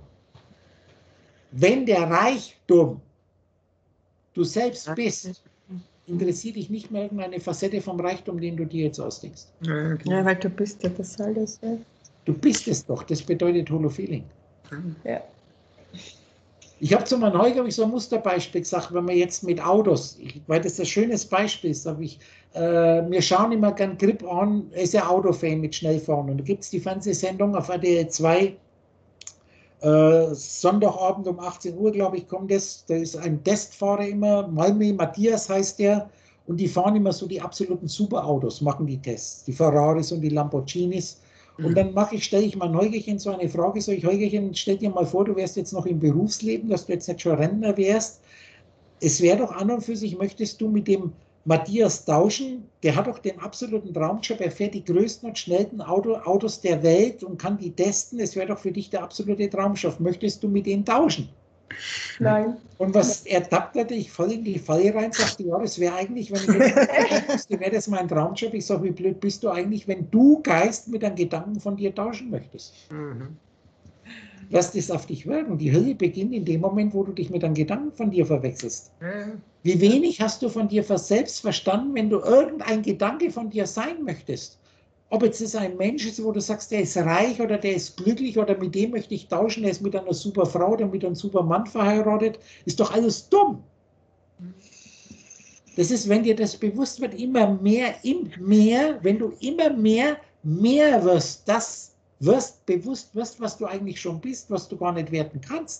Wenn der Reichtum du selbst bist, interessiert dich nicht mehr irgendeine Facette vom Reichtum, den du dir jetzt ausdenkst. Ja, weil du bist ja das alles. Ja. Du bist es doch, das bedeutet Holofeeling. Ja. Ich habe zu meinem Holger ich so ein Musterbeispiel gesagt, wenn man jetzt mit Autos, ich, weil das ein schönes Beispiel ist, sage ich, äh, wir schauen immer gern Grip an, er ist ja Autofan mit Schnellfahren und da gibt es die Fernsehsendung auf R T L zwei, äh, Sonntagabend um achtzehn Uhr, glaube ich, kommt das, da ist ein Testfahrer immer, Malmi Matthias heißt der, und die fahren immer so die absoluten Superautos, machen die Tests, die Ferraris und die Lamborghinis. Und dann mache ich, stelle ich mal Heugerchen so eine Frage, so ich Heugerchen, stell dir mal vor, du wärst jetzt noch im Berufsleben, dass du jetzt nicht schon Rentner wärst. Es wäre doch an und für sich, möchtest du mit dem Matthias tauschen, der hat doch den absoluten Traumjob, er fährt die größten und schnellsten Auto, Autos der Welt und kann die testen, es wäre doch für dich der absolute Traumjob. Möchtest du mit denen tauschen? Nein. Und was ertappt er dich voll in die Falle rein, sagte, ja, das wäre eigentlich, wenn ich jetzt wüsste, wäre das mein Traumjob. Ich sage, wie blöd bist du eigentlich, wenn du Geist mit einem Gedanken von dir tauschen möchtest? Mhm. Lass das auf dich wirken. Die Hölle beginnt in dem Moment, wo du dich mit einem Gedanken von dir verwechselst. Mhm. Wie wenig hast du von dir selbst verstanden, wenn du irgendein Gedanke von dir sein möchtest? Ob jetzt das ein Mensch ist, wo du sagst, der ist reich oder der ist glücklich oder mit dem möchte ich tauschen, der ist mit einer super Frau oder mit einem super Mann verheiratet, ist doch alles dumm. Das ist, wenn dir das bewusst wird, immer mehr, immer mehr, wenn du immer mehr, mehr wirst, das wirst, bewusst wirst, was du eigentlich schon bist, was du gar nicht werden kannst.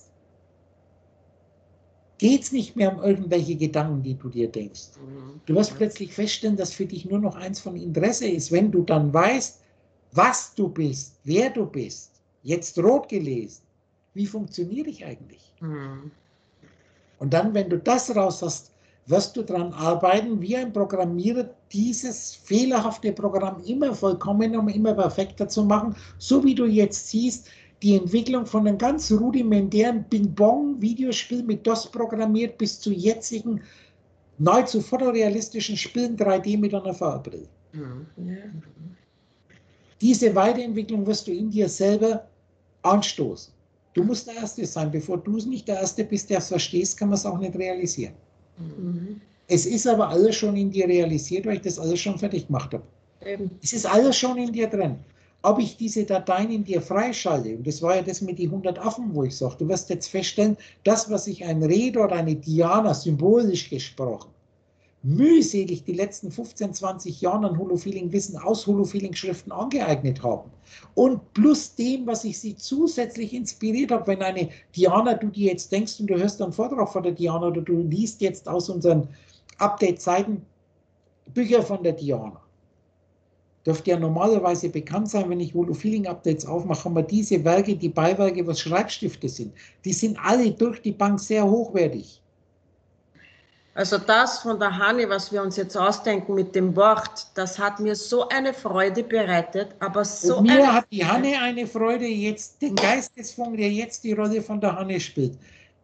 Geht es nicht mehr um irgendwelche Gedanken, die du dir denkst. Du wirst plötzlich feststellen, dass für dich nur noch eins von Interesse ist, wenn du dann weißt, was du bist, wer du bist, jetzt rot gelesen, wie funktioniere ich eigentlich? Mhm. Und dann, wenn du das raus hast, wirst du daran arbeiten, wie ein Programmierer dieses fehlerhafte Programm immer vollkommener und immer perfekter zu machen, so wie du jetzt siehst, die Entwicklung von einem ganz rudimentären Ping-Pong-Videospiel mit DOS programmiert bis zu jetzigen, nahezu fotorealistischen Spielen drei D mit einer V R-Brille. Mhm. Ja. Diese Weiterentwicklung wirst du in dir selber anstoßen. Du musst der Erste sein. Bevor du es nicht der Erste bist, der es verstehst, kann man es auch nicht realisieren. Mhm. Es ist aber alles schon in dir realisiert, weil ich das alles schon fertig gemacht habe. Eben. Es ist alles schon in dir drin. Ob ich diese Dateien in dir freischalte, und das war ja das mit den hundert Affen, wo ich sage, du wirst jetzt feststellen, das, was sich ein Rede oder eine Diana, symbolisch gesprochen, mühselig die letzten fünfzehn, zwanzig Jahre an Holofeeling-Wissen aus Holofeeling-Schriften angeeignet haben. Und plus dem, was ich sie zusätzlich inspiriert habe, wenn eine Diana, du dir jetzt denkst und du hörst einen Vortrag von der Diana oder du liest jetzt aus unseren Update-Zeiten Bücher von der Diana. Dürfte ja normalerweise bekannt sein, wenn ich Holofeeling-Updates aufmache, haben wir diese Werke, die Beiwerke, was Schreibstifte sind. Die sind alle durch die Bank sehr hochwertig. Also das von der Hanne, was wir uns jetzt ausdenken mit dem Wort, das hat mir so eine Freude bereitet, aber so Und mir eine hat die Hanne eine Freude, jetzt den Geistesfunk, der jetzt die Rolle von der Hanne spielt.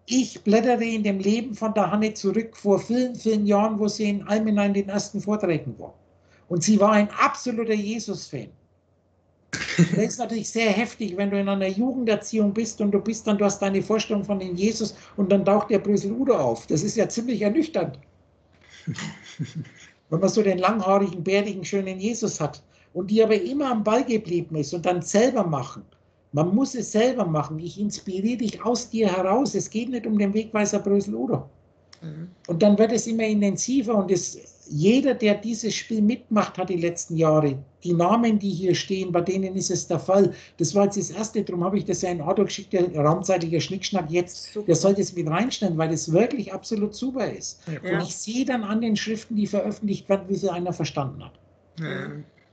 Ich blättere in dem Leben von der Hanne zurück vor vielen, vielen Jahren, wo sie in Almenau in den ersten Vorträgen war. Und sie war ein absoluter Jesus-Fan. Das ist natürlich sehr heftig, wenn du in einer Jugenderziehung bist und du bist dann, du hast deine Vorstellung von dem Jesus und dann taucht der Brüssel-Udo auf. Das ist ja ziemlich ernüchternd. Wenn man so den langhaarigen, bärtigen, schönen Jesus hat und die aber immer am Ball geblieben ist und dann selber machen. Man muss es selber machen. Ich inspiriere dich aus dir heraus. Es geht nicht um den Wegweiser Brüssel-Udo. Mhm. Und dann wird es immer intensiver und es, jeder, der dieses Spiel mitmacht hat die letzten Jahre, die Namen, die hier stehen, bei denen ist es der Fall. Das war jetzt das Erste, darum habe ich das ja in Auto geschickt, der raumzeitliche Schnickschnack jetzt, super. Der soll das mit reinstellen, weil das wirklich absolut super ist. Ja. Und ich sehe dann an den Schriften, die veröffentlicht werden, wie sie einer verstanden hat. Ja.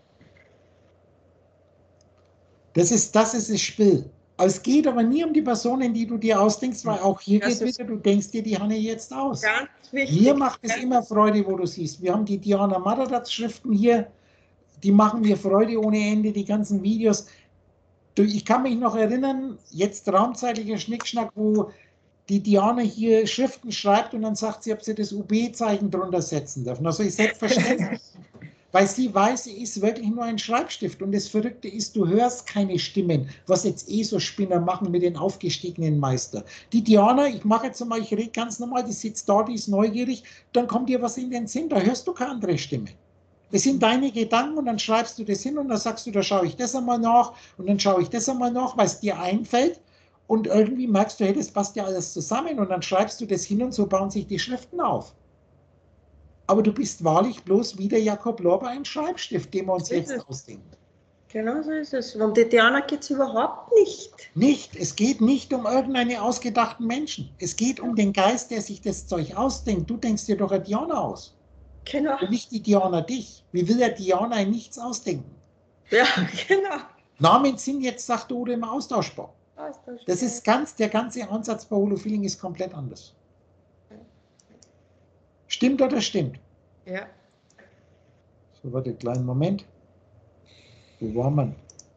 Das ist, das ist das Spiel. Es geht aber nie um die Personen, die du dir ausdenkst, weil auch hier das geht wieder, du denkst dir die Hanne jetzt aus. Ganz wichtig. Mir macht es immer Freude, wo du siehst. Wir haben die Diana Madadatz-Schriften hier, die machen mir Freude ohne Ende, die ganzen Videos. Ich kann mich noch erinnern, jetzt raumzeitlicher Schnickschnack, wo die Diana hier Schriften schreibt und dann sagt sie, ob sie das U B-Zeichen drunter setzen darf. Also ich selbstverständlich. Weil sie weiß, sie ist wirklich nur ein Schreibstift. Und das Verrückte ist, du hörst keine Stimmen, was jetzt eh so Spinner machen mit den aufgestiegenen Meister. Die Diana, ich mache jetzt mal, ich rede ganz normal, die sitzt da, die ist neugierig, dann kommt dir was in den Sinn, da hörst du keine andere Stimme. Das sind deine Gedanken und dann schreibst du das hin und dann sagst du, da schaue ich das einmal nach und dann schaue ich das einmal nach, weil es dir einfällt. Und irgendwie merkst du, hey, das passt ja alles zusammen und dann schreibst du das hin und so bauen sich die Schriften auf. Aber du bist wahrlich bloß wie der Jakob Lorber ein Schreibstift, den wir uns jetzt ausdenken. Genau so ist es. Um die Diana geht es überhaupt nicht. Nicht. Es geht nicht um irgendeinen ausgedachten Menschen. Es geht um den Geist, der sich das Zeug ausdenkt. Du denkst dir doch eine Diana aus. Genau. Und nicht die Diana dich. Wie will der Diana nichts ausdenken? Ja, genau. Namen sind jetzt, sagt Udo, immer austauschbar. austauschbar. Das ist ganz, der ganze Ansatz bei Holofeeling ist komplett anders. Stimmt oder stimmt? Ja. So, warte, kleinen Moment. Wo war man?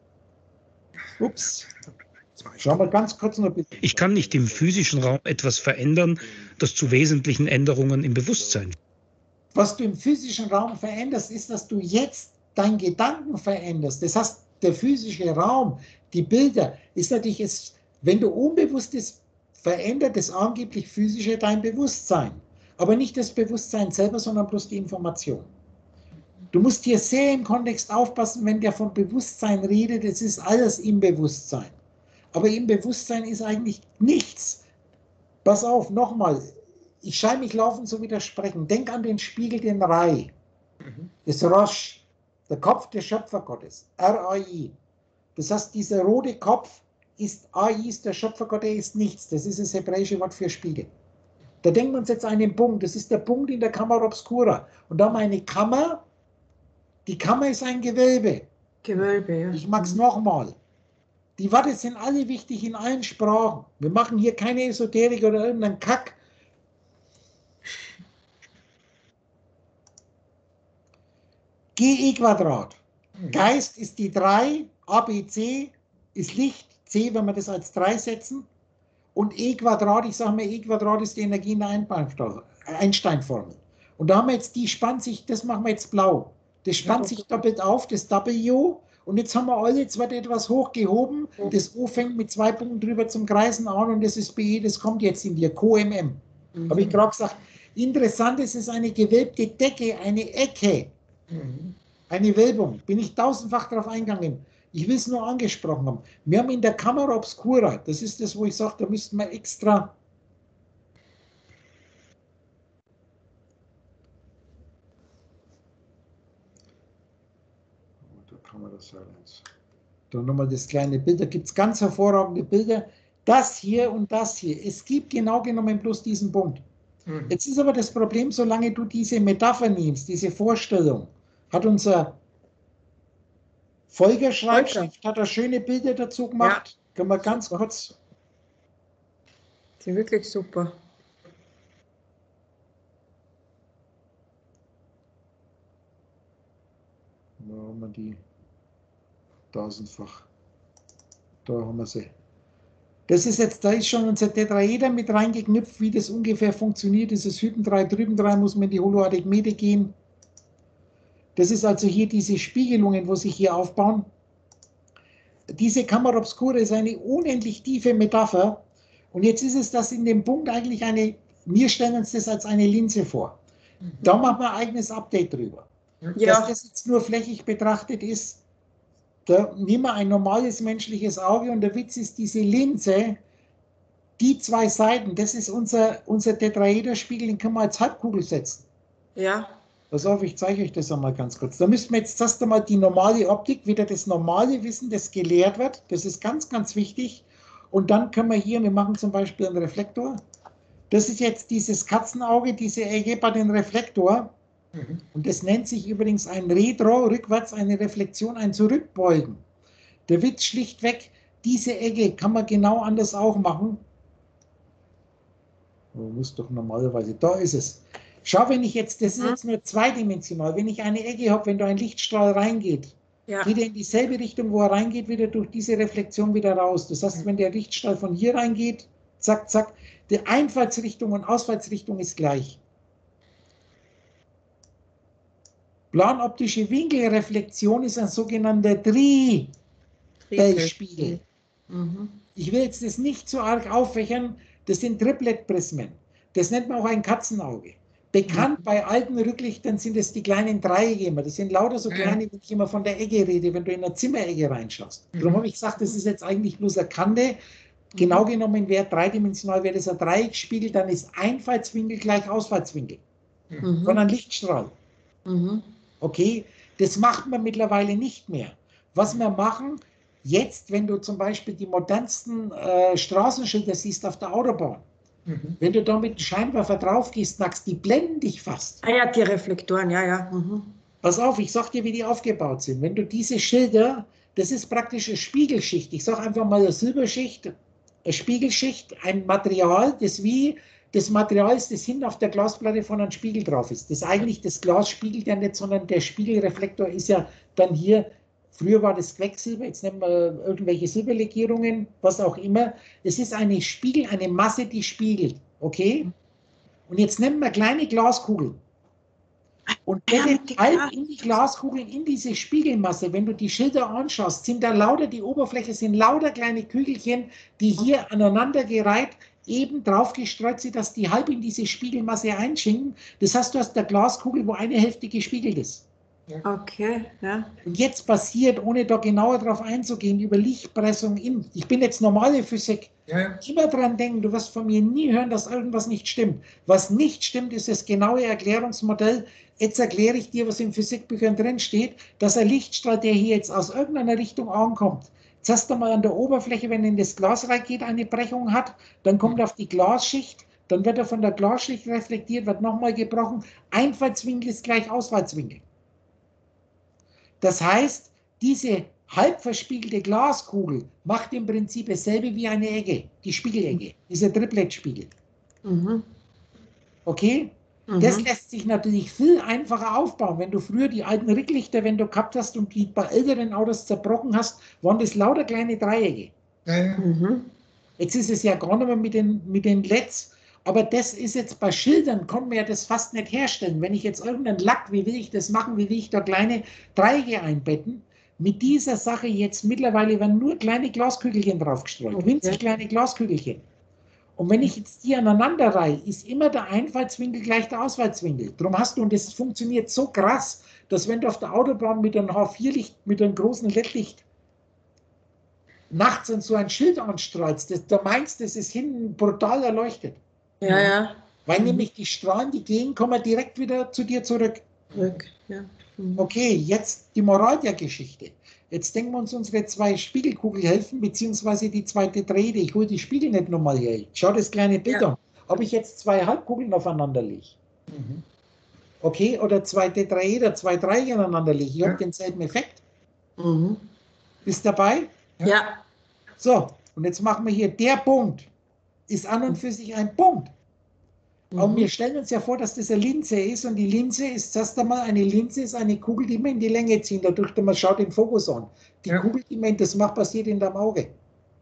Ups. Schauen wir ganz kurz noch bitte. Ich kann nicht im physischen Raum etwas verändern, das zu wesentlichen Änderungen im Bewusstsein führt. Was du im physischen Raum veränderst, ist, dass du jetzt deinen Gedanken veränderst. Das heißt, der physische Raum, die Bilder, ist natürlich, es, wenn du Unbewusstes verändert das angeblich physische dein Bewusstsein. Aber nicht das Bewusstsein selber, sondern bloß die Information. Du musst hier sehr im Kontext aufpassen, wenn der von Bewusstsein redet, es ist alles im Bewusstsein. Aber im Bewusstsein ist eigentlich nichts. Pass auf, nochmal, ich scheine mich laufend zu widersprechen. Denk an den Spiegel, den Rai, das Rosh, der Kopf des Schöpfergottes, R A I. Das heißt, dieser rote Kopf ist, A I ist der Schöpfergott, er ist nichts. Das ist das hebräische Wort für Spiegel. Da denken wir uns jetzt an den Punkt, das ist der Punkt in der Camera Obscura. Und da haben wir eine Kammer, die Kammer ist ein Gewölbe. Gewölbe, ja. Ich mag es nochmal. Die Worte sind alle wichtig in allen Sprachen. Wir machen hier keine Esoterik oder irgendeinen Kack. G E Quadrat. Geist ist die drei, A, B, C ist Licht, C, wenn wir das als drei setzen. Und E Quadrat, ich sage mal, E Quadrat ist die Energie in der Einstein-Formel. Und da haben wir jetzt, die spannt sich, das machen wir jetzt blau. Das spannt sich doppelt auf, das W. Und jetzt haben wir alle, jetzt wird etwas hochgehoben. Das O fängt mit zwei Punkten drüber zum Kreisen an und das ist B E, das kommt jetzt in dir, Co M M. Mhm. Habe ich gerade gesagt, interessant ist, es ist eine gewölbte Decke, eine Ecke, mhm. eine Wölbung. Bin ich tausendfach darauf eingegangen. Ich will es nur angesprochen haben. Wir haben in der Camera Obscura, das ist das, wo ich sage, da müssten wir extra da kann man das Silence. Dann nochmal das kleine Bild, da gibt es ganz hervorragende Bilder. Das hier und das hier. Es gibt genau genommen bloß diesen Punkt. Mhm. Jetzt ist aber das Problem, solange du diese Metapher nimmst, diese Vorstellung, hat unser Volker Schreibschrift, hat er schöne Bilder dazu gemacht. Ja. Können wir ganz super. kurz. Die sind wirklich super. Da haben wir die tausendfach. Da haben wir sie. Das ist jetzt, da ist schon unser Tetraeder mit reingeknüpft, wie das ungefähr funktioniert. Dieses Hüben drei, drüben drei, muss man in die Holoarithmete gehen. Das ist also hier diese Spiegelungen, wo sich hier aufbauen. Diese Camera Obscura ist eine unendlich tiefe Metapher. Und jetzt ist es das in dem Punkt eigentlich eine, wir stellen uns das als eine Linse vor. Da machen wir ein eigenes Update drüber. Ja. Dass das jetzt nur flächig betrachtet ist, da nehmen wir ein normales menschliches Auge und der Witz ist, diese Linse, die zwei Seiten, das ist unser, unser Tetraederspiegel, den können wir als Halbkugel setzen. Ja. Pass auf, ich zeige euch das einmal ganz kurz. Da müssen wir jetzt erst einmal die normale Optik, wieder das normale Wissen, das gelehrt wird, das ist ganz, ganz wichtig. Und dann können wir hier, wir machen zum Beispiel einen Reflektor. Das ist jetzt dieses Katzenauge, diese Ecke bei dem Reflektor. Mhm. Und das nennt sich übrigens ein Retro, rückwärts eine Reflexion, ein Zurückbeugen. Der Witz schlichtweg, diese Ecke kann man genau anders auch machen. Oh, muss doch normalerweise, da ist es. Schau, wenn ich jetzt, das ist jetzt nur zweidimensional, wenn ich eine Ecke habe, wenn da ein Lichtstrahl reingeht, ja. geht er in dieselbe Richtung, wo er reingeht, wieder durch diese Reflexion wieder raus. Das heißt, wenn der Lichtstrahl von hier reingeht, zack, zack, die Einfallsrichtung und Ausfallsrichtung ist gleich. Planoptische Winkelreflexion ist ein sogenannter Tri-Feldspiegel. Mhm. Ich will jetzt das nicht so arg auffächern, das sind Triplet-Prismen. Das nennt man auch ein Katzenauge. Bekannt mhm. bei alten Rücklichtern sind es die kleinen Dreiecke immer. Das sind lauter so kleine, wenn ich immer von der Ecke rede, wenn du in eine Zimmerecke reinschaust. Mhm. Darum habe ich gesagt, das ist jetzt eigentlich bloß eine Kante. Genau genommen wäre dreidimensional, wäre das ein Dreieckspiegel, dann ist Einfallswinkel gleich Ausfallswinkel. Mhm. Von einem Lichtstrahl. Mhm. Okay, das macht man mittlerweile nicht mehr. Was wir machen, jetzt, wenn du zum Beispiel die modernsten äh, Straßenschilder siehst auf der Autobahn, mhm. wenn du da mit dem Scheinwerfer drauf gehst, Max, die blenden dich fast. Ah ja, die Reflektoren, ja, ja. Mhm. Pass auf, ich sag dir, wie die aufgebaut sind. Wenn du diese Schilder, das ist praktisch eine Spiegelschicht. Ich sage einfach mal eine Silberschicht, eine Spiegelschicht, ein Material, das wie das Material ist, das hinten auf der Glasplatte von einem Spiegel drauf ist. Das eigentlich, das Glas spiegelt ja nicht, sondern der Spiegelreflektor ist ja dann hier, früher war das Quecksilber, jetzt nehmen wir irgendwelche Silberlegierungen, was auch immer. Es ist eine Spiegel, eine Masse, die spiegelt, okay? Und jetzt nehmen wir kleine Glaskugeln. Und wenn du halb in die Glaskugeln, in diese Spiegelmasse, wenn du die Schilder anschaust, sind da lauter, die Oberfläche sind lauter kleine Kügelchen, die hier aneinandergereiht eben drauf gestreut sind, dass die halb in diese Spiegelmasse einschinken. Das heißt, du hast eine Glaskugel, wo eine Hälfte gespiegelt ist. Okay, ja. Und jetzt passiert, ohne da genauer drauf einzugehen, über Lichtpressung in, ich bin jetzt normale Physik, ja. immer dran denken, du wirst von mir nie hören, dass irgendwas nicht stimmt. Was nicht stimmt, ist das genaue Erklärungsmodell. Jetzt erkläre ich dir, was in Physikbüchern drin steht, dass ein Lichtstrahl, der hier jetzt aus irgendeiner Richtung ankommt, jetzt hast du mal an der Oberfläche, wenn er in das Glas reingeht, eine Brechung hat, dann kommt er auf die Glasschicht, dann wird er von der Glasschicht reflektiert, wird nochmal gebrochen. Einfallswinkel ist gleich Ausfallswinkel. Das heißt, diese halb verspiegelte Glaskugel macht im Prinzip dasselbe wie eine Ecke, die Spiegelecke, dieser Tripletspiegel. Mhm. Okay? Mhm. Das lässt sich natürlich viel einfacher aufbauen. Wenn du früher die alten Rücklichter, wenn du gehabt hast und die bei älteren Autos zerbrochen hast, waren das lauter kleine Dreiecke. Ja. Mhm. Jetzt ist es ja gar nicht mehr mit den, mit den L E Ds, aber das ist jetzt bei Schildern, kann man ja das fast nicht herstellen. Wenn ich jetzt irgendeinen Lack, wie will ich das machen, wie will ich da kleine Dreiecke einbetten? Mit dieser Sache jetzt mittlerweile werden nur kleine Glaskügelchen draufgestreut, okay. winzig kleine Glaskügelchen. Und wenn ich jetzt die aneinander reihe, ist immer der Einfallswinkel gleich der Ausfallswinkel. Darum hast du, und das funktioniert so krass, dass wenn du auf der Autobahn mit einem H vier Licht, mit einem großen L E D-Licht nachts an so ein Schild anstrahlst, das, da meinst du, das ist hinten brutal erleuchtet. Ja, ja. Weil mhm. nämlich die Strahlen, die gehen, kommen direkt wieder zu dir zurück. Zurück, ja. Mhm. Okay, jetzt die Moral der Geschichte. Jetzt denken wir uns unsere zwei Spiegelkugelhälften, beziehungsweise die zweite Drähte. Ich hole die Spiegel nicht nochmal her. Schau das kleine Bild ja. an. Ob ich jetzt zwei Halbkugeln aufeinander lege. Mhm. Okay, oder zwei Tetraeder, zwei Dreiecke aneinander lege. Ich ja. habe denselben Effekt. Mhm. Bist dabei? Ja. So, und jetzt machen wir hier, der Punkt ist an und für sich ein Punkt. Mhm. Aber wir stellen uns ja vor, dass das eine Linse ist, und die Linse ist, zuerst einmal, eine Linse ist eine Kugel, die wir in die Länge ziehen, dadurch, dass man schaut den Fokus an. Die ja. Kugel, die man das macht, passiert in deinem Auge.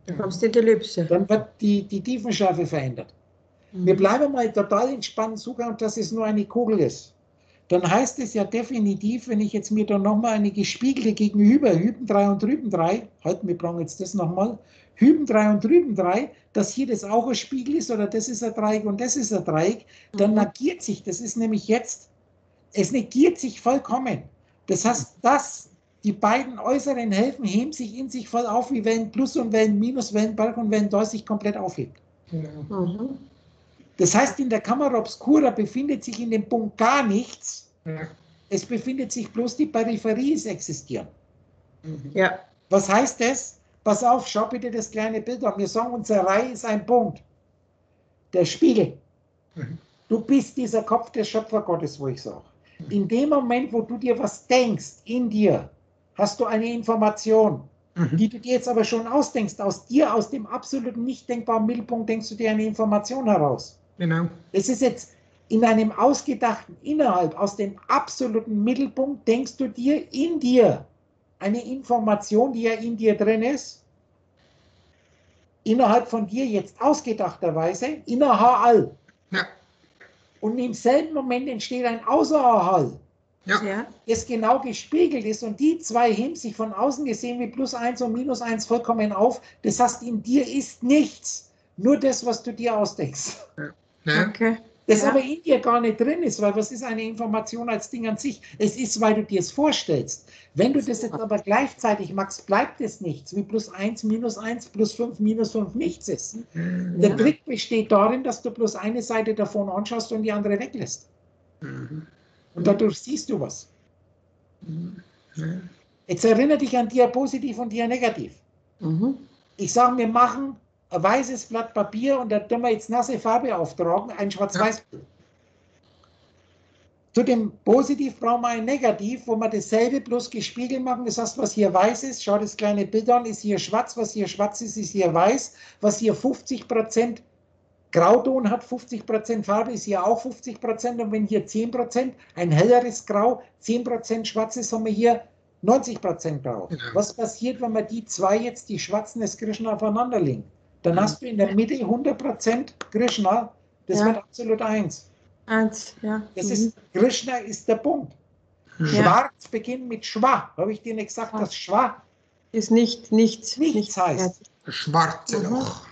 Du kommst in die Ellipse. Dann wird die, die Tiefenschärfe verändert. Mhm. Wir bleiben mal total entspannt zugang, dass es nur eine Kugel ist. Dann heißt es ja definitiv, wenn ich jetzt mir da nochmal eine gespiegelte gegenüber, Hüben drei und drüben drei, halt, wir brauchen jetzt das nochmal, Hüben drei und drüben drei, dass hier das auch ein Spiegel ist oder das ist ein Dreieck und das ist ein Dreieck, dann mhm. negiert sich, das ist nämlich jetzt, es negiert sich vollkommen. Das heißt, dass die beiden äußeren Hälften heben sich in sich voll auf, wie Wellen Plus und Wellen Minus, Wellen Berg und Wellen Deu sich komplett aufhebt. Ja. Mhm. Das heißt, in der Kamera Obscura befindet sich in dem Punkt gar nichts. Ja. Es befindet sich bloß die Peripherie, es existieren. Mhm. Ja. Was heißt das? Pass auf, schau bitte das kleine Bild an. Wir sagen, unsere Reihe ist ein Punkt. Der Spiegel. Mhm. Du bist dieser Kopf des Schöpfergottes, wo ich sage. In dem Moment, wo du dir was denkst, in dir, hast du eine Information, mhm. die du dir jetzt aber schon ausdenkst. Aus dir, aus dem absoluten nicht denkbaren Mittelpunkt, denkst du dir eine Information heraus. Genau. Das ist jetzt in einem ausgedachten Innerhalb, aus dem absoluten Mittelpunkt, denkst du dir in dir eine Information, die ja in dir drin ist, innerhalb von dir jetzt ausgedachterweise, innerhalb. Ja. Und im selben Moment entsteht ein Außerhall, ja. das genau gespiegelt ist. Und die zwei heben sich von außen gesehen wie plus eins und minus eins vollkommen auf. Das heißt, in dir ist nichts, nur das, was du dir ausdenkst. Ja. Okay. Das ja. aber in dir gar nicht drin ist, weil was ist eine Information als Ding an sich? Es ist, weil du dir es vorstellst. Wenn du das jetzt aber gleichzeitig machst, bleibt es nichts, wie plus eins, minus eins, plus fünf, minus fünf nichts ist. Ja. Der Trick besteht darin, dass du bloß eine Seite davon anschaust und die andere weglässt. Mhm. Und dadurch siehst du was. Mhm. Jetzt erinnere dich an dir positiv und dir negativ. Mhm. Ich sage, wir machen ein weißes Blatt Papier und da tun wir jetzt nasse Farbe auftragen, ein Schwarz-Weiß-Bild. Ja. Zu dem Positiv brauchen wir ein Negativ, wo wir dasselbe bloß gespiegelt machen. Das heißt, was hier weiß ist, schau das kleine Bild an, ist hier schwarz, was hier schwarz ist, ist hier weiß, was hier fünfzig Prozent Grauton hat, fünfzig Prozent Farbe, ist hier auch fünfzig Prozent. Und wenn hier zehn Prozent, ein helleres Grau, zehn Prozent schwarz ist, haben wir hier neunzig Prozent Grau. Ja. Was passiert, wenn wir die zwei jetzt, die schwarzen des Krishna, aufeinander legen? Dann hast du in der Mitte hundert Prozent Krishna, das ja. wird absolut eins. Eins, ja. Das mhm. ist, Krishna ist der Punkt. Ja. Schwarz beginnt mit Schwa. Habe ich dir nicht gesagt, dass Schwa ist nicht nichts, nichts, nichts heißt? Schwarze mhm. Loch.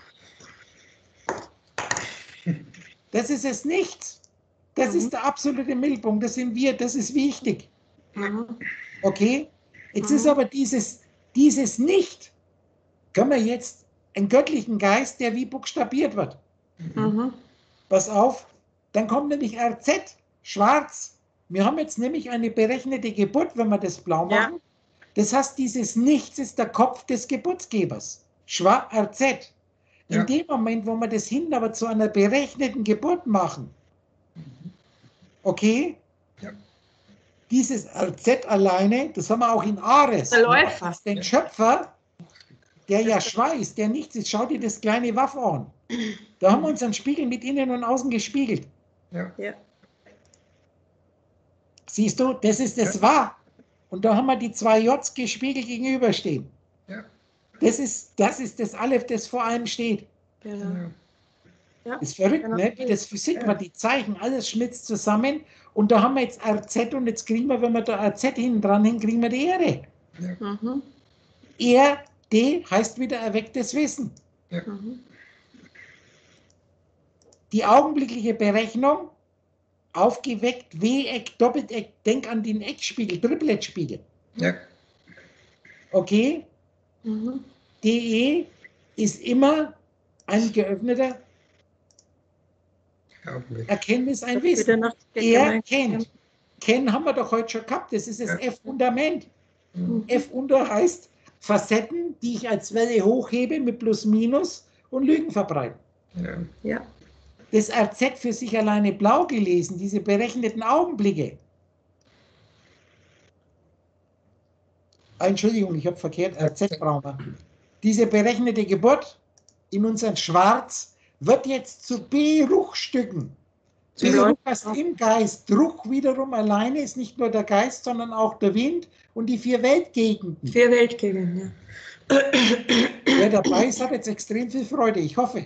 Das ist es nichts. Das mhm. ist der absolute Mittelpunkt. Das sind wir. Das ist wichtig. Mhm. Okay? Jetzt mhm. ist aber dieses, dieses Nicht, können wir jetzt einen göttlichen Geist, der wie buchstabiert wird. Mhm. Pass auf, dann kommt nämlich R Z, schwarz. Wir haben jetzt nämlich eine berechnete Geburt, wenn wir das blau machen. Ja. Das heißt, dieses Nichts ist der Kopf des Geburtsgebers. Schwarz, R Z. Ja. In dem Moment, wo wir das hin aber zu einer berechneten Geburt machen, okay, ja. dieses R Z alleine, das haben wir auch in Ares, der Läufer. Den ja. Schöpfer, der ja schweißt, der nichts ist. Schau dir das kleine Waffe an. Da haben wir uns einen Spiegel mit innen und außen gespiegelt. Ja. Ja. Siehst du, das ist das ja. Wahr. Und da haben wir die zwei J's gespiegelt gegenüberstehen. Ja. Das ist, das ist das Aleph, das vor allem steht. Genau. Ja. Ist verrückt, genau. Ne? Wie das Physik ja. war, die Zeichen, alles schmilzt zusammen. Und da haben wir jetzt R Z und jetzt kriegen wir, wenn wir da R Z hinten dran hängen, kriegen wir die Erde. Ja. Mhm. Er D heißt wieder erwecktes Wissen. Ja. Die augenblickliche Berechnung, aufgeweckt, W-Eck, Doppeleck, denk an den Eckspiegel, Triplettspiegel. Ja. Okay? Mhm. D E ist immer ein geöffneter Erkenntnis, ein Wissen. Er kennt. Kennen haben wir doch heute schon gehabt, das ist das ja. F-Fundament. Mhm. F-Unter heißt Facetten, die ich als Welle hochhebe mit Plus Minus und Lügen verbreiten. Ja. Ja. Das R Z für sich alleine blau gelesen, diese berechneten Augenblicke. Entschuldigung, ich habe verkehrt, R Z brauchen wir. Diese berechnete Geburt in unserem Schwarz wird jetzt zu B-Ruchstücken. B-Ruch heißt im Geist. Ruch wiederum alleine ist nicht nur der Geist, sondern auch der Wind und die vier Weltgegenden. Vier Weltgegenden, ja. Wird dabei ist, hat jetzt extrem viel Freude, ich hoffe.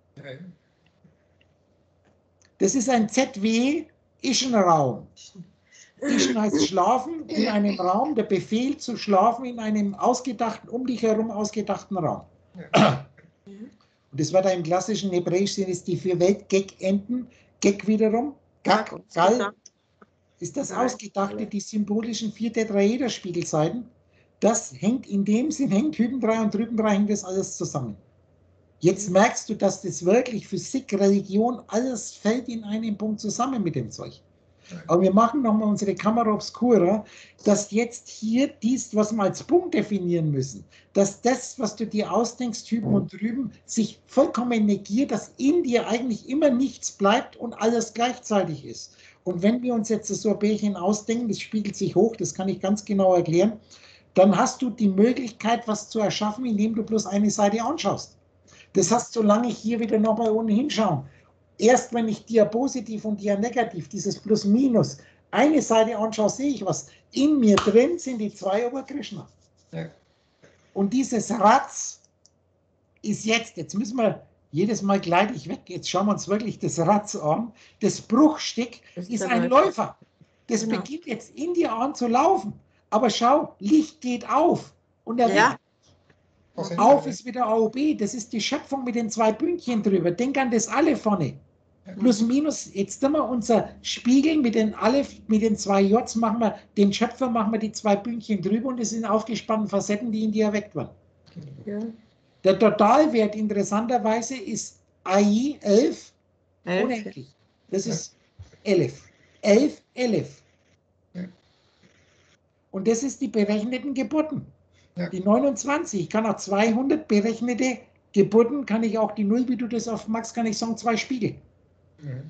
Das ist ein Z W-Ischenraum. Ischen heißt schlafen in einem Raum, der Befehl zu schlafen in einem ausgedachten, um dich herum ausgedachten Raum. Und das war da im klassischen Hebräisch, sind es die vier Welt-Gag-Enden. Gag wiederum, Gag, Gal, ist das Ausgedachte, die symbolischen vier Tetraederspiegelseiten. Das hängt in dem Sinn, hängt hüben drei und drüben drei, hängt das alles zusammen. Jetzt merkst du, dass das wirklich Physik, Religion, alles fällt in einem Punkt zusammen mit dem Zeug. Aber wir machen nochmal unsere Kamera obscura, dass jetzt hier dies, was wir als Punkt definieren müssen, dass das, was du dir ausdenkst, hüben und drüben, sich vollkommen negiert, dass in dir eigentlich immer nichts bleibt und alles gleichzeitig ist. Und wenn wir uns jetzt so ein Bärchen ausdenken, das spiegelt sich hoch, das kann ich ganz genau erklären, dann hast du die Möglichkeit, was zu erschaffen, indem du bloß eine Seite anschaust. Das heißt, solange ich hier wieder nochmal unten hinschaue, erst wenn ich Diapositiv und Dia-Negativ, dieses Plus-Minus, eine Seite anschaue, sehe ich was. In mir drin sind die zwei Oberkrishna. Ja. Und dieses Ratz ist jetzt, jetzt müssen wir, jedes Mal gleite ich weg, jetzt schauen wir uns wirklich das Ratz an. Das Bruchstück das ist, ist ein Läufer. Läufer. Das genau. beginnt jetzt in dir an zu laufen. Aber schau, Licht geht auf. Und der ja. Licht auf ist wieder A O B. Das ist die Schöpfung mit den zwei Bündchen drüber. Denk an das alle vorne. Plus, minus, jetzt tun wir unser Spiegel mit den Aleph, mit den zwei J's, machen wir den Schöpfer, machen wir die zwei Bündchen drüber und es sind aufgespannten Facetten, die in dir erweckt werden. Ja. Der Totalwert interessanterweise ist A I elf, unendlich. Das ist elf. elf, elf. Und das ist die berechneten Geburten. Ja. Die neunundzwanzig. Ich kann auch zweihundert berechnete Geburten, kann ich auch die Null, wie du das auf Max, kann ich sagen, zwei Spiegel. Mhm.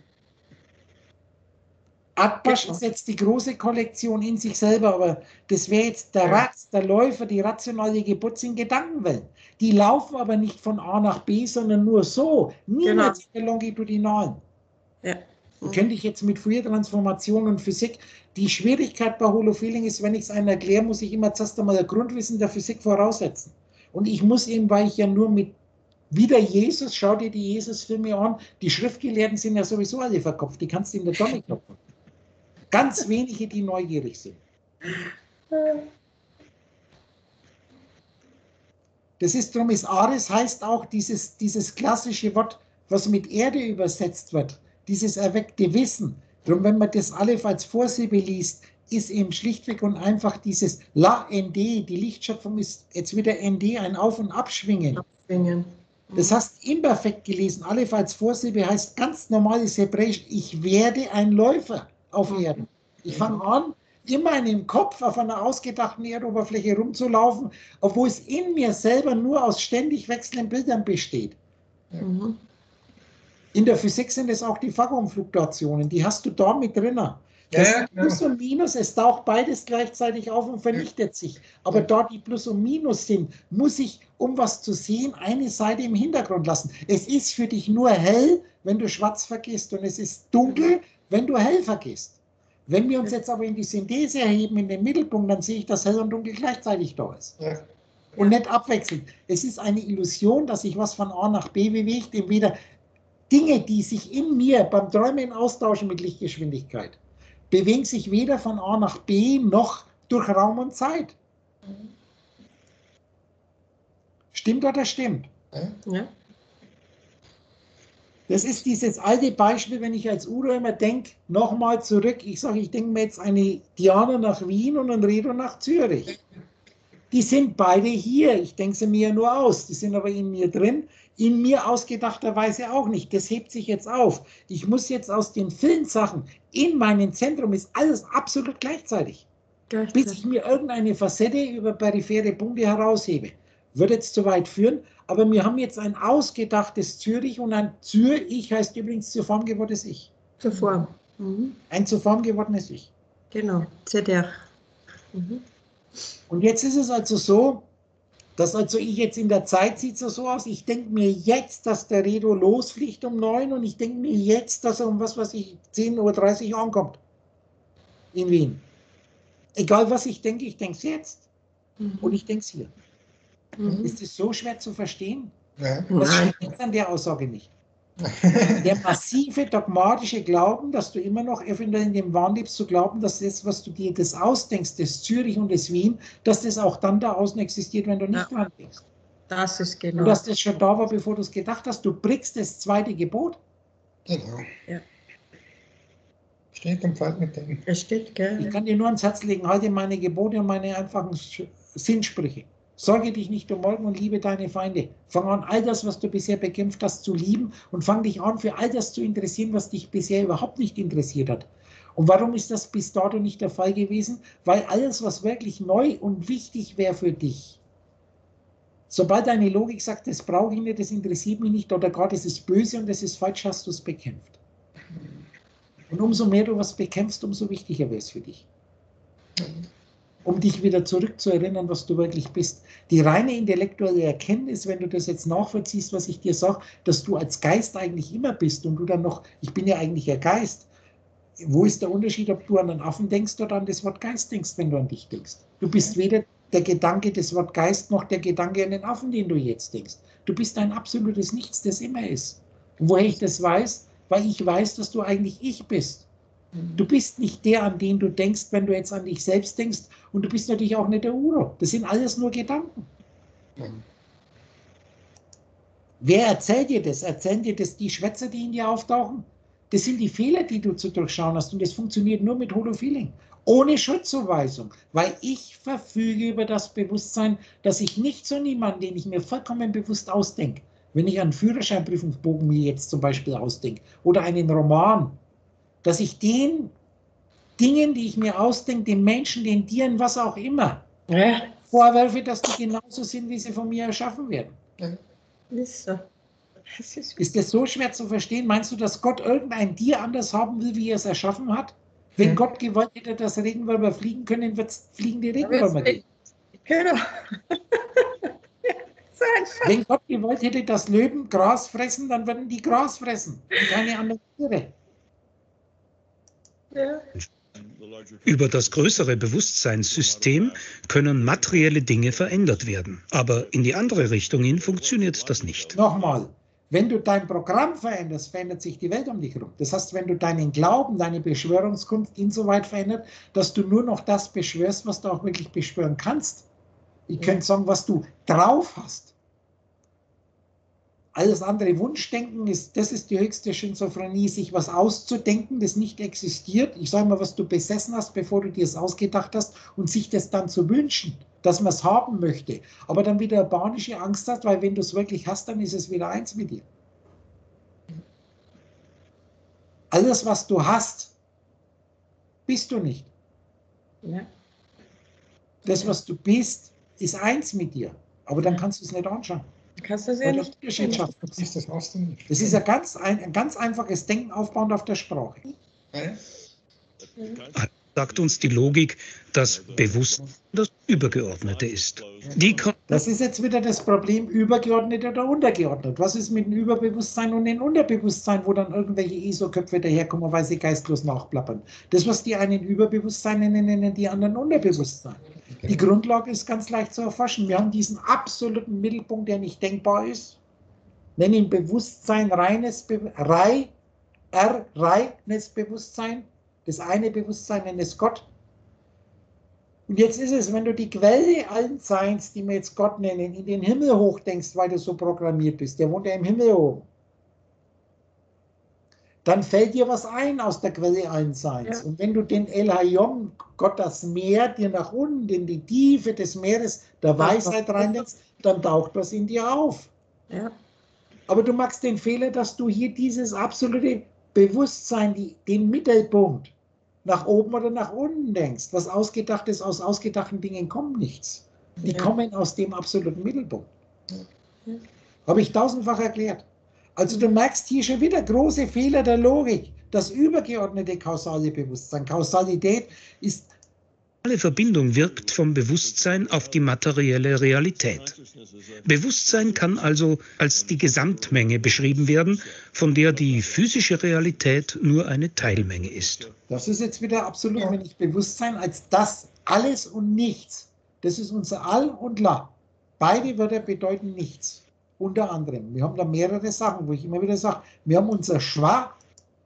Atbasch ist jetzt die große Kollektion in sich selber, aber das wäre jetzt der Ratz, der Läufer, die rationale Geburt sind Gedankenwellen. Die laufen aber nicht von A nach B, sondern nur so, niemals genau. in der Longitudinalen. Ja. Mhm. Könnte ich jetzt mit Fourier-Transformation und Physik, die Schwierigkeit bei Holofeeling ist, wenn ich es einem erkläre, muss ich immer zuerst einmal ein Grundwissen der Physik voraussetzen. Und ich muss eben, weil ich ja nur mit wieder Jesus, schau dir die Jesus-Filme an, die Schriftgelehrten sind ja sowieso alle verkopft, die kannst du in der Tonne klopfen. Ganz wenige, die neugierig sind. Das ist drum, ist Ares heißt auch dieses, dieses klassische Wort, was mit Erde übersetzt wird, dieses erweckte Wissen. Drum, wenn man das Aleph als Vorsilbe liest, ist eben schlichtweg und einfach dieses La N D, die Lichtschöpfung ist jetzt wieder N D, ein Auf- und Abschwingen. Abschwingen. Das heißt, imperfekt gelesen, Aleph als Vorsilbe heißt ganz normales Hebräisch, ich werde ein Läufer auf Erden. Ich fange an, immer in dem Kopf auf einer ausgedachten Erdoberfläche rumzulaufen, obwohl es in mir selber nur aus ständig wechselnden Bildern besteht. Mhm. In der Physik sind es auch die Vakuumfluktuationen, die hast du da mit drin. Das ja, Plus und Minus, es taucht beides gleichzeitig auf und vernichtet sich. Aber da die Plus und Minus sind, muss ich, um was zu sehen, eine Seite im Hintergrund lassen. Es ist für dich nur hell, wenn du schwarz vergisst und es ist dunkel, wenn du hell vergisst. Wenn wir uns jetzt aber in die Synthese erheben, in den Mittelpunkt, dann sehe ich, dass hell und dunkel gleichzeitig da ist. Ja. Und nicht abwechselnd. Es ist eine Illusion, dass sich was von A nach B bewegt, entweder Dinge, die sich in mir beim Träumen austauschen mit Lichtgeschwindigkeit, bewegen sich weder von A nach B noch durch Raum und Zeit. Stimmt oder stimmt? Ja. Das ist dieses alte Beispiel, wenn ich als Udo immer denke, nochmal zurück, ich sage, ich denke mir jetzt eine Diana nach Wien und ein Redo nach Zürich. Die sind beide hier, ich denke sie mir nur aus, die sind aber in mir drin, in mir ausgedachterweise auch nicht. Das hebt sich jetzt auf. Ich muss jetzt aus den vielen Sachen, in meinem Zentrum ist alles absolut gleichzeitig. gleichzeitig. Bis ich mir irgendeine Facette über periphere Punkte heraushebe. Würde jetzt zu weit führen, aber wir haben jetzt ein ausgedachtes Zürich und ein Zürich heißt übrigens zur Form gewordenes Ich. Zur Form. Mhm. Ein zur Form gewordenes Ich. Genau, Z R. Mhm. Und jetzt ist es also so, dass also ich jetzt in der Zeit sieht es so aus, ich denke mir jetzt, dass der Redo losfliegt um neun und ich denke mir jetzt, dass er um was weiß ich, zehn Uhr dreißig ankommt. In Wien. Egal was ich denke, ich denke es jetzt. Mhm. Und ich denke es hier. Mhm. Ist es so schwer zu verstehen? Ja. Was stimmt an der Aussage nicht? Der massive dogmatische Glauben, dass du immer noch eventuell in dem Wahn lebst, zu glauben, dass das, was du dir das ausdenkst, das Zürich und das Wien, dass das auch dann da außen existiert, wenn du nicht Ja. dran denkst. Das ist genau. Und dass das schon da war, bevor du es gedacht hast. Du brichst das zweite Gebot. Genau. Ja. Steht und fällt mit dem. Es steht, gell? Ich kann dir nur ans Herz legen, halte meine Gebote und meine einfachen Sinnsprüche. Sorge dich nicht um morgen und liebe deine Feinde. Fang an, all das, was du bisher bekämpft hast, zu lieben und fang dich an, für all das zu interessieren, was dich bisher überhaupt nicht interessiert hat. Und warum ist das bis dato nicht der Fall gewesen? Weil alles, was wirklich neu und wichtig wäre für dich, sobald deine Logik sagt, das brauche ich nicht, das interessiert mich nicht oder gar das ist böse und das ist falsch, hast du es bekämpft. Und umso mehr du was bekämpfst, umso wichtiger wäre es für dich. Um dich wieder zurückzuerinnern, was du wirklich bist. Die reine intellektuelle Erkenntnis, wenn du das jetzt nachvollziehst, was ich dir sage, dass du als Geist eigentlich immer bist und du dann noch, ich bin ja eigentlich ein Geist. Wo ist der Unterschied, ob du an einen Affen denkst oder an das Wort Geist denkst, wenn du an dich denkst? Du bist weder der Gedanke des Wort Geist noch der Gedanke an den Affen, den du jetzt denkst. Du bist ein absolutes Nichts, das immer ist. Und woher ich das weiß? Weil ich weiß, dass du eigentlich ich bist. Du bist nicht der, an den du denkst, wenn du jetzt an dich selbst denkst. Und du bist natürlich auch nicht der Uro. Das sind alles nur Gedanken. Mhm. Wer erzählt dir das? Erzählen dir das die Schwätzer, die in dir auftauchen? Das sind die Fehler, die du zu durchschauen hast. Und das funktioniert nur mit Holofeeling. Ohne Schuldzuweisung. Weil ich verfüge über das Bewusstsein, dass ich nicht so niemanden, den ich mir vollkommen bewusst ausdenke, wenn ich einen Führerscheinprüfungsbogen mir jetzt zum Beispiel ausdenke oder einen Roman, dass ich den Dingen, die ich mir ausdenke, den Menschen, den Tieren, was auch immer, Ja. vorwerfe, dass die genauso sind, wie sie von mir erschaffen werden. Ja. Ist so. Das ist Ist das so schwer zu verstehen? Meinst du, dass Gott irgendein Tier anders haben will, wie er es erschaffen hat? Wenn ja. Gott gewollt hätte, dass Regenwürmer fliegen können, wird es fliegende Regenwürmer geben. Genau. So Wenn Gott gewollt hätte, dass Löwen Gras fressen, dann würden die Gras fressen und keine anderen Tiere. Ja. Über das größere Bewusstseinssystem können materielle Dinge verändert werden. Aber in die andere Richtung hin funktioniert das nicht. Nochmal, wenn du dein Programm veränderst, verändert sich die Welt um dich herum. Das heißt, wenn du deinen Glauben, deine Beschwörungskunst insoweit verändert, dass du nur noch das beschwörst, was du auch wirklich beschwören kannst. Ich ja. könnte sagen, was du drauf hast. Alles andere Wunschdenken, ist, das ist die höchste Schizophrenie, sich was auszudenken, das nicht existiert. Ich sage mal, was du besessen hast, bevor du dir es ausgedacht hast und sich das dann zu wünschen, dass man es haben möchte. Aber dann wieder panische Angst hat, weil wenn du es wirklich hast, dann ist es wieder eins mit dir. Alles, was du hast, bist du nicht. Ja. Das, was du bist, ist eins mit dir. Aber dann kannst du es nicht anschauen. Kannst du das ja nicht. Das ist ein ganz, ein, ein ganz einfaches Denken aufbauend auf der Sprache. Sagt uns die Logik, dass Bewusstsein das Übergeordnete ist. Die das ist jetzt wieder das Problem, übergeordnet oder untergeordnet. Was ist mit dem Überbewusstsein und dem Unterbewusstsein, wo dann irgendwelche E S O-Köpfe daherkommen, weil sie geistlos nachplappern? Das, was die einen Überbewusstsein nennen, nennen die anderen Unterbewusstsein. Die Grundlage ist ganz leicht zu erforschen. Wir haben diesen absoluten Mittelpunkt, der nicht denkbar ist. Nennen ihn Bewusstsein, reines Be Rei, R, reines Bewusstsein. Das eine Bewusstsein nennt es Gott. Und jetzt ist es, wenn du die Quelle allen Seins, die wir jetzt Gott nennen, in den Himmel hochdenkst, weil du so programmiert bist, der wohnt ja im Himmel oben, dann fällt dir was ein aus der Quelle allen Seins. Ja. Und wenn du den El Hayom, Gott das Meer, dir nach unten, in die Tiefe des Meeres der Weisheit reindenkst, dann taucht was in dir auf. Ja. Aber du machst den Fehler, dass du hier dieses absolute Bewusstsein, die, den Mittelpunkt, nach oben oder nach unten denkst. Was ausgedacht ist, aus ausgedachten Dingen kommt nichts. Die ja. kommen aus dem absoluten Mittelpunkt. Ja. Habe ich tausendfach erklärt. Also du merkst hier schon wieder große Fehler der Logik. Das übergeordnete kausale Bewusstsein. Kausalität ist... Alle Verbindung wirkt vom Bewusstsein auf die materielle Realität. Bewusstsein kann also als die Gesamtmenge beschrieben werden, von der die physische Realität nur eine Teilmenge ist. Das ist jetzt wieder absolut, wenn ich Bewusstsein als das alles und nichts, das ist unser All und La. Beide Wörter bedeuten nichts. Unter anderem. Wir haben da mehrere Sachen, wo ich immer wieder sage, wir haben unser Schwa,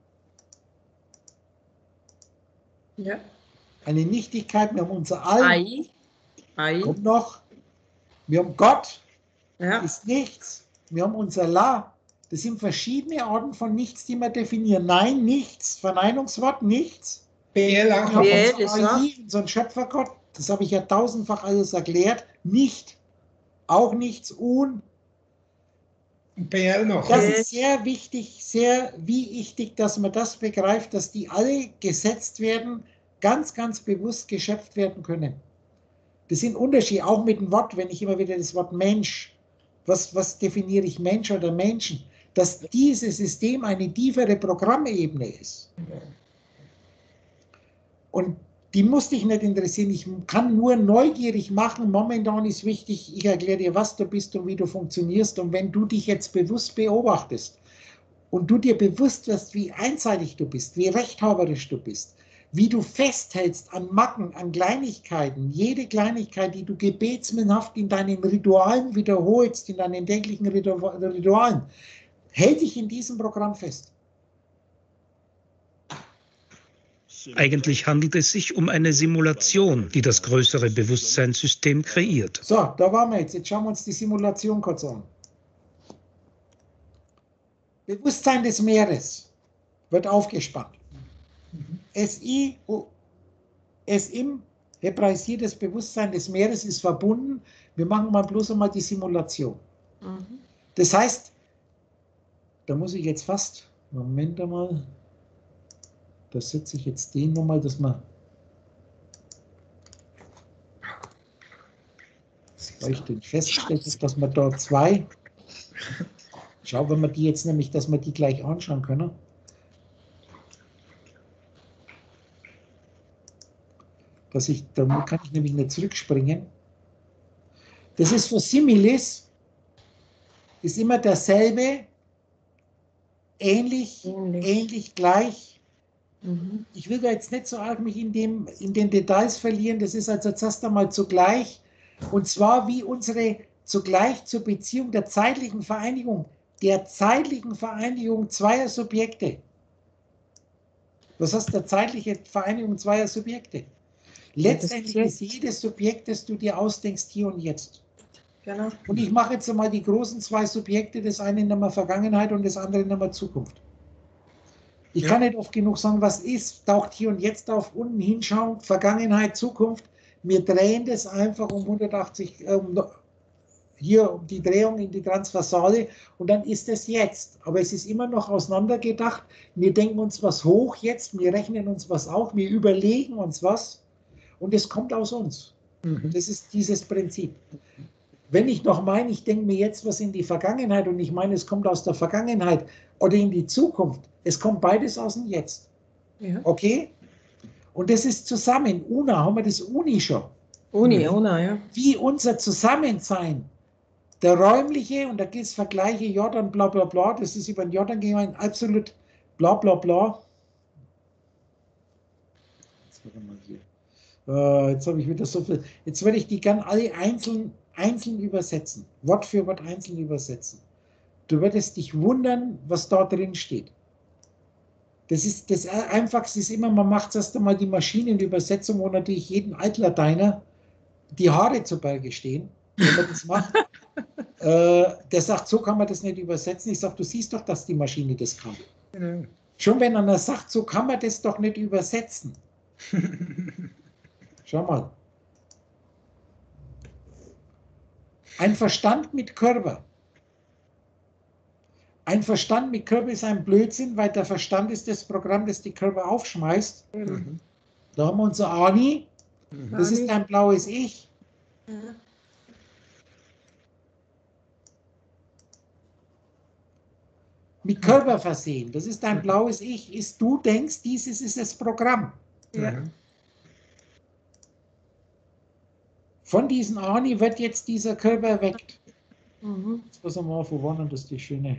Ja. eine Nichtigkeit, wir haben unser All, Ei. Ei. kommt noch, wir haben Gott, Ja. ist nichts, wir haben unser La, das sind verschiedene Arten von Nichts, die wir definieren. Nein, nichts, Verneinungswort, nichts. B L auch Wir noch. haben B L unser ist A I, unseren Schöpfergott, das habe ich ja tausendfach alles erklärt, nicht, auch nichts, un. Und B L noch. Das Okay. ist sehr wichtig, sehr wichtig, dass man das begreift, dass die alle gesetzt werden, ganz, ganz bewusst geschöpft werden können. Das sind Unterschiede, auch mit dem Wort, wenn ich immer wieder das Wort Mensch, was, was definiere ich Mensch oder Menschen, dass dieses System eine tiefere Programmebene ist. Und die muss dich nicht interessieren, ich kann nur neugierig machen, momentan ist wichtig, ich erkläre dir, was du bist und wie du funktionierst, und wenn du dich jetzt bewusst beobachtest und du dir bewusst wirst, wie einseitig du bist, wie rechthaberisch du bist, wie du festhältst an Macken, an Kleinigkeiten, jede Kleinigkeit, die du gebetsmannhaft in deinen Ritualen wiederholst, in deinen täglichen Ritualen, hält dich in diesem Programm fest. Eigentlich handelt es sich um eine Simulation, die das größere Bewusstseinssystem kreiert. So, da waren wir jetzt. Jetzt schauen wir uns die Simulation kurz an. Bewusstsein des Meeres wird aufgespannt. S I, S im hebraisiertes Bewusstsein des Meeres ist verbunden. Wir machen mal bloß einmal die Simulation. Mhm. Das heißt, da muss ich jetzt fast, Moment einmal, da setze ich jetzt den nochmal, dass man, weil ich den feststelle, dass man da zwei, schau, wenn wir die jetzt nämlich, dass wir die gleich anschauen können. Dass ich, da kann ich nämlich nicht zurückspringen. Das ist für Similis, ist immer derselbe, ähnlich, ähnlich, ähnlich gleich. Mhm. Ich will da jetzt nicht so arg mich in, dem, in den Details verlieren, das ist also zuerst einmal zugleich, und zwar wie unsere zugleich zur Beziehung der zeitlichen Vereinigung, der zeitlichen Vereinigung zweier Subjekte. Was heißt der zeitliche Vereinigung zweier Subjekte? Letztendlich ist jedes Subjekt, das du dir ausdenkst, hier und jetzt. Genau. Und ich mache jetzt einmal die großen zwei Subjekte, das eine in der Vergangenheit und das andere in der Zukunft. Ich Ja. kann nicht oft genug sagen, was ist, taucht hier und jetzt auf, unten hinschauen, Vergangenheit, Zukunft. Wir drehen das einfach um hundertachtzig, um, hier um die Drehung in die Transversale, und dann ist es jetzt. Aber es ist immer noch auseinandergedacht. Wir denken uns was hoch jetzt, wir rechnen uns was auf, wir überlegen uns was, und es kommt aus uns. Mhm. Das ist dieses Prinzip. Wenn ich noch meine, ich denke mir jetzt was in die Vergangenheit und ich meine, es kommt aus der Vergangenheit oder in die Zukunft, es kommt beides aus dem Jetzt. Ja. Okay? Und das ist zusammen. Una, haben wir das Uni schon? Uni, Una, ja. Wie unser Zusammensein, der räumliche, und da gibt es Vergleiche, Jordan, bla bla bla, das ist über den Jordan gegangen, absolut bla bla bla. Jetzt, warte mal hier. Uh, jetzt habe ich wieder so viel. Jetzt werde ich die gerne alle einzeln, einzeln übersetzen. Wort für Wort einzeln übersetzen. Du würdest dich wundern, was da drin steht. Das ist das Einfachste ist immer, man macht erst einmal die Maschinenübersetzung, wo natürlich jedem Altlateiner die Haare zu Berge stehen, wenn man das macht. äh, der sagt, so kann man das nicht übersetzen. Ich sage, du siehst doch, dass die Maschine das kann. Genau. Schon wenn einer sagt, so kann man das doch nicht übersetzen. Schau mal. Ein Verstand mit Körper. Ein Verstand mit Körper ist ein Blödsinn, weil der Verstand ist das Programm, das die Körper aufschmeißt. Mhm. Da haben wir unser Ani. Das ist ein blaues Ich. Ja. Mit Körper versehen. Das ist ein blaues Ich. Ist du denkst, dieses ist das Programm. Ja. Von diesem Ani wird jetzt dieser Körper erweckt. Mhm. Jetzt passen wir mal auf, wo war denn das die schöne?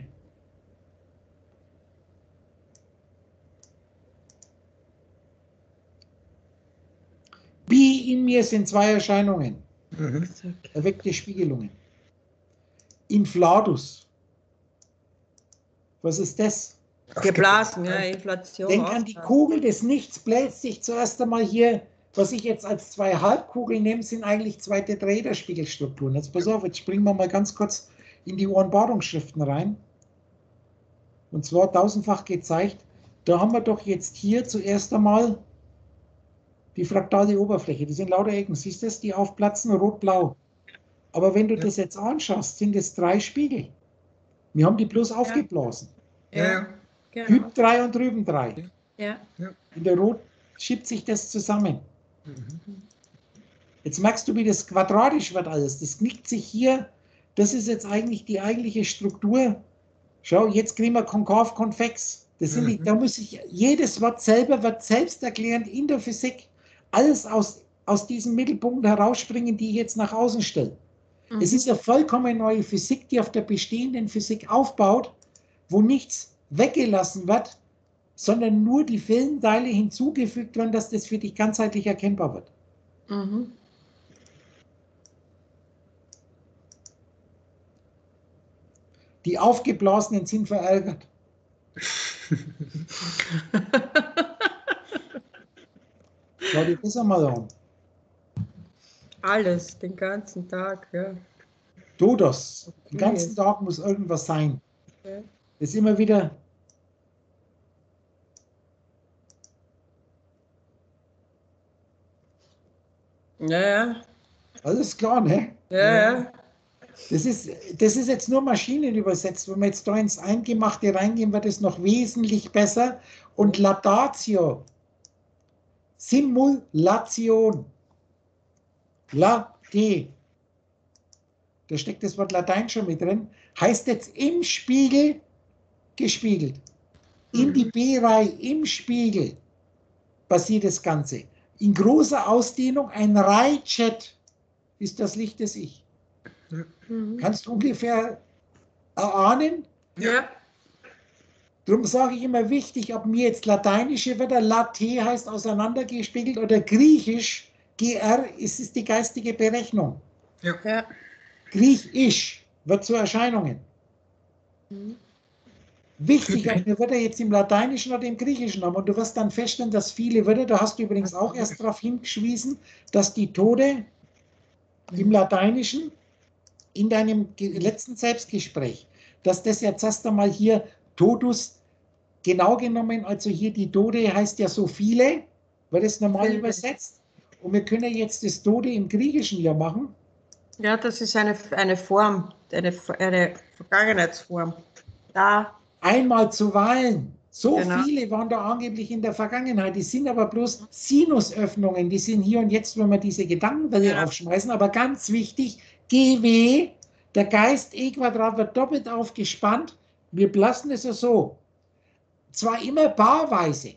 Wie in mir sind zwei Erscheinungen. Mhm. Erweckte Spiegelungen. Inflatus. Was ist das? Geblasen, ja, Inflation. Denk an die Kugel des Nichts, bläst sich zuerst einmal hier, was ich jetzt als zwei Halbkugeln nehme, sind eigentlich zwei Tetraederspiegelstrukturen. Jetzt pass auf, jetzt springen wir mal ganz kurz in die Ohrenbadungsschriften rein. Und zwar tausendfach gezeigt. Da haben wir doch jetzt hier zuerst einmal die fraktale Oberfläche. Die sind lauter Ecken. Siehst du das? Die aufplatzen rot-blau. Aber wenn du ja. das jetzt anschaust, sind es drei Spiegel. Wir haben die bloß ja. aufgeblasen. Ja. Genau. Hüb drei und drüben drei. Ja. In der Rot schiebt sich das zusammen. Mhm. Jetzt merkst du, wie das quadratisch wird alles. Das knickt sich hier. Das ist jetzt eigentlich die eigentliche Struktur. Schau, jetzt kriegen wir konkav, konvex. Das sind mhm. die, da muss ich, jedes Wort selber wird selbsterklärend in der Physik. Alles aus, aus diesen Mittelpunkten herausspringen, die ich jetzt nach außen stelle. Mhm. Es ist eine vollkommen neue Physik, die auf der bestehenden Physik aufbaut, wo nichts weggelassen wird, sondern nur die Filmteile hinzugefügt werden, dass das für dich ganzheitlich erkennbar wird. Mhm. Die Aufgeblasenen sind verärgert. Schau dir das einmal an. Alles, den ganzen Tag, ja. Du das. Den ganzen Tag muss irgendwas sein. Okay. Das ist immer wieder. Ja, ja. Alles klar, ne? Ja, ja. Das ist, das ist jetzt nur Maschinen übersetzt. Wenn wir jetzt da ins Eingemachte reingehen, wird es noch wesentlich besser. Und Laudatio, Simulation, Late, da steckt das Wort Latein schon mit drin, heißt jetzt im Spiegel gespiegelt. In die B-Reihe, im Spiegel passiert das Ganze. In großer Ausdehnung, ein Reichet ist das Licht des Ich. Mhm. Kannst du ungefähr erahnen? Ja. Darum sage ich immer wichtig, ob mir jetzt lateinische Wörter, Late heißt auseinandergespiegelt oder griechisch, G R, ist es die geistige Berechnung. Ja. Ja. Griechisch wird zu Erscheinungen. Mhm. Wichtig, ob wir Wörter jetzt im Lateinischen oder im Griechischen haben. Und du wirst dann feststellen, dass viele Wörter, da hast du übrigens auch erst darauf hingewiesen, dass die Tode im Lateinischen in deinem letzten Selbstgespräch, dass das jetzt erst einmal hier Totus, genau genommen, also hier die Tode heißt ja so viele, wird es normal übersetzt. Und wir können jetzt das Tode im Griechischen ja machen. Ja, das ist eine, eine Form, eine, eine Vergangenheitsform. Da. Einmal zu Wahlen. So genau. viele waren da angeblich in der Vergangenheit. Die sind aber bloß Sinusöffnungen. Die sind hier und jetzt, wenn wir diese Gedankenwelle ja. aufschmeißen. Aber ganz wichtig, G W, der Geist E Quadrat wird doppelt aufgespannt. Wir lassen es ja so. Zwar immer paarweise.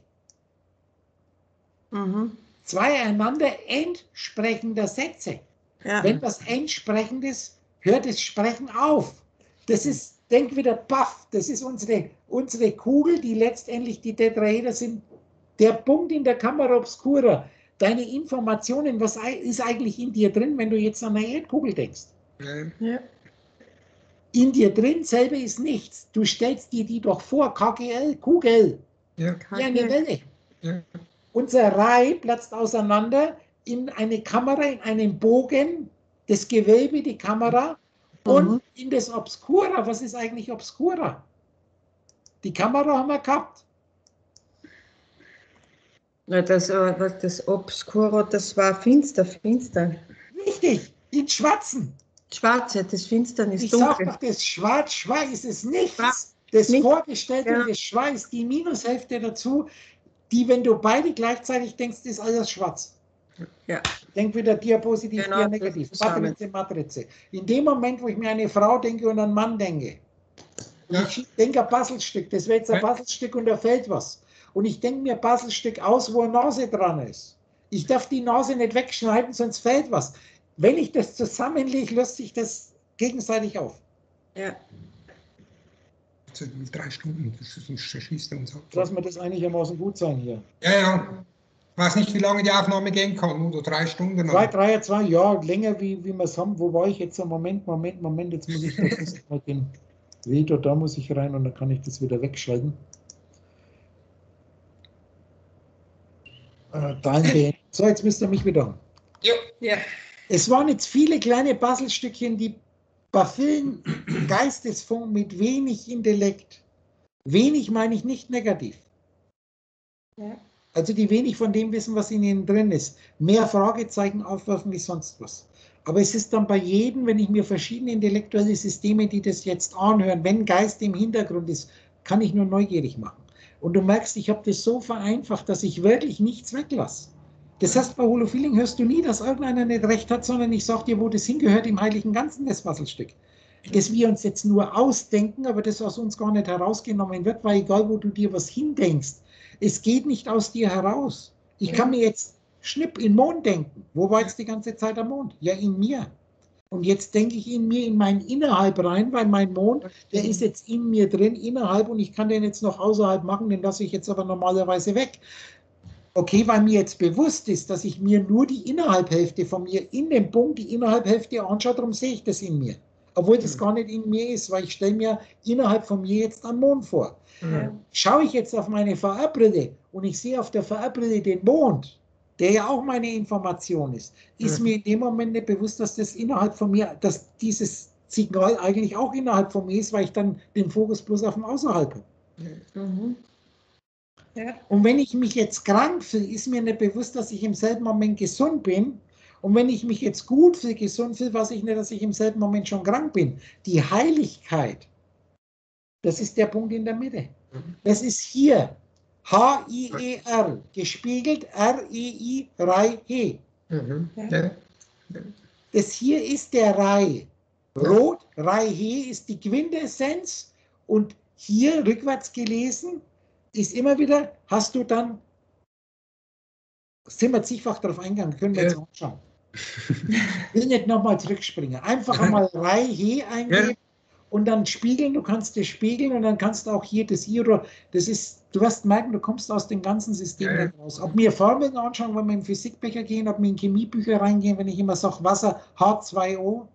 Mhm. Zwei einander entsprechender Sätze. Ja. Wenn was entsprechend ist, hört das Sprechen auf. Das ist, denk wieder, paff, das ist unsere, unsere Kugel, die letztendlich die Tetraeder sind. Der Punkt in der Camera Obscura, deine Informationen, was ist eigentlich in dir drin, wenn du jetzt an eine Erdkugel denkst? Ja. In dir drin selber ist nichts. Du stellst dir die doch vor, K G L, Kugel, ja, wie eine Welle. Ja. Unser Rai platzt auseinander in eine Kamera, in einen Bogen, das Gewölbe, die Kamera und mhm. in das Obscura. Was ist eigentlich Obscura? Die Kamera haben wir gehabt. Na, das, das Obscura, das war finster, finster. Richtig, in Schwarzen. Schwarze, das Finsternis, ich dunkel. Ich sage doch, das Schwarz-Schwarz ist nichts. Schwarz, das nicht. Vorgestellte, ja. das Schwarz, die Minushälfte dazu, die, wenn du beide gleichzeitig denkst, ist alles schwarz. Ja. Denk wieder Diapositiv, genau, Dianegativ, Matrize, Matrize. In dem Moment, wo ich mir eine Frau denke und einen Mann denke, ja. ich denke ein Puzzlestück, das wäre jetzt ein ja. Puzzlestück und da fällt was. Und ich denke mir ein Puzzlestück aus, wo eine Nase dran ist. Ich darf die Nase nicht wegschneiden, sonst fällt was. Wenn ich das zusammenlege, löst sich das gegenseitig auf. Ja. Also drei Stunden, das ist ein schießt uns auf. Lass mir das einigermaßen gut sein hier. Ja, ja. Ich weiß nicht, wie lange die Aufnahme gehen kann, oder drei Stunden. Zwei, drei, zwei, ja, länger wie, wie wir es haben. Wo war ich jetzt? Moment, Moment, Moment, jetzt muss ich das mal den Reader, da muss ich rein und dann kann ich das wieder wegschalten. Äh, beenden. So, jetzt müsst ihr mich wieder haben. Ja. Ja. Es waren jetzt viele kleine Puzzlestückchen, die bei vielen Geistesfunken mit wenig Intellekt. Wenig meine ich nicht negativ. Ja. Also die wenig von dem wissen, was in ihnen drin ist. Mehr Fragezeichen aufwerfen wie sonst was. Aber es ist dann bei jedem, wenn ich mir verschiedene intellektuelle Systeme, die das jetzt anhören, wenn Geist im Hintergrund ist, kann ich nur neugierig machen. Und du merkst, ich habe das so vereinfacht, dass ich wirklich nichts weglasse. Das heißt, bei Holofeeling hörst du nie, dass irgendeiner nicht recht hat, sondern ich sage dir, wo das hingehört, im Heiligen Ganzen, das Puzzlestück. Das wir uns jetzt nur ausdenken, aber das aus uns gar nicht herausgenommen wird, weil egal, wo du dir was hindenkst, es geht nicht aus dir heraus. Ich kann mir jetzt schnipp in den Mond denken. Wo war jetzt die ganze Zeit der Mond? Ja, in mir. Und jetzt denke ich in mir in mein Innerhalb rein, weil mein Mond, der ist jetzt in mir drin, innerhalb, und ich kann den jetzt noch außerhalb machen, den lasse ich jetzt aber normalerweise weg. Okay, weil mir jetzt bewusst ist, dass ich mir nur die Innerhalbhälfte von mir in dem Punkt, die Innerhalbhälfte anschaue, darum sehe ich das in mir. Obwohl das gar nicht in mir ist, weil ich stelle mir innerhalb von mir jetzt einen Mond vor. Ja. Schaue ich jetzt auf meine V R-Brille und ich sehe auf der V R-Brille den Mond, der ja auch meine Information ist, ist Mhm. mir in dem Moment nicht bewusst, dass das innerhalb von mir, dass dieses Signal eigentlich auch innerhalb von mir ist, weil ich dann den Fokus bloß auf dem Außerhalb habe. Mhm. Ja. Und wenn ich mich jetzt krank fühle, ist mir nicht bewusst, dass ich im selben Moment gesund bin. Und wenn ich mich jetzt gut fühle, gesund fühle, weiß ich nicht, dass ich im selben Moment schon krank bin. Die Heiligkeit, das ist der Punkt in der Mitte. Das ist hier. H I E R, gespiegelt R E I, Rai, He. Mhm. Ja. Das hier ist der Rai. Rot, Rai, He ist die Quintessenz. Und hier rückwärts gelesen ist immer wieder, hast du dann, sind wir zigfach darauf eingegangen, können wir Ja. jetzt anschauen. Ich will nicht nochmal zurückspringen. Einfach einmal Rai, He eingeben. Ja. Und dann spiegeln, du kannst das spiegeln und dann kannst du auch hier das Iro, das ist, du wirst merken, du kommst aus dem ganzen System Ja. nicht raus. Ob wir Formeln anschauen, wenn wir in Physikbücher gehen, ob wir in Chemiebücher reingehen, wenn ich immer sage, Wasser, H zwei O,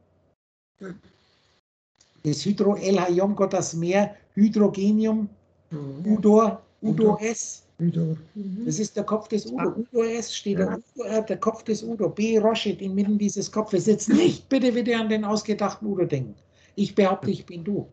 das Hydro-L-H-Ion, Gott das Meer, Hydrogenium, Udor, Udo-S, das ist der Kopf des Udo. Udo-S steht da, Udo, der Kopf des Udo, B. Roschit inmitten dieses Kopfes. Jetzt nicht bitte wieder an den ausgedachten Udo denken. Ich behaupte, ich bin du.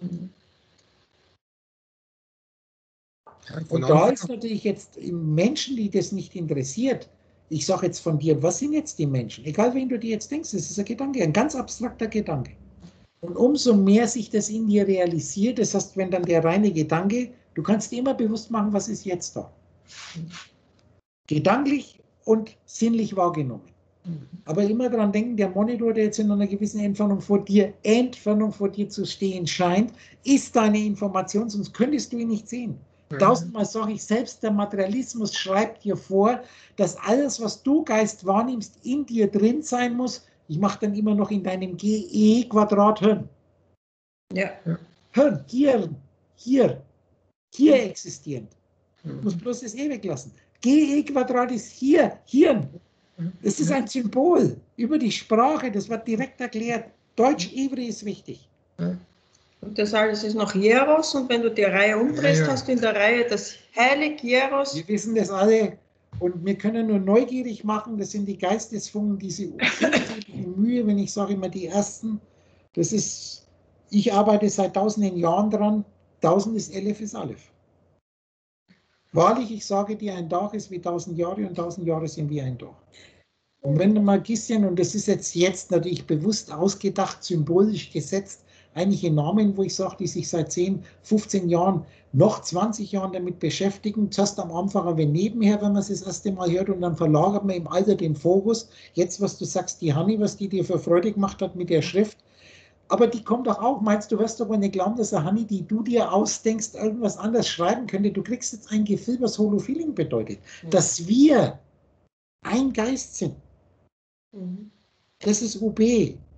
Und da ist natürlich jetzt Menschen, die das nicht interessiert. Ich sage jetzt von dir, was sind jetzt die Menschen? Egal, wen du dir jetzt denkst, das ist ein Gedanke, ein ganz abstrakter Gedanke. Und umso mehr sich das in dir realisiert, das heißt, wenn dann der reine Gedanke, du kannst dir immer bewusst machen, was ist jetzt da. Gedanklich und sinnlich wahrgenommen. Aber immer daran denken, der Monitor, der jetzt in einer gewissen Entfernung vor dir, Entfernung vor dir zu stehen scheint, ist deine Information, sonst könntest du ihn nicht sehen. Mhm. Tausendmal sage ich, selbst der Materialismus schreibt dir vor, dass alles, was du Geist wahrnimmst, in dir drin sein muss. Ich mache dann immer noch in deinem G E Quadrat Hirn. Ja. Hirn, hier, hier, hier existierend. Ich muss bloß das E weglassen. G E Quadrat ist hier, Hirn. Das ist ein Symbol über die Sprache, das wird direkt erklärt. Deutsch-Ivri ist wichtig. Und das alles ist noch Hieros, und wenn du die Reihe umdrehst, Ja, ja. hast du in der Reihe das Heilig Hieros. Wir wissen das alle und wir können nur neugierig machen, das sind die Geistesfunken, diese unendliche Mühe, wenn ich sage immer die ersten, das ist, ich arbeite seit tausenden Jahren dran, tausend ist Elef ist Aleph. Wahrlich, ich sage dir, ein Tag ist wie tausend Jahre und tausend Jahre sind wie ein Tag. Und wenn du mal Gisschen, und das ist jetzt, jetzt natürlich bewusst ausgedacht, symbolisch gesetzt, einige Namen, wo ich sage, die sich seit zehn, fünfzehn Jahren, noch zwanzig Jahren damit beschäftigen, zuerst am Anfang aber nebenher, wenn man es das erste Mal hört, und dann verlagert man im Alter den Fokus. Jetzt, was du sagst, die Hanni, was die dir für Freude gemacht hat mit der Schrift, aber die kommt doch auch, meinst du, wirst aber nicht glauben, dass eine Hanni, die du dir ausdenkst, irgendwas anders schreiben könnte. Du kriegst jetzt ein Gefühl, was Holofeeling bedeutet. Mhm. Dass wir ein Geist sind. Mhm. Das ist U B.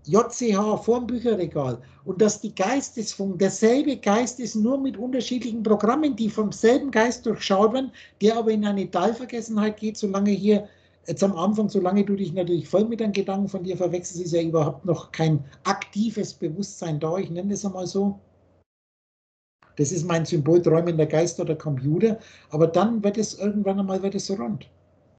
J C H vor dem Bücherregal und dass die Geistesfunken derselbe Geist ist, nur mit unterschiedlichen Programmen, die vom selben Geist durchschaut werden, der aber in eine Teilvergessenheit geht, solange hier, jetzt am Anfang, solange du dich natürlich voll mit den Gedanken von dir verwechselst, ist ja überhaupt noch kein aktives Bewusstsein da, ich nenne das einmal so. Das ist mein Symbol träumender Geist oder Computer, aber dann wird es irgendwann einmal wird es rund.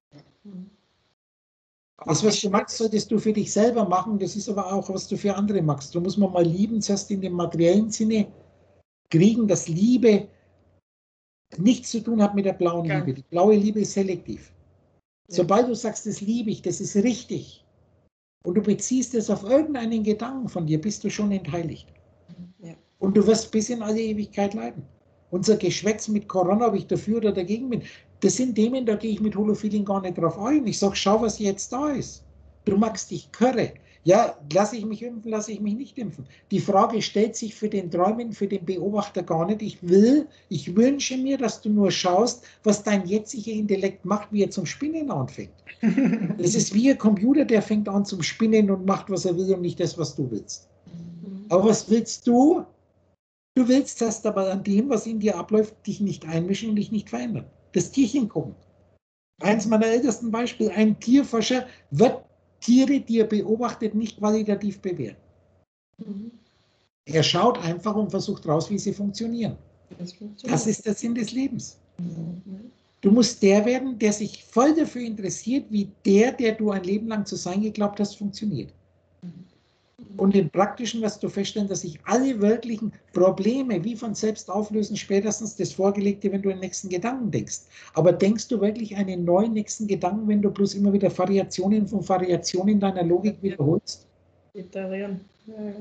Das, was du magst, solltest du für dich selber machen, das ist aber auch, was du für andere magst. Du musst man mal lieben, zuerst in dem materiellen Sinne kriegen, dass Liebe nichts zu tun hat mit der blauen Ja. Liebe. Die blaue Liebe ist selektiv. Sobald du sagst, das liebe ich, das ist richtig, und du beziehst es auf irgendeinen Gedanken von dir, bist du schon entheiligt. Ja. Und du wirst bis in alle Ewigkeit leiden. Unser Geschwätz mit Corona, ob ich dafür oder dagegen bin, das sind Themen, da gehe ich mit Holofeeling gar nicht drauf ein. Ich sage, schau, was jetzt da ist. Du magst dich körre. Ja, lasse ich mich impfen, lasse ich mich nicht impfen. Die Frage stellt sich für den Träumen, für den Beobachter gar nicht. Ich will, ich wünsche mir, dass du nur schaust, was dein jetziger Intellekt macht, wie er zum Spinnen anfängt. Das ist wie ein Computer, der fängt an zum Spinnen und macht, was er will und nicht das, was du willst. Aber was willst du? Du willst erst aber an dem, was in dir abläuft, dich nicht einmischen und dich nicht verändern. Das Tierchen gucken. Eins meiner ältesten Beispiele, ein Tierforscher wird Tiere, die er beobachtet, nicht qualitativ bewerten. Mhm. Er schaut einfach und versucht raus, wie sie funktionieren. Das funktioniert. Das ist der Sinn des Lebens. Mhm. Du musst der werden, der sich voll dafür interessiert, wie der, der du ein Leben lang zu sein geglaubt hast, funktioniert. Und im Praktischen wirst du feststellen, dass sich alle wirklichen Probleme wie von selbst auflösen, spätestens das Vorgelegte, wenn du den nächsten Gedanken denkst. Aber denkst du wirklich einen neuen nächsten Gedanken, wenn du bloß immer wieder Variationen von Variationen in deiner Logik wiederholst? Iterieren. Ja, ja.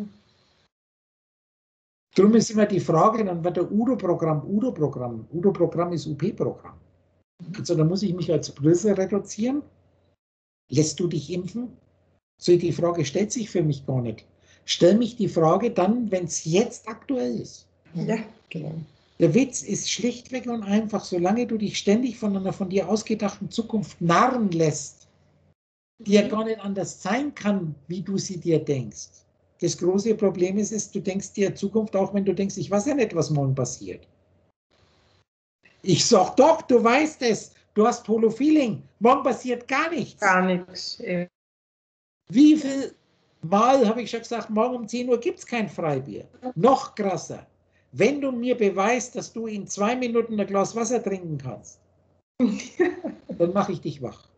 Darum ist immer die Frage, dann wird der Udo-Programm, Udo-Programm, Udo-Programm ist U P-Programm. Also da muss ich mich als Brüssel reduzieren. Lässt du dich impfen? So, die Frage stellt sich für mich gar nicht. Stell mich die Frage dann, wenn es jetzt aktuell ist. Ja, genau. Der Witz ist schlichtweg und einfach, solange du dich ständig von einer von dir ausgedachten Zukunft narren lässt, die ja gar nicht anders sein kann, wie du sie dir denkst. Das große Problem ist, ist, du denkst dir Zukunft auch, wenn du denkst, ich weiß ja nicht, was morgen passiert. Ich sag doch, du weißt es, du hast Holofeeling, morgen passiert gar nichts. Gar nichts. Ja. Wie viel Mal habe ich schon gesagt, morgen um zehn Uhr gibt es kein Freibier. Noch krasser, wenn du mir beweist, dass du in zwei Minuten ein Glas Wasser trinken kannst, dann mache ich dich wach.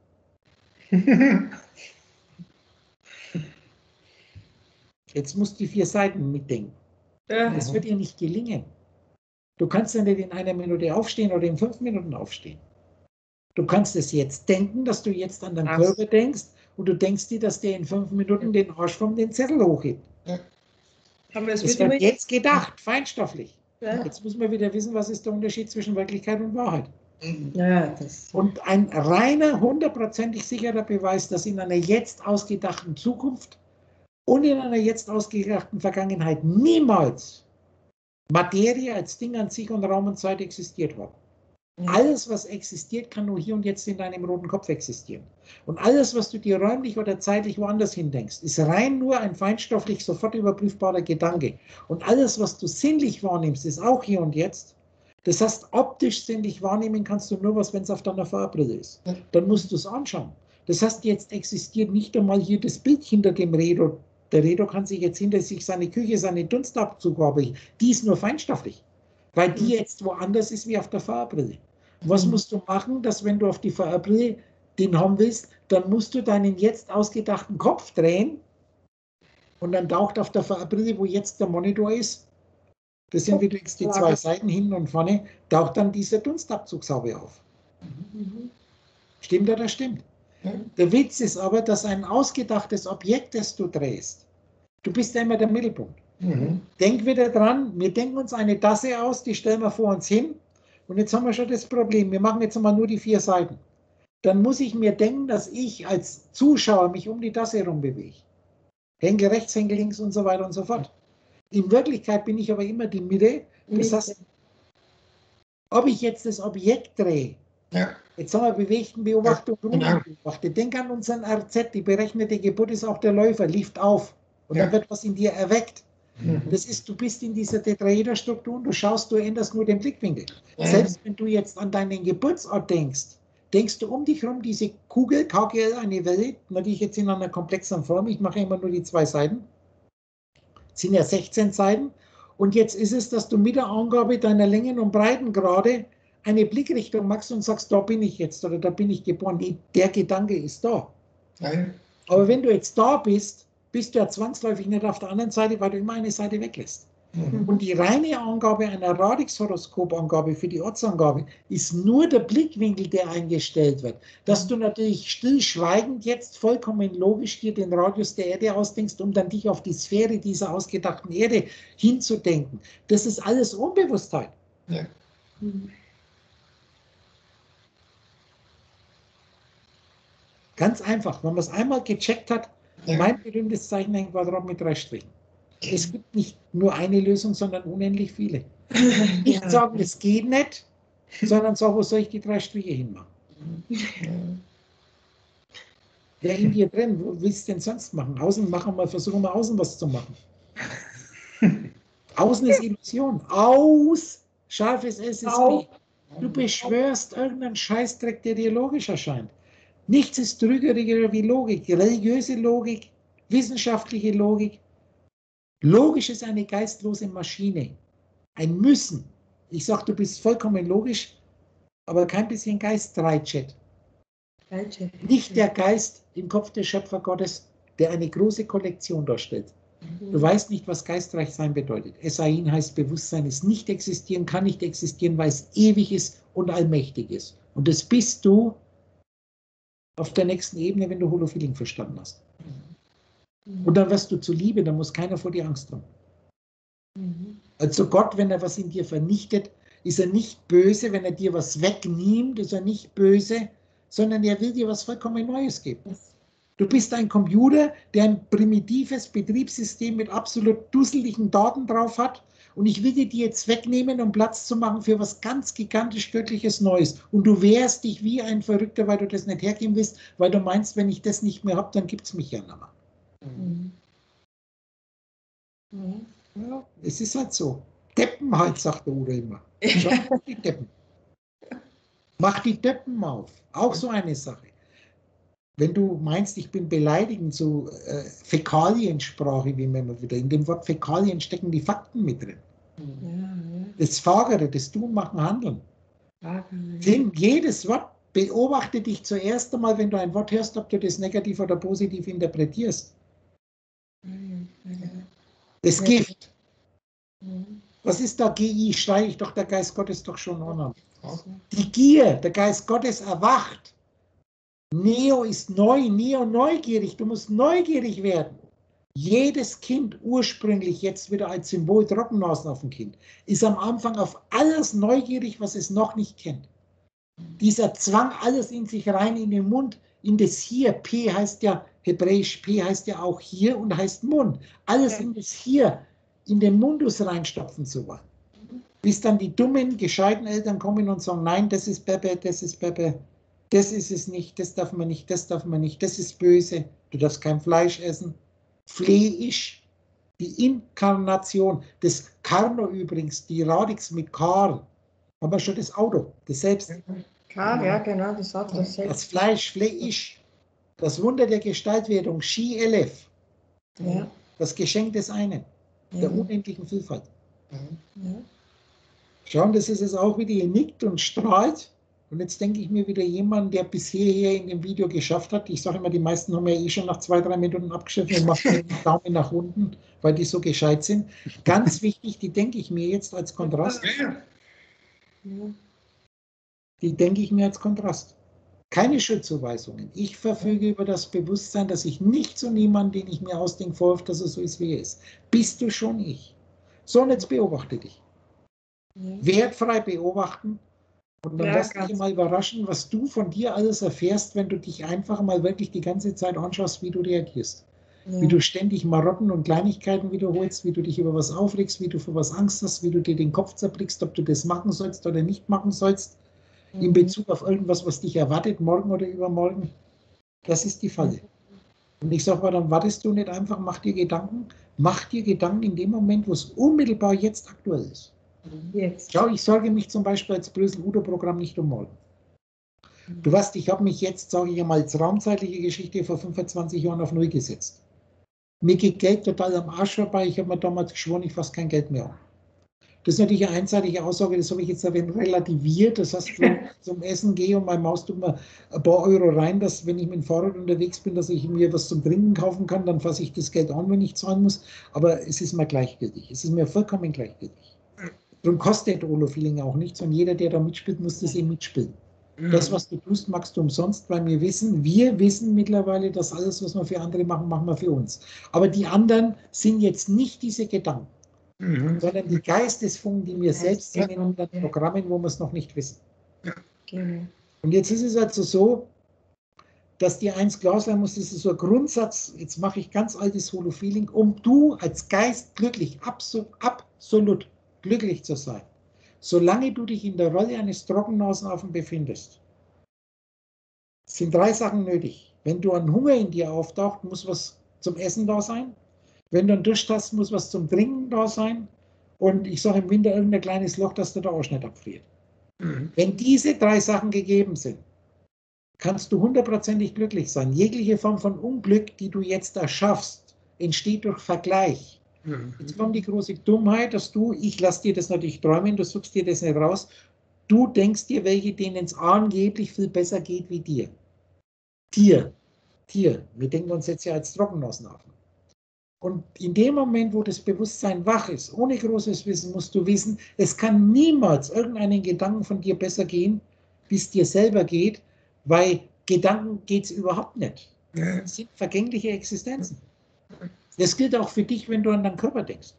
Jetzt musst du die vier Seiten mitdenken. Das wird dir nicht gelingen. Du kannst ja nicht in einer Minute aufstehen oder in fünf Minuten aufstehen. Du kannst es jetzt denken, dass du jetzt an deinen Ach. Körper denkst und du denkst dir, dass der in fünf Minuten den Arsch vom den Zettel hochhebt. Haben wir es Das wieder wird jetzt gedacht, feinstofflich. Ja. Jetzt muss man wieder wissen, was ist der Unterschied zwischen Wirklichkeit und Wahrheit. Ja, das. Und ein reiner, hundertprozentig sicherer Beweis, dass in einer jetzt ausgedachten Zukunft und in einer jetzt ausgedachten Vergangenheit niemals Materie als Ding an sich und Raum und Zeit existiert hat. Ja. Alles, was existiert, kann nur hier und jetzt in deinem roten Kopf existieren. Und alles, was du dir räumlich oder zeitlich woanders hindenkst, ist rein nur ein feinstofflich sofort überprüfbarer Gedanke. Und alles, was du sinnlich wahrnimmst, ist auch hier und jetzt. Das heißt, optisch sinnlich wahrnehmen kannst du nur was, wenn es auf deiner Farbbrille ist. Dann musst du es anschauen. Das heißt, jetzt existiert nicht einmal hier das Bild hinter dem Redo. Der Redo kann sich jetzt hinter sich seine Küche, seine Dunstabzuggabe, die ist nur feinstofflich, weil die jetzt woanders ist wie auf der Farbbrille. Was musst du machen, dass wenn du auf die Farbbrille den haben willst, dann musst du deinen jetzt ausgedachten Kopf drehen und dann taucht auf der Farbbrille, wo jetzt der Monitor ist, das sind wieder jetzt die zwei Seiten hinten und vorne, taucht dann dieser Dunstabzugshaube auf. Stimmt oder stimmt? Ja. Der Witz ist aber, dass ein ausgedachtes Objekt, das du drehst, du bist ja immer der Mittelpunkt. Mhm. Denk wieder dran, wir denken uns eine Tasse aus, die stellen wir vor uns hin und jetzt haben wir schon das Problem, wir machen jetzt mal nur die vier Seiten. Dann muss ich mir denken, dass ich als Zuschauer mich um die Tasse herum bewege. Henkel rechts, Henkel links und so weiter und so fort. In Wirklichkeit bin ich aber immer die Mitte. Das heißt, ob ich jetzt das Objekt drehe, Ja. jetzt haben wir bewegten Beobachtung, Ja, genau. beobachtet. Denk an unseren R Z, die berechnete Geburt ist auch der Läufer, lief auf. Und ja. dann wird was in dir erweckt. Mhm. Das ist, du bist in dieser Tetraederstruktur und du schaust, du änderst nur den Blickwinkel. Ja. Selbst wenn du jetzt an deinen Geburtsort denkst, denkst du um dich herum diese Kugel, K G L, eine Welt, natürlich jetzt in einer komplexen Form, ich mache immer nur die zwei Seiten, das sind ja sechzehn Seiten, und jetzt ist es, dass du mit der Angabe deiner Längen- und Breitengrade eine Blickrichtung machst und sagst, da bin ich jetzt oder da bin ich geboren. Nee, der Gedanke ist da. Nein. Aber wenn du jetzt da bist, bist du ja zwangsläufig nicht auf der anderen Seite, weil du immer eine Seite weglässt. Mhm. Und die reine Angabe einer Radix-Horoskop-Angabe für die Ortsangabe ist nur der Blickwinkel, der eingestellt wird. Dass du natürlich stillschweigend jetzt vollkommen logisch dir den Radius der Erde ausdenkst, um dann dich auf die Sphäre dieser ausgedachten Erde hinzudenken. Das ist alles Unbewusstheit. Ja. Mhm. Ganz einfach, wenn man es einmal gecheckt hat, ja. Mein berühmtes Zeichen ein Quadrat mit drei Strichen. Es gibt nicht nur eine Lösung, sondern unendlich viele. Nicht ja. sagen, es geht nicht, sondern sagen, wo soll ich die drei Striche hinmachen? Ja. Wer in dir drin, wo willst du denn sonst machen? Außen machen wir, versuchen wir außen was zu machen. Außen ist Illusion. Aus, scharfes S ist B. Du beschwörst irgendeinen Scheißdreck, der dir logisch erscheint. Nichts ist trügeriger wie Logik. Religiöse Logik, wissenschaftliche Logik. Logisch ist eine geistlose Maschine. Ein Müssen. Ich sage, du bist vollkommen logisch, aber kein bisschen Geist-Dreichet. Nicht der Geist im Kopf des Schöpfer Gottes, der eine große Kollektion darstellt. Du weißt nicht, was geistreich sein bedeutet. Esain heißt Bewusstsein ist nicht existieren, kann nicht existieren, weil es ewig ist und allmächtig ist. Und das bist du auf der nächsten Ebene, wenn du Holofeeling verstanden hast. Und dann wirst du zu Liebe, dann muss keiner vor dir Angst haben. Also Gott, wenn er was in dir vernichtet, ist er nicht böse, wenn er dir was wegnimmt, ist er nicht böse, sondern er will dir was vollkommen Neues geben. Du bist ein Computer, der ein primitives Betriebssystem mit absolut dusseligen Daten drauf hat, und ich will dir die jetzt wegnehmen, um Platz zu machen für was ganz gigantisch Göttliches Neues. Und du wehrst dich wie ein Verrückter, weil du das nicht hergeben willst, weil du meinst, wenn ich das nicht mehr habe, dann gibt es mich ja nicht mehr. Mhm. Mhm. Ja, es ist halt so. Deppen halt, sagt der Udo immer. Schau auf die Deppen. Mach die Deppen auf. Auch so eine Sache. Wenn du meinst, ich bin beleidigend, so äh, Fäkaliensprache, wie man immer wieder, in dem Wort Fäkalien stecken die Fakten mit drin. Ja, ja. Das Fagere, das Tun, Machen, Handeln. Ja, ja. Jedes Wort, beobachte dich zuerst einmal, wenn du ein Wort hörst, ob du das negativ oder positiv interpretierst. Ja, ja. Das Gift. Ja. Was ist da G I? Schreie ich doch der Geist Gottes doch schon an. Die Gier, der Geist Gottes erwacht. Neo ist neu, Neo neugierig, du musst neugierig werden. Jedes Kind ursprünglich, jetzt wieder als Symbol Trockennasen auf dem Kind, ist am Anfang auf alles neugierig, was es noch nicht kennt. Dieser Zwang, alles in sich rein, in den Mund, in das Hier, P heißt ja, hebräisch P heißt ja auch hier und heißt Mund. Alles in das Hier, in den Mundus reinstopfen zu wollen. Bis dann die dummen, gescheiten Eltern kommen und sagen, nein, das ist Pepe, das ist Pepe. Das ist es nicht, das darf man nicht, das darf man nicht, das ist böse, du darfst kein Fleisch essen. Fleisch, die Inkarnation, das Karno übrigens, die Radix mit Karl, haben wir schon das Auto, das Selbst. Karl, ja genau, das Auto, das Selbst. Das Fleisch, Fleisch, das Wunder der Gestaltwerdung, Shi Elef, ja. Das Geschenk des einen, ja. Der unendlichen Vielfalt. Ja. Schauen, das ist es auch wieder, ihr nickt und strahlt. Und jetzt denke ich mir wieder jemand, der bis hierher in dem Video geschafft hat. Ich sage immer, die meisten haben ja eh schon nach zwei, drei Minuten abgeschrieben und machen den Daumen nach unten, weil die so gescheit sind. Ganz wichtig, die denke ich mir jetzt als Kontrast. Die denke ich mir als Kontrast. Keine Schuldzuweisungen. Ich verfüge über das Bewusstsein, dass ich nicht zu niemandem, den ich mir ausdenke, vorwirf, dass er so ist, wie er ist. Bist du schon ich? So, und jetzt beobachte dich. Wertfrei beobachten. Und dann ja, lass dich mal überraschen, was du von dir alles erfährst, wenn du dich einfach mal wirklich die ganze Zeit anschaust, wie du reagierst. Ja. Wie du ständig Marotten und Kleinigkeiten wiederholst, wie du dich über was aufregst, wie du für was Angst hast, wie du dir den Kopf zerblickst, ob du das machen sollst oder nicht machen sollst, mhm. in Bezug auf irgendwas, was dich erwartet, morgen oder übermorgen. Das ist die Falle. Und ich sage, dann wartest du nicht einfach, mach dir Gedanken, mach dir Gedanken in dem Moment, wo es unmittelbar jetzt aktuell ist. Jetzt. Schau, ich sorge mich zum Beispiel als Brösel-Udo-Programm nicht um morgen. Du weißt, ich habe mich jetzt, sage ich einmal, als raumzeitliche Geschichte vor fünfundzwanzig Jahren auf Null gesetzt. Mir geht Geld total am Arsch vorbei. Ich habe mir damals geschworen, ich fasse kein Geld mehr an. Das ist natürlich eine einseitige Aussage, das habe ich jetzt ein wenig relativiert. Das heißt, wenn ich zum Essen gehe und meine Maus tut mir ein paar Euro rein, dass wenn ich mit dem Fahrrad unterwegs bin, dass ich mir was zum Trinken kaufen kann, dann fasse ich das Geld an, wenn ich zahlen muss. Aber es ist mir gleichgültig. Es ist mir vollkommen gleichgültig. Darum kostet Holo-Feeling auch nichts und jeder, der da mitspielt, muss das eben mitspielen. Das, was du tust, magst du umsonst, weil wir wissen, wir wissen mittlerweile, dass alles, was wir für andere machen, machen wir für uns. Aber die anderen sind jetzt nicht diese Gedanken, mhm. sondern die Geistesfunken, die wir selbst sind in unseren Programmen, wo wir es noch nicht wissen. Ja. Genau. Und jetzt ist es also so, dass dir eins klar sein muss, das ist so ein Grundsatz, jetzt mache ich ganz altes Holo-Feeling, um du als Geist glücklich, absolut, absolut glücklich zu sein. Solange du dich in der Rolle eines Trockennasenaffen befindest, sind drei Sachen nötig. Wenn du einen Hunger in dir auftaucht, muss was zum Essen da sein. Wenn du einen Durst hast, muss was zum Trinken da sein. Und ich sage im Winter irgendein kleines Loch, dass der Arsch nicht abfriert. Mhm. Wenn diese drei Sachen gegeben sind, kannst du hundertprozentig glücklich sein. Jegliche Form von Unglück, die du jetzt erschaffst, entsteht durch Vergleich. Jetzt kommt die große Dummheit, dass du, ich lasse dir das natürlich träumen, du suchst dir das nicht raus, du denkst dir, welche denen es angeblich viel besser geht wie dir. Tier, Tier, wir denken uns jetzt ja als Trockennasenaffen. Und in dem Moment, wo das Bewusstsein wach ist, ohne großes Wissen, musst du wissen, es kann niemals irgendeinen Gedanken von dir besser gehen, wie es dir selber geht, weil Gedanken geht es überhaupt nicht. Das sind vergängliche Existenzen. Das gilt auch für dich, wenn du an deinen Körper denkst.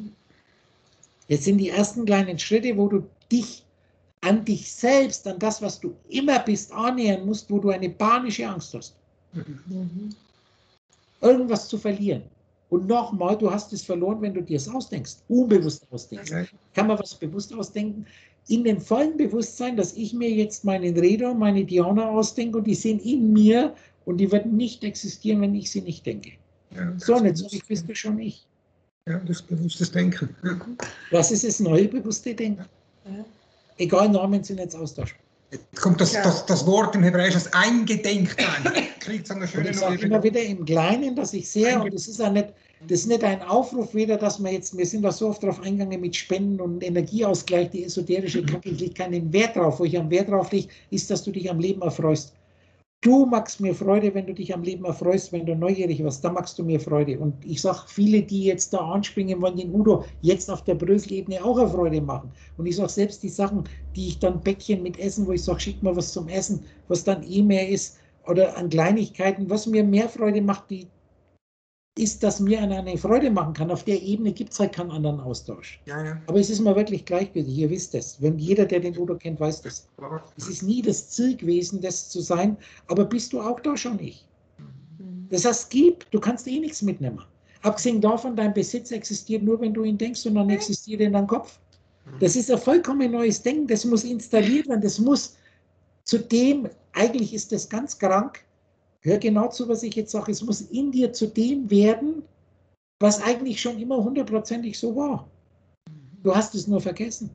Jetzt sind die ersten kleinen Schritte, wo du dich an dich selbst, an das, was du immer bist, annähern musst, wo du eine panische Angst hast. Mhm. Irgendwas zu verlieren. Und nochmal, du hast es verloren, wenn du dir es ausdenkst, unbewusst ausdenkst. Kann man was bewusst ausdenken? In dem vollen Bewusstsein, dass ich mir jetzt meinen Redo, meine Diana ausdenke und die sind in mir und die werden nicht existieren, wenn ich sie nicht denke. Ja, so, und jetzt bist du schon ich. Ja, das bewusstes Denken. Ja. Was ist das neue bewusste Denken? Ja. Egal, Namen sind jetzt austauschbar. Jetzt kommt das, ja. das, das Wort im Hebräisch, das eingedenkt ein. Kriegt so eine schöne ich sage immer wieder im Kleinen, dass ich sehe, und das ist ja nicht, das ist nicht ein Aufruf, weder, dass wir jetzt, wir sind da so oft drauf eingegangen mit Spenden und Energieausgleich, die esoterische Kacke, ich lege keinen Wert drauf. Wo ich am Wert drauf lege, ist, dass du dich am Leben erfreust. Du machst mir Freude, wenn du dich am Leben erfreust, wenn du neugierig warst, da machst du mir Freude. Und ich sage, viele, die jetzt da anspringen wollen, den Udo jetzt auf der Brösel-Ebene auch eine Freude machen. Und ich sage, selbst die Sachen, die ich dann Bäckchen mit Essen, wo ich sage, schick mal was zum Essen, was dann eh mehr ist, oder an Kleinigkeiten, was mir mehr Freude macht, die ist, dass mir eine Freude machen kann. Auf der Ebene gibt es halt keinen anderen Austausch. Ja, ja. Aber es ist mir wirklich gleichgültig, ihr wisst es. Wenn jeder, der den Udo kennt, weiß das. Es ist nie das Ziel gewesen, das zu sein, aber bist du auch da schon ich. Das heißt, gib, du kannst eh nichts mitnehmen. Abgesehen davon, dein Besitz existiert nur, wenn du ihn denkst und dann existiert er in deinem Kopf. Das ist ein vollkommen neues Denken, das muss installiert werden, das muss zudem, eigentlich ist das ganz krank, hör genau zu, was ich jetzt sage, es muss in dir zu dem werden, was eigentlich schon immer hundertprozentig so war. Du hast es nur vergessen.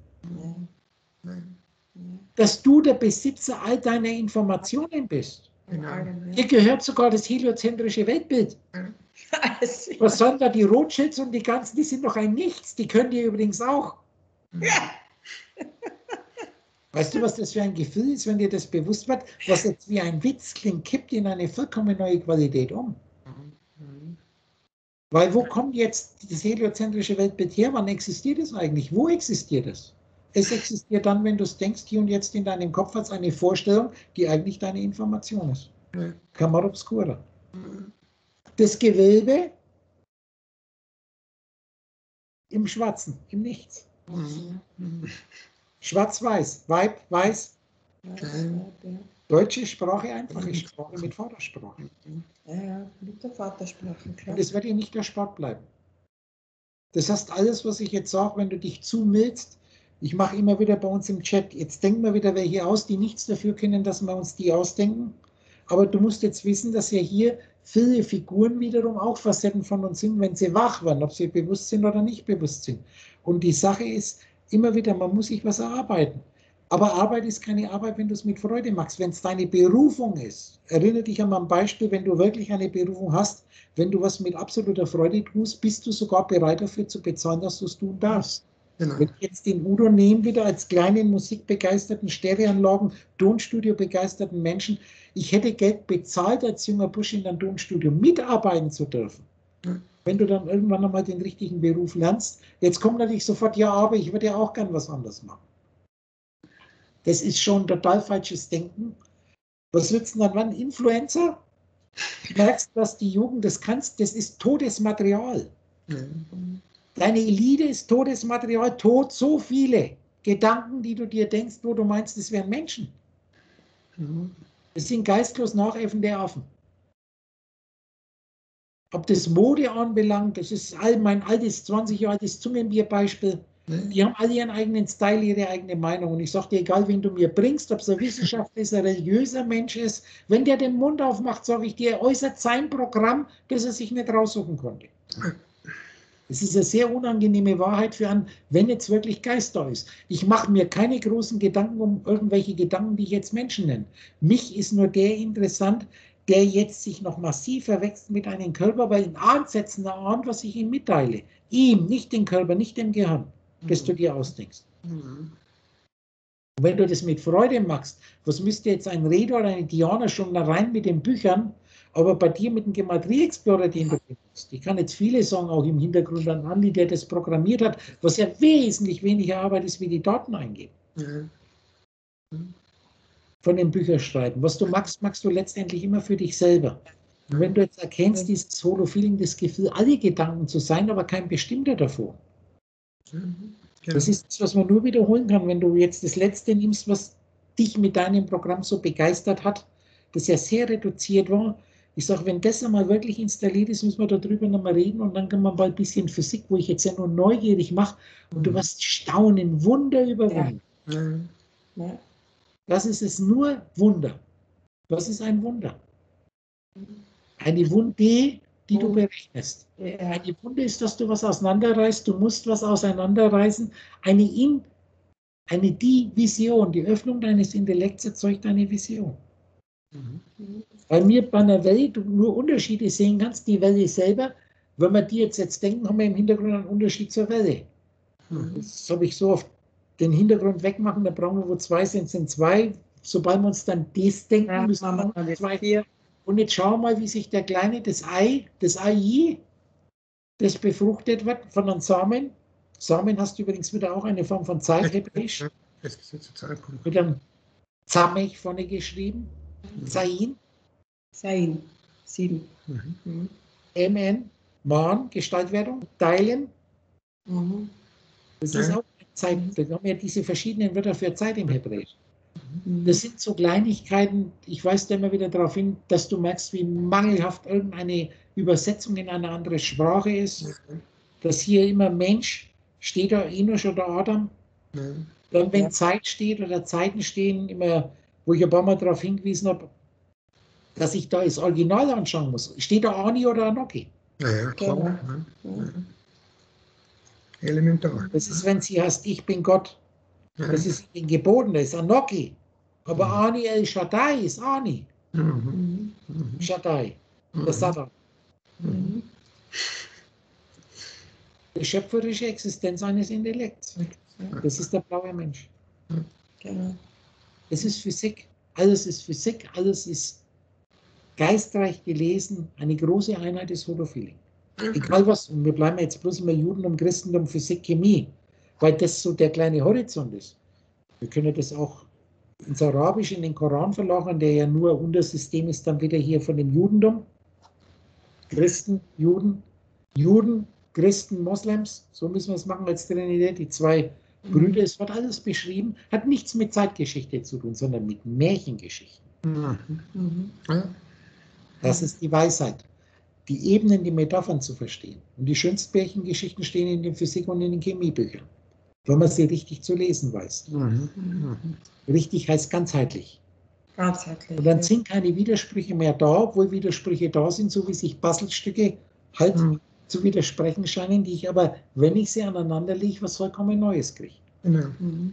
Dass du der Besitzer all deiner Informationen bist. Dir gehört sogar das heliozentrische Weltbild. Was sollen da die Rothschilds und die ganzen, die sind doch ein Nichts, die können dir übrigens auch. Ja. Weißt du, was das für ein Gefühl ist, wenn dir das bewusst wird, was jetzt wie ein Witz klingt, kippt in eine vollkommen neue Qualität um. Mhm. Weil wo kommt jetzt das heliozentrische Weltbild her? Wann existiert es eigentlich? Wo existiert es? Es existiert dann, wenn du es denkst, hier und jetzt in deinem Kopf als eine Vorstellung, die eigentlich deine Information ist. Mhm. Camera obscura. Mhm. Das Gewölbe im Schwarzen, im Nichts. Mhm. Schwarz-Weiß, Weib, Weiß. Ja. Deutsche Sprache, einfache Sprache mit Vatersprache. Ja, ja, mit der Vatersprache, klar. Und es wird ja nicht der Sport bleiben. Das heißt, alles, was ich jetzt sage, wenn du dich zumillst, ich mache immer wieder bei uns im Chat, jetzt denken wir wieder welche aus, die nichts dafür können, dass wir uns die ausdenken. Aber du musst jetzt wissen, dass ja hier viele Figuren wiederum auch Facetten von uns sind, wenn sie wach werden, ob sie bewusst sind oder nicht bewusst sind. Und die Sache ist immer wieder, man muss sich was erarbeiten. Aber Arbeit ist keine Arbeit, wenn du es mit Freude machst. Wenn es deine Berufung ist, erinnere dich an mein Beispiel, wenn du wirklich eine Berufung hast, wenn du was mit absoluter Freude tust, bist du sogar bereit dafür zu bezahlen, dass du es tun darfst. Genau. Wenn ich jetzt den Udo nehme, wieder als kleinen musikbegeisterten, Stereoanlagen, Tonstudio begeisterten Menschen, ich hätte Geld bezahlt, als junger Bursch in einem Tonstudio mitarbeiten zu dürfen. Mhm. Wenn du dann irgendwann einmal den richtigen Beruf lernst, jetzt kommt natürlich sofort, ja, aber ich würde ja auch gern was anderes machen. Das ist schon total falsches Denken. Was willst du dann wann? Influencer? Du merkst, dass die Jugend das kannst, das ist Todesmaterial. Mhm. Deine Elite ist Todesmaterial, tot so viele Gedanken, die du dir denkst, wo du meinst, das wären Menschen. Mhm. Das sind geistlos nachäffende Affen. Ob das Mode anbelangt, das ist all mein altes, zwanzig Jahre altes Zungenbierbeispiel. Die haben alle ihren eigenen Style, ihre eigene Meinung. Und ich sage dir, egal wen du mir bringst, ob es ein Wissenschaftler ist, ein religiöser Mensch ist, wenn der den Mund aufmacht, sage ich dir, er äußert sein Programm, das er sich nicht raussuchen konnte. Das ist eine sehr unangenehme Wahrheit für einen, wenn jetzt wirklich Geist da ist. Ich mache mir keine großen Gedanken um irgendwelche Gedanken, die ich jetzt Menschen nenne. Mich ist nur der interessant, der jetzt sich noch massiv verwechselt mit einem Körper, weil in Ansätzen ahnt, was ich ihm mitteile. Ihm, nicht den Körper, nicht dem Gehirn, das du dir ausdenkst. Mhm. Und wenn du das mit Freude machst, was müsste jetzt ein Reda oder ein Diana schon da rein mit den Büchern, aber bei dir mit dem Gematria Explorer, den du benutzt, ich kann jetzt viele sagen, auch im Hintergrund an Andi, der das programmiert hat, was ja wesentlich weniger Arbeit ist, wie die Daten eingeben. Mhm. Von den Büchern schreiben. Was du machst, machst du letztendlich immer für dich selber. Und wenn du jetzt erkennst, dieses Holo-Feeling, das Gefühl, alle Gedanken zu sein, aber kein bestimmter davor. Mhm. Genau. Das ist das, was man nur wiederholen kann, wenn du jetzt das Letzte nimmst, was dich mit deinem Programm so begeistert hat, das ja sehr reduziert war. Ich sage, wenn das einmal wirklich installiert ist, müssen wir darüber nochmal reden und dann kann man mal ein bisschen Physik, wo ich jetzt ja nur neugierig mache und du wirst staunen, Wunder über Wunder. Ja. Ja. Das ist es, nur Wunder. Was ist ein Wunder? Eine Wunde, die du berechnest. Eine Wunde ist, dass du was auseinanderreißt, du musst was auseinanderreißen. Eine, In, eine die Vision, die Öffnung deines Intellekts erzeugt eine Vision. Mhm. Weil mir bei einer Welle du nur Unterschiede sehen kannst, die Welle selber, wenn wir die jetzt, jetzt denken, haben wir im Hintergrund einen Unterschied zur Welle. Mhm. Das habe ich so auf den Hintergrund wegmachen, da brauchen wir, wo zwei sind, sind zwei. Sobald wir uns dann das denken, ja, müssen wir wir zwei. Vier. Und jetzt schau mal, wie sich der Kleine, das Ei, das Ei, das befruchtet wird von einem Samen. Samen hast du übrigens wieder auch eine Form von Zeit, hebräisch. Mit einem Zamech vorne geschrieben. Mhm. Zain. Zain. Sieben. Mhm. M N. Man, Gestaltwerdung. Teilen. Mhm. Das ja. ist auch Zeit. Da haben wir ja diese verschiedenen Wörter für Zeit im Hebräisch. Das sind so Kleinigkeiten, ich weise da immer wieder darauf hin, dass du merkst, wie mangelhaft irgendeine Übersetzung in eine andere Sprache ist. Dass hier immer Mensch, steht da Enoch oder Adam. Dann wenn Zeit steht oder Zeiten stehen, immer, wo ich ein paar Mal darauf hingewiesen habe, dass ich da das Original anschauen muss. Steht da Ani oder Anoki? Ja, ja, klar. Ja. Ja. Elementar. Das ist, wenn sie heißt, ich bin Gott. Das ist in den Geboten, das ist Anoki. Aber mhm. Ani El Shaddai ist Ani. Mhm. Mhm. Shaddai, mhm. der Satan. Mhm. Die schöpferische Existenz eines Intellekts. Das ist der blaue Mensch. Genau. Das ist Physik. Alles ist Physik, alles ist geistreich gelesen. Eine große Einheit ist Holo-Feeling. Egal was, und wir bleiben jetzt bloß immer Judentum, Christentum, Physik, Chemie. Weil das so der kleine Horizont ist. Wir können das auch ins Arabische, in den Koran verlagern, der ja nur Untersystem ist, dann wieder hier von dem Judentum. Christen, Juden, Juden, Christen, Moslems, so müssen wir es machen als Trinität. Die zwei mhm. Brüder, es wird alles beschrieben, hat nichts mit Zeitgeschichte zu tun, sondern mit Märchengeschichten. Mhm. Mhm. Das ist die Weisheit. Die Ebenen, die Metaphern zu verstehen. Und die schönsten Märchengeschichten stehen in den Physik- und in den Chemiebüchern. Wenn man sie richtig zu lesen weiß. Mhm. Mhm. Richtig heißt ganzheitlich. Ganzheitlich. Und dann ja. sind keine Widersprüche mehr da, obwohl Widersprüche da sind, so wie sich Puzzlestücke halt mhm. zu widersprechen scheinen, die ich aber, wenn ich sie aneinander lege, was vollkommen Neues kriege. Genau. Mhm.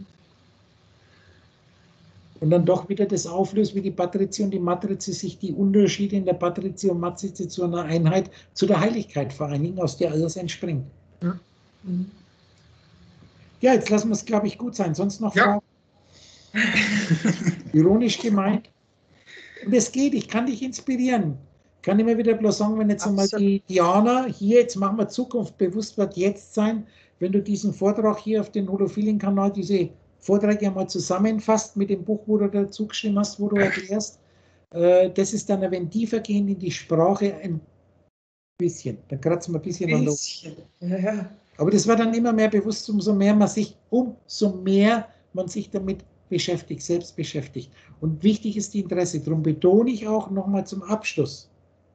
Und dann doch wieder das auflöst, wie die Patrizie und die Matrize sich die Unterschiede in der Patrizie und Matrize zu einer Einheit, zu der Heiligkeit vereinigen, aus der alles entspringt. Ja, mhm. Ja, jetzt lassen wir es, glaube ich, gut sein. Sonst noch ja. Fragen? Ironisch gemeint. Und es geht, ich kann dich inspirieren. Ich kann immer wieder bloß sagen, wenn jetzt einmal die Diana hier, jetzt machen wir Zukunft bewusst, wird jetzt sein, wenn du diesen Vortrag hier auf den Holofilien-Kanal, diese Vorträge einmal zusammenfasst mit dem Buch, wo du dazu geschrieben hast, wo du erklärst, äh, das ist dann, wenn tiefer gehen in die Sprache, ein bisschen, dann kratzen wir ein bisschen an bisschen. Ja, ja. Aber das war dann immer mehr bewusst, umso mehr man sich, umso mehr man sich damit beschäftigt, selbst beschäftigt. Und wichtig ist die Interesse. Darum betone ich auch nochmal zum Abschluss,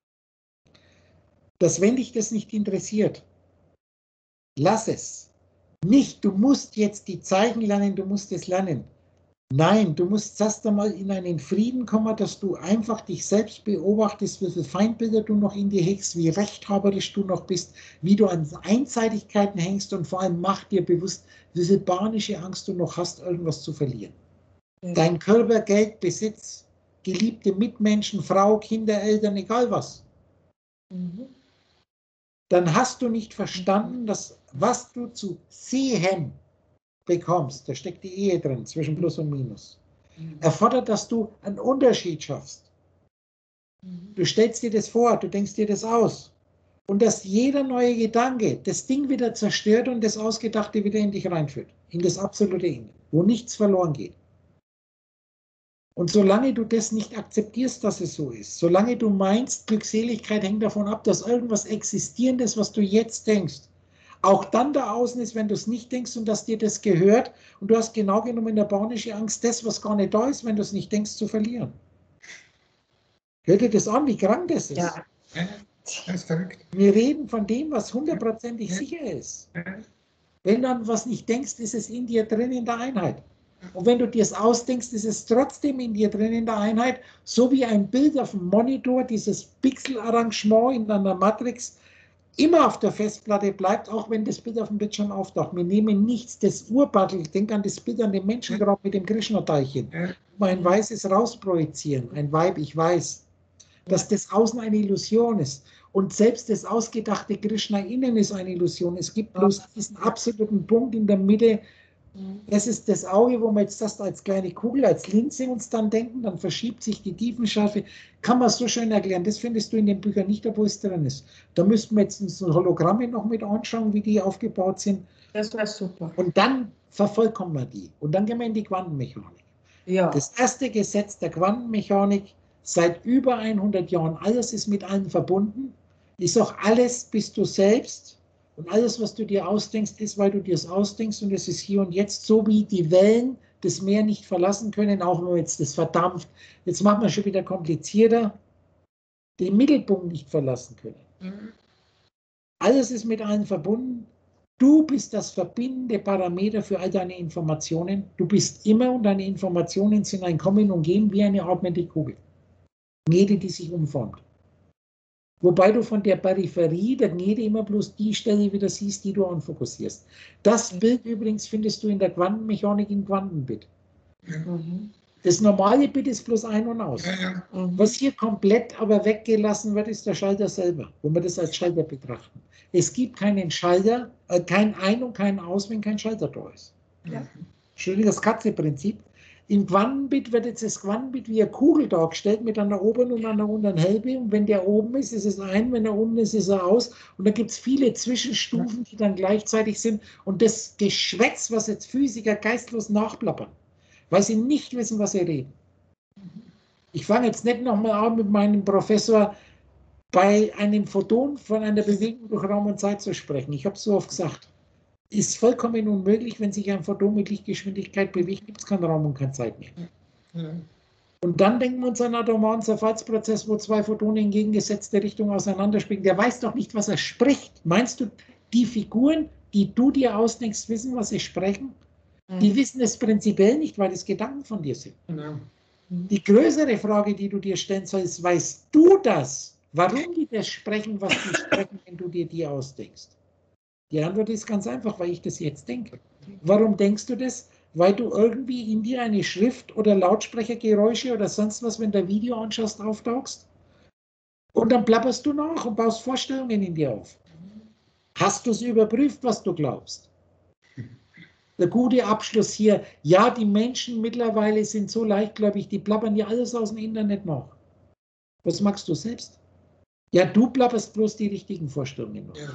dass wenn dich das nicht interessiert, lass es. Nicht, du musst jetzt die Zeichen lernen, du musst es lernen. Nein, du musst erst einmal in einen Frieden kommen, dass du einfach dich selbst beobachtest, wie viele Feindbilder du noch in dir hegst, wie rechthaberisch du noch bist, wie du an Einseitigkeiten hängst und vor allem mach dir bewusst, wie viel panische Angst du noch hast, irgendwas zu verlieren. Ja. Dein Körper, Geld, Besitz, geliebte Mitmenschen, Frau, Kinder, Eltern, egal was. Mhm. Dann hast du nicht verstanden, dass was du zu sehen bekommst, da steckt die Ehe drin, zwischen Plus und Minus, erfordert, dass du einen Unterschied schaffst. Du stellst dir das vor, du denkst dir das aus. Und dass jeder neue Gedanke das Ding wieder zerstört und das Ausgedachte wieder in dich reinführt, in das absolute Ende, wo nichts verloren geht. Und solange du das nicht akzeptierst, dass es so ist, solange du meinst, Glückseligkeit hängt davon ab, dass irgendwas Existierendes, was du jetzt denkst, auch dann da außen ist, wenn du es nicht denkst und dass dir das gehört und du hast genau genommen in der panische Angst, das, was gar nicht da ist, wenn du es nicht denkst, zu verlieren. Hört dir das an, wie krank das ist? Ja, das ist verrückt. Wir reden von dem, was hundertprozentig ja. sicher ist. Wenn du an was nicht denkst, ist es in dir drin in der Einheit. Und wenn du dir es ausdenkst, ist es trotzdem in dir drin in der Einheit, so wie ein Bild auf dem Monitor, dieses Pixelarrangement in einer Matrix, immer auf der Festplatte bleibt, auch wenn das Bild auf dem Bildschirm auftaucht. Wir nehmen nichts, das Urbattel, ich denke an das Bild an dem Menschengrab mit dem Krishna-Teilchen, um ein Weißes rausprojizieren, ein Weib, ich weiß, dass das Außen eine Illusion ist. Und selbst das ausgedachte Krishna innen ist eine Illusion. Es gibt bloß diesen absoluten Punkt in der Mitte. Das ist das Auge, wo wir jetzt das als kleine Kugel, als Linse uns dann denken, dann verschiebt sich die Tiefenschärfe. Kann man so schön erklären. Das findest du in den Büchern nicht, obwohl es drin ist. Da müssten wir jetzt uns Hologramme noch mit anschauen, wie die aufgebaut sind. Das wäre super. Und dann vervollkommen wir die. Und dann gehen wir in die Quantenmechanik. Ja. Das erste Gesetz der Quantenmechanik, seit über hundert Jahren, alles ist mit allen verbunden. Ich sage, alles bist du selbst. Und alles, was du dir ausdenkst, ist, weil du dir es ausdenkst und es ist hier und jetzt, so wie die Wellen das Meer nicht verlassen können, auch wenn man jetzt das verdampft. Jetzt machen wir schon wieder komplizierter, den Mittelpunkt nicht verlassen können. Mhm. Alles ist mit allen verbunden. Du bist das verbindende Parameter für all deine Informationen. Du bist immer und deine Informationen sind ein Kommen und Gehen wie eine atmende Kugel. Jede, die sich umformt. Wobei du von der Peripherie der Gnede immer bloß die Stelle wieder siehst, die du anfokussierst. Das Bild übrigens findest du in der Quantenmechanik im Quantenbit. Mhm. Das normale Bit ist bloß ein und aus. Ja, ja. Mhm. Was hier komplett aber weggelassen wird, ist der Schalter selber, wo wir das als Schalter betrachten. Es gibt keinen Schalter, äh, kein Ein- und kein Aus, wenn kein Schalter da ist. Ja. Schön das Katze-Prinzip. Im Quantenbit wird jetzt das Quantenbit wie eine Kugel dargestellt mit einer oberen und einer unteren Hälfte. Und wenn der oben ist, ist es ein, wenn er unten ist, ist er aus. Und da gibt es viele Zwischenstufen, die dann gleichzeitig sind. Und das Geschwätz, was jetzt Physiker geistlos nachplappern, weil sie nicht wissen, was sie reden. Ich fange jetzt nicht nochmal an, mit meinem Professor bei einem Photon von einer Bewegung durch Raum und Zeit zu sprechen. Ich habe es so oft gesagt. Ist vollkommen unmöglich, wenn sich ein Photon mit Lichtgeschwindigkeit bewegt, gibt es keinen Raum und keine Zeit mehr. Ja. Und dann denken wir uns an einen atomaren Zerfallsprozess, wo zwei Photonen in entgegengesetzte Richtung auseinanderspringen. Der weiß doch nicht, was er spricht. Meinst du, die Figuren, die du dir ausdenkst, wissen, was sie sprechen? Mhm. Die wissen es prinzipiell nicht, weil es Gedanken von dir sind. Genau. Die größere Frage, die du dir stellen sollst, weißt du das? Warum die das sprechen, was die sprechen, wenn du dir die ausdenkst? Die Antwort ist ganz einfach, weil ich das jetzt denke. Warum denkst du das? Weil du irgendwie in dir eine Schrift oder Lautsprechergeräusche oder sonst was, wenn du ein Video anschaust, auftauchst. Und dann plapperst du nach und baust Vorstellungen in dir auf. Hast du es überprüft, was du glaubst? Der gute Abschluss hier, ja, die Menschen mittlerweile sind so leichtgläubig, die plappern ja alles aus dem Internet nach. Was magst du selbst? Ja, du plapperst bloß die richtigen Vorstellungen nach.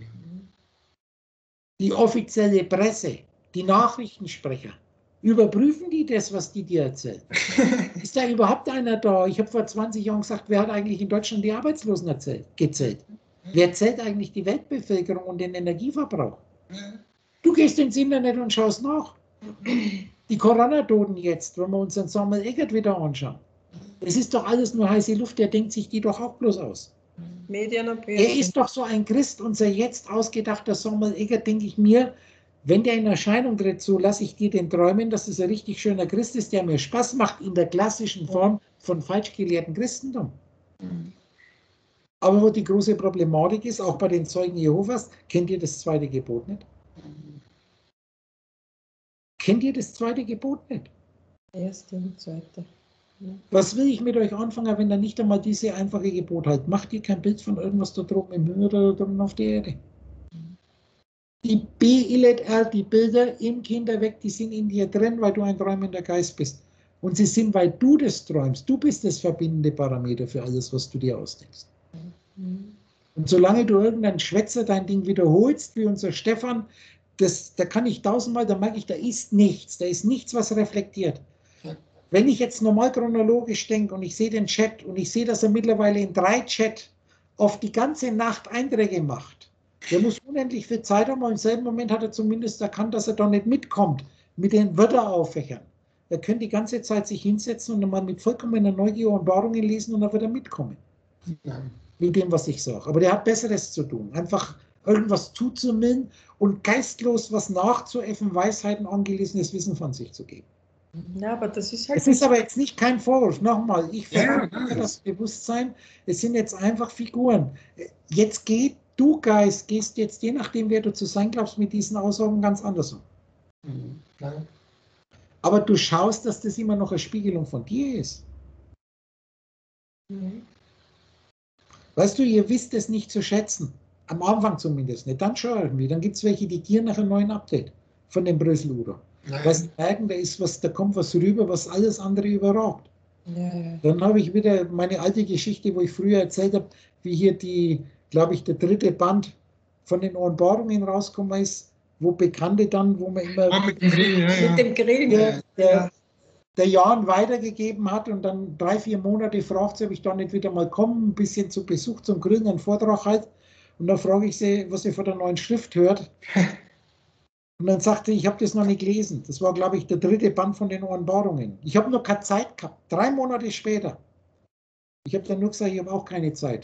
Die offizielle Presse, die Nachrichtensprecher, überprüfen die das, was die dir erzählen? Ist da überhaupt einer da? Ich habe vor zwanzig Jahren gesagt, wer hat eigentlich in Deutschland die Arbeitslosen erzählt, gezählt? Wer zählt eigentlich die Weltbevölkerung und den Energieverbrauch? Du gehst ins Internet und schaust nach. Die Corona-Toten jetzt, wenn wir uns den Samuel Eggert wieder anschauen. Es ist doch alles nur heiße Luft, der denkt sich die doch auch bloß aus. Medien und Er ist doch so ein Christ, unser jetzt ausgedachter Samuel Eggert, denke ich mir, wenn der in Erscheinung tritt, so lasse ich dir den träumen, dass es ein richtig schöner Christ ist, der mir Spaß macht in der klassischen Form von falsch gelehrten Christentum. Aber wo die große Problematik ist, auch bei den Zeugen Jehovas, kennt ihr das zweite Gebot nicht? Kennt ihr das zweite Gebot nicht? Erste und zweite. Ja. Was will ich mit euch anfangen, wenn ihr nicht einmal diese einfache Gebot halt? Macht ihr kein Bild von irgendwas da drüben im Himmel oder da drüben auf der Erde? Die B I L E T R, die Bilder im Kinderweg, die sind in dir drin, weil du ein träumender Geist bist. Und sie sind, weil du das träumst. Du bist das verbindende Parameter für alles, was du dir ausdenkst. Mhm. Und solange du irgendein Schwätzer dein Ding wiederholst, wie unser Stefan, das, da kann ich tausendmal, da merke ich, da ist nichts, da ist nichts, was reflektiert. Wenn ich jetzt normal chronologisch denke und ich sehe den Chat und ich sehe, dass er mittlerweile in drei Chat auf die ganze Nacht Einträge macht, der muss unendlich viel Zeit haben, aber im selben Moment hat er zumindest erkannt, dass er da nicht mitkommt mit den Wörterauffächern. Er könnte die ganze Zeit sich hinsetzen und mal mit vollkommener Neugier und Wahrungen lesen und dann wird er mitkommen. Ja. Mit dem, was ich sage. Aber der hat Besseres zu tun. Einfach irgendwas zuzumüllen und geistlos was nachzuäffen, Weisheiten, angelesenes Wissen von sich zu geben. Ja, aber das ist halt. Es ist aber jetzt nicht kein Vorwurf. Nochmal, ich verurteile ja, das Bewusstsein. Es sind jetzt einfach Figuren. Jetzt geht du, Geist, gehst jetzt, je nachdem, wer du zu sein glaubst, mit diesen Aussagen ganz anders um. Mhm. Aber du schaust, dass das immer noch eine Spiegelung von dir ist. Mhm. Weißt du, ihr wisst es nicht zu schätzen. Am Anfang zumindest nicht. Dann schon irgendwie. Dann gibt es welche, die gieren nach einem neuen Update von dem Brösel-Udo. Weil sie merken, da ist was, da kommt was rüber, was alles andere überragt. Ja, ja. Dann habe ich wieder meine alte Geschichte, wo ich früher erzählt habe, wie hier die, glaube ich, der dritte Band von den Offenbarungen rausgekommen ist, wo Bekannte dann, wo man immer ah, mit, dem Grill, ja, ja. mit dem Grill, der, der, der Jan weitergegeben hat und dann drei, vier Monate fragt sie, ob ich da nicht wieder mal komme, ein bisschen zu Besuch zum Grillen, einen Vortrag halt. Und dann frage ich sie, was sie von der neuen Schrift hört. Und dann sagte ich, ich habe das noch nicht gelesen. Das war, glaube ich, der dritte Band von den Offenbarungen. Ich habe noch keine Zeit gehabt. Drei Monate später. Ich habe dann nur gesagt, ich habe auch keine Zeit.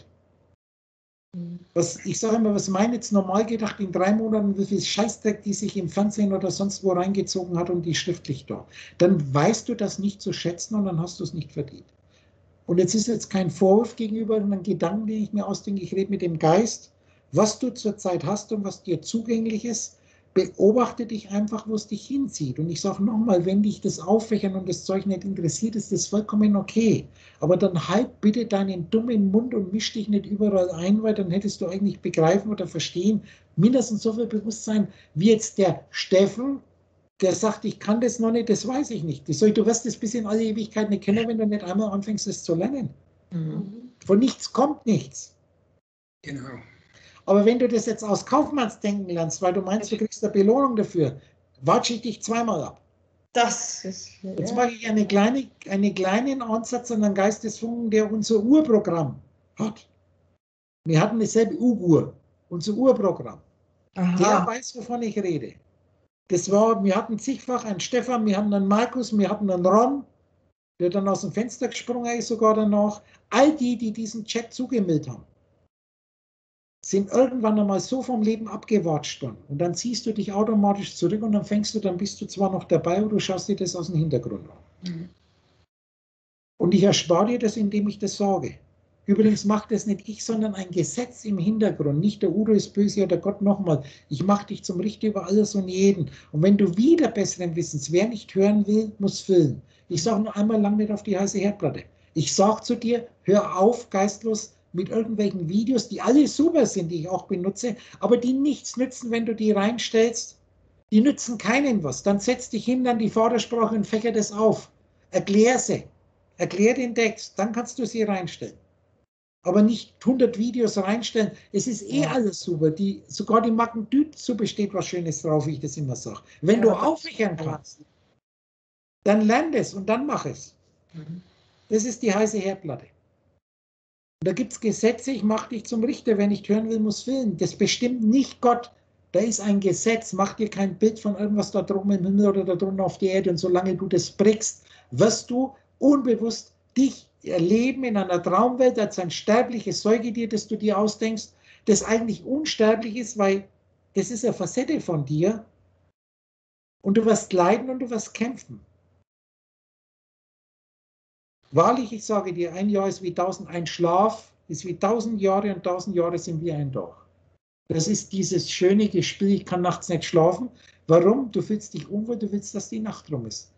Was, ich sage immer, was meint jetzt normal gedacht in drei Monaten, wie viel Scheißdreck die sich im Fernsehen oder sonst wo reingezogen hat und die schriftlich da. Dann weißt du das nicht zu schätzen und dann hast du es nicht verdient. Und jetzt ist jetzt kein Vorwurf gegenüber einem Gedanken, den ich mir ausdenke. Ich rede mit dem Geist, was du zurzeit hast und was dir zugänglich ist. Beobachte dich einfach, wo es dich hinzieht. Und ich sage nochmal, wenn dich das Auffächern und das Zeug nicht interessiert, ist das vollkommen okay. Aber dann halt bitte deinen dummen Mund und misch dich nicht überall ein, weil dann hättest du eigentlich begreifen oder verstehen, mindestens so viel Bewusstsein, wie jetzt der Steffen, der sagt, ich kann das noch nicht, das weiß ich nicht. Das soll, du wirst das bis in alle Ewigkeit nicht kennen, wenn du nicht einmal anfängst, es zu lernen. Mhm. Von nichts kommt nichts. Genau. Aber wenn du das jetzt aus Kaufmannsdenken lernst, weil du meinst, du kriegst eine Belohnung dafür, watsche ich dich zweimal ab. Das ist. Ja. Jetzt mache ich eine kleine, einen kleinen Ansatz an einen Geistesfunken, der unser Urprogramm hat. Wir hatten dasselbe U-Uhr, unser Urprogramm. Aha. Der weiß, wovon ich rede. Das war, wir hatten zigfach einen Stefan, wir hatten einen Markus, wir hatten einen Ron, der dann aus dem Fenster gesprungen ist, sogar danach. All die, die diesen Chat zugemeldet haben, sind irgendwann einmal so vom Leben abgewatscht worden. Und dann ziehst du dich automatisch zurück und dann fängst du, dann bist du zwar noch dabei, aber du schaust dir das aus dem Hintergrund an. Mhm. Und ich erspare dir das, indem ich das sage. Übrigens macht das nicht ich, sondern ein Gesetz im Hintergrund. Nicht der Udo ist böse oder Gott nochmal. Ich mache dich zum Richter über alles und jeden. Und wenn du wieder besseren Wissens, wer nicht hören will, muss füllen. Ich sage nur einmal lang nicht auf die heiße Herdplatte. Ich sage zu dir, hör auf, geistlos mit irgendwelchen Videos, die alle super sind, die ich auch benutze, aber die nichts nützen, wenn du die reinstellst. Die nützen keinen was. Dann setz dich hin an die Vordersprache und fächer das auf. Erklär sie. Erklär den Text. Dann kannst du sie reinstellen. Aber nicht hundert Videos reinstellen. Es ist eh ja. alles super. Die, sogar die Magen-Düt-Suppe steht was Schönes drauf, wie ich das immer sage. Wenn ja, du aufhören kannst, dann lern es und dann mach es. Mhm. Das ist die heiße Herdplatte. Und da gibt es Gesetze, ich mache dich zum Richter, wer nicht hören will, muss filmen. Das bestimmt nicht Gott. Da ist ein Gesetz, mach dir kein Bild von irgendwas da drum im Himmel oder da drunten auf der Erde. Und solange du das brichst, wirst du unbewusst dich erleben in einer Traumwelt als ein sterbliches Säugetier, das du dir ausdenkst, das eigentlich unsterblich ist, weil das ist eine Facette von dir. Und du wirst leiden und du wirst kämpfen. Wahrlich, ich sage dir, ein Jahr ist wie tausend, ein Schlaf ist wie tausend Jahre und tausend Jahre sind wie ein Tag. Das ist dieses schöne Gespiel, ich kann nachts nicht schlafen. Warum? Du fühlst dich unwohl, du willst, dass die Nacht rum ist.